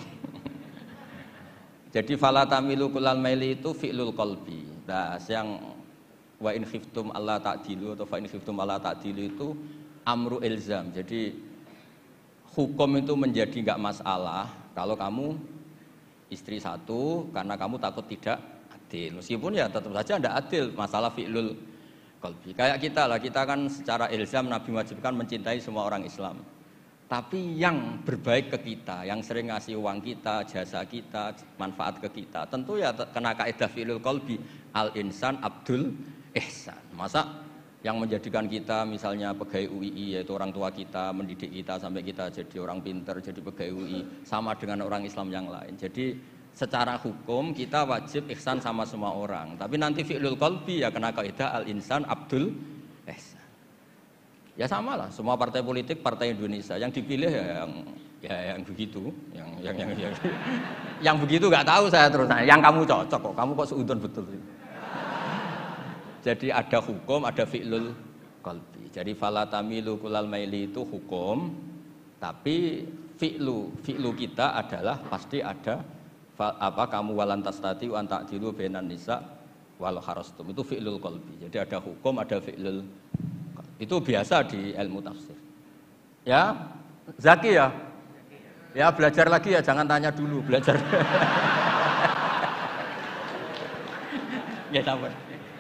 Jadi fala tamilu kullal maili itu fi'lul qalbi. Nah, yang wa in khiftum alla ta'dilu atau fa in khiftum alla ta'dilu itu amru ilzam. Jadi hukum itu menjadi enggak masalah kalau kamu istri satu karena kamu takut tidak adil. Meskipun ya tetap saja tidak adil, masalah fi'lul qalbi. Kayak kita lah, kita kan secara ilzam Nabi wajibkan mencintai semua orang Islam. Tapi yang berbaik ke kita, yang sering ngasih uang kita, jasa kita, manfaat ke kita, tentu ya kena kaidah fi'lul qalbi, al insan abdul ihsan. Masa yang menjadikan kita misalnya pegawai UII, yaitu orang tua kita, mendidik kita sampai kita jadi orang pinter, jadi pegawai UII, sama dengan orang Islam yang lain. Jadi secara hukum kita wajib ihsan sama semua orang. Tapi nanti fi'lul qalbi ya kena kaidah al insan abdul ihsan. Ya sama lah, semua partai politik, partai Indonesia yang dipilih ya yang begitu, yang begitu nggak tahu saya terus. Nah, yang kamu cocok kok, kamu kok seudon betul. Jadi ada hukum, ada fi'lul qalbi. Jadi fala tamilu kullal maili itu hukum, tapi fi'lu kita adalah pasti ada kamu walan tastati wa ta'dilu bainan nisa walau harastum. Itu fi'lul qalbi. Jadi ada hukum, ada fi'lul qalbi. Itu biasa di ilmu tafsir. Ya, Zaki ya? Ya belajar lagi ya, jangan tanya dulu, belajar. Ya sabar.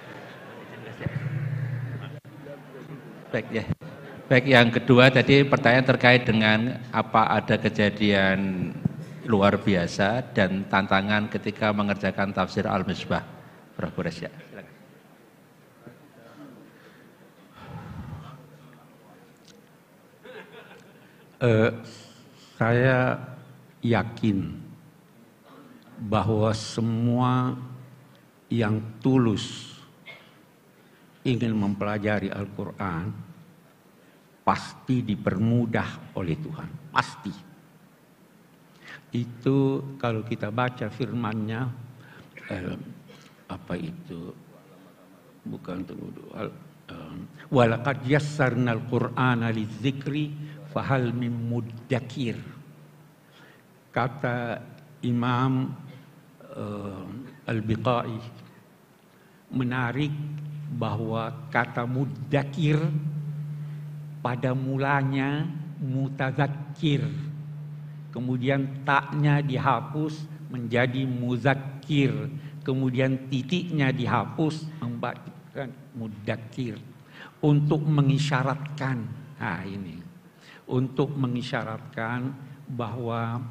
Baik ya. Baik, yang kedua tadi pertanyaan terkait dengan apa ada kejadian luar biasa dan tantangan ketika mengerjakan tafsir Al-Misbah. Prof. Quraisy. Saya yakin bahwa semua yang tulus ingin mempelajari Al-Quran pasti dipermudah oleh Tuhan, pasti. Itu kalau kita baca firman-Nya, apa itu? Bukan walaqad yassarnal Qur'ana lidzikri fahal min muddakir. Kata Imam Al-Biqai menarik bahwa kata muddakir pada mulanya mutazakir, kemudian taknya dihapus menjadi muzakkir, kemudian titiknya dihapus membacakan muddakir untuk mengisyaratkan, untuk mengisyaratkan bahwa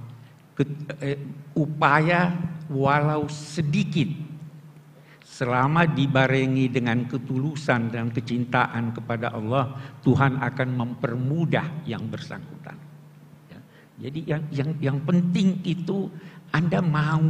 upaya walau sedikit selama dibarengi dengan ketulusan dan kecintaan kepada Allah, Tuhan akan mempermudah yang bersangkutan. Ya. Jadi yang penting itu Anda mau,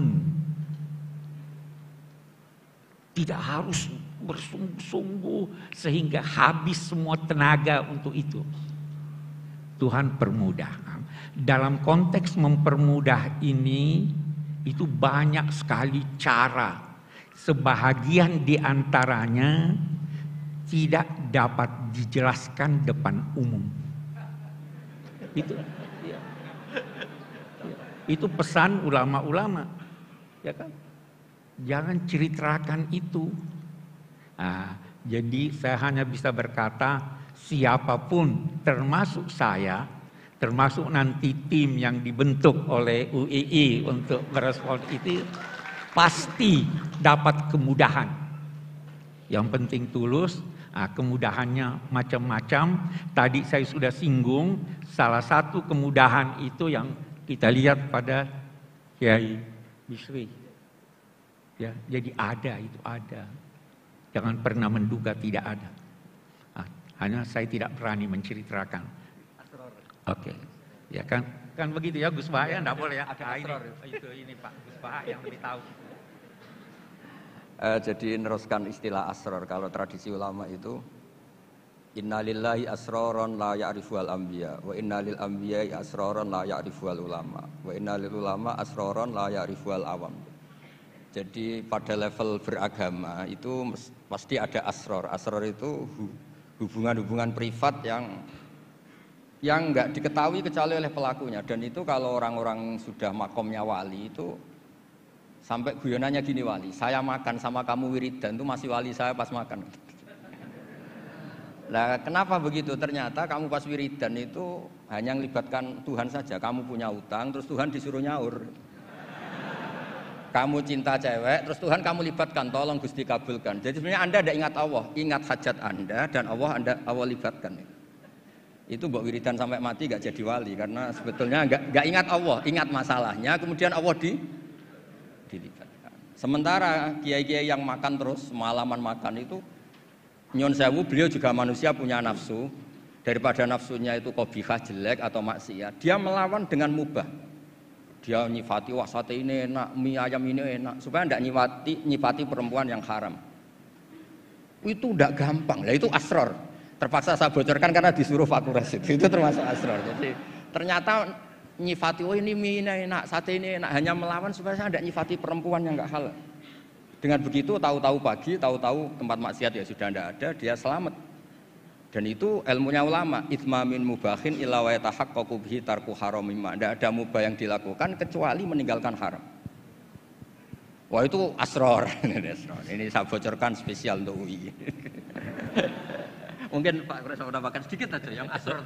tidak harus bersungguh-sungguh sehingga habis semua tenaga untuk itu. Tuhan permudah. Dalam konteks mempermudah ini, itu banyak sekali cara. Sebahagian di antaranya tidak dapat dijelaskan depan umum. Itu pesan ulama-ulama, ya kan? Jangan ceritakan itu. Nah, jadi saya hanya bisa berkata, siapapun termasuk saya, termasuk nanti tim yang dibentuk oleh UII untuk merespon itu, pasti dapat kemudahan. Yang penting tulus. Kemudahannya macam-macam. Tadi saya sudah singgung, salah satu kemudahan itu yang kita lihat pada Kiai Bisri. Ya, jadi itu ada. Jangan pernah menduga tidak ada. Hanya saya tidak berani menceritakan. Oke, ya kan begitu ya, Gus Bahaya enggak boleh ya. Ini Pak Gus Bahaya yang lebih tahu. Jadi meneruskan istilah asror, kalau tradisi ulama itu Innalillahi asroron la ya'rifuhal anbiya wa innalil anbiya'i asroron la ya'rifuhal ulama wa innalil ulama asroron la ya'rifuhal awam. Jadi pada level beragama itu pasti ada asror. Asror itu hubungan-hubungan privat yang nggak diketahui kecuali oleh pelakunya. Dan itu kalau orang-orang sudah makomnya wali itu sampai guyonannya gini, wali, saya makan sama kamu wiridan itu masih wali saya pas makan. Nah, kenapa begitu? Ternyata kamu pas wiridan itu hanya melibatkan Tuhan saja. Kamu punya utang, terus Tuhan disuruh nyaur. Kamu cinta cewek, terus Tuhan kamu libatkan, tolong Gusti kabulkan. Jadi sebenarnya Anda tidak ingat Allah, ingat hajat Anda dan Allah libatkan. Itu mbok wiridan sampai mati gak jadi wali karena sebetulnya gak ingat Allah, ingat masalahnya, kemudian Allah dilibatkan. Sementara kiai-kiai yang makan terus, malaman makan itu nyon sewu, beliau juga manusia punya nafsu. Daripada nafsunya itu qabihah, jelek atau maksiat, dia melawan dengan mubah. Dia nyifati, wah sate ini enak, mie ayam ini enak, supaya tidak nyifati perempuan yang haram. Itu tidak gampang, lah itu asror. Terpaksa saya bocorkan karena disuruh Pak Kures itu termasuk asror. Jadi ternyata nyifati, oh ini mie ini enak, sate ini enak, hanya melawan supaya saya tidak nyifati perempuan yang enggak halal. Dengan begitu tahu-tahu pagi, tahu-tahu tempat maksiat ya sudah tidak ada, dia selamat. Dan itu ilmunya ulama, itmamin mubahin illa wa yatahaqqaqu bihi tarku haramimma. Tidak ada mubah yang dilakukan kecuali meninggalkan haram. Wah itu asror. Ini saya bocorkan spesial untuk UI. Mungkin Pak Kures mau tambahkan sedikit aja yang asror.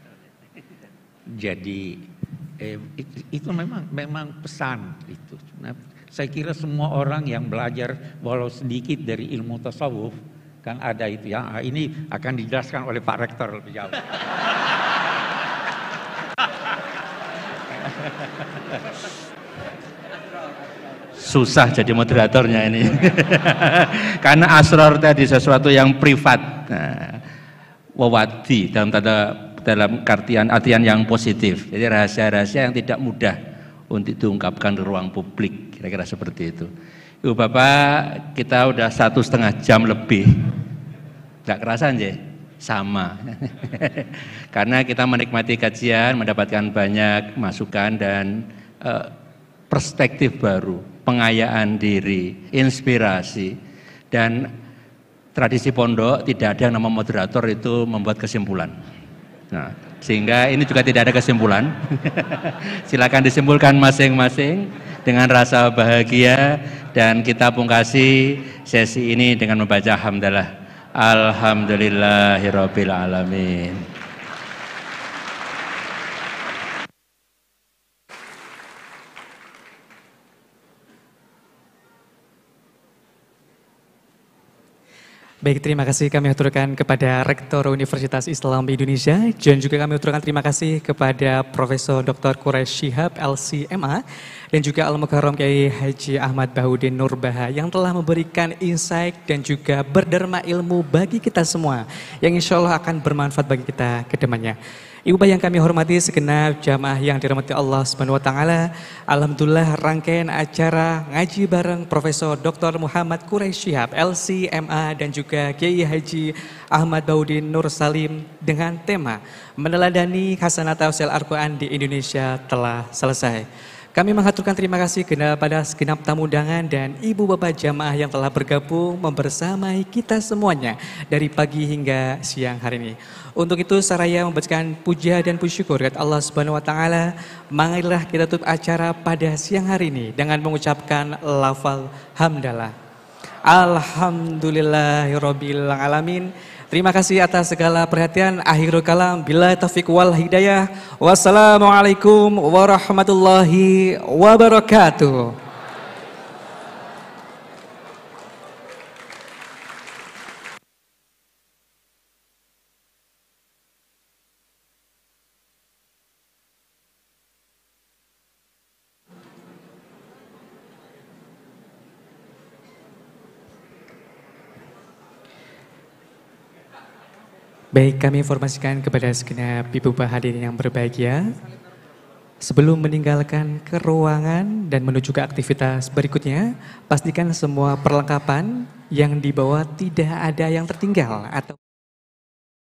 Jadi itu memang pesan itu. Nah, saya kira semua orang yang belajar walau sedikit dari ilmu tasawuf kan ada itu ya. Ini akan dijelaskan oleh Pak Rektor lebih jauh. Susah jadi moderatornya ini. Karena asror tadi sesuatu yang privat. Nah, wawadi dalam artian yang positif. Jadi rahasia-rahasia yang tidak mudah untuk diungkapkan di ruang publik. Kira-kira seperti itu. Ibu Bapak, kita udah 1,5 jam lebih. Gak kerasa aja? Sama. Karena kita menikmati kajian, mendapatkan banyak masukan dan perspektif baru, pengayaan diri, inspirasi. Dan tradisi pondok tidak ada yang nama moderator itu membuat kesimpulan. Nah, sehingga ini juga tidak ada kesimpulan. Silakan disimpulkan masing-masing dengan rasa bahagia. Dan kita pungkasi sesi ini dengan membaca hamdalah. Alhamdulillahirabbil alamin. Baik, terima kasih kami aturkan kepada Rektor Universitas Islam Indonesia dan juga kami aturkan terima kasih kepada Profesor Dr. Quraish Shihab LC.MA dan juga Al-Mukarram Kiai Haji Ahmad Bahudin Nurbaha yang telah memberikan insight dan juga berderma ilmu bagi kita semua yang insya Allah akan bermanfaat bagi kita ke depannya. Ibu Bapak yang kami hormati, segenap jamaah yang dirahmati Allah Subhanahu wa taala. Alhamdulillah rangkaian acara ngaji bareng Profesor Dr. Muhammad Quraish Shihab LC.MA dan juga Kiai Haji Ahmad Bahudin Nur Salim dengan tema meneladani hasanat tafsir Al-Qur'an di Indonesia telah selesai. Kami mengaturkan terima kasih kepada segenap tamu undangan dan ibu bapak jamaah yang telah bergabung membersamai kita semuanya dari pagi hingga siang hari ini. Untuk itu saraya membacakan puja dan puji syukur kepada Allah Subhanahu wa taala. Marilah kita tutup acara pada siang hari ini dengan mengucapkan lafal hamdalah. Alhamdulillahirabbil alamin. Terima kasih atas segala perhatian. Akhirul kalam, billahi taufiq wal hidayah. Wassalamualaikum warahmatullahi wabarakatuh. Baik, kami informasikan kepada segenap ibu bapak hadirin yang berbahagia. Sebelum meninggalkan ke ruangan dan menuju ke aktivitas berikutnya, pastikan semua perlengkapan yang dibawa tidak ada yang tertinggal atau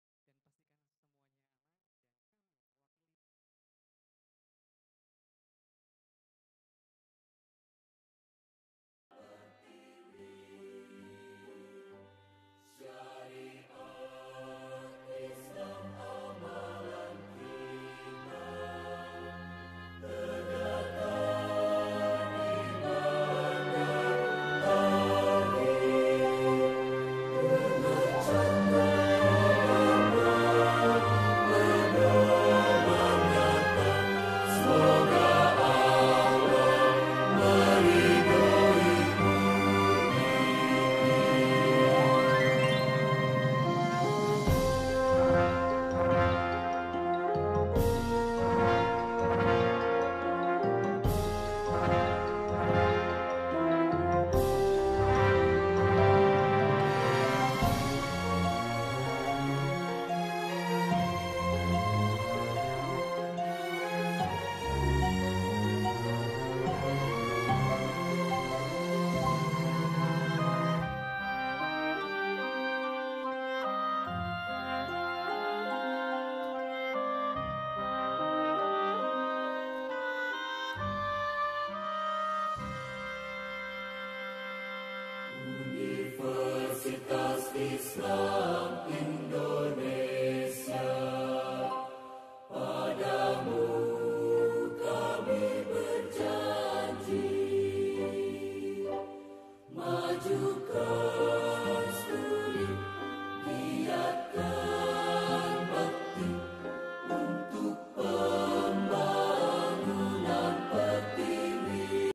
Islam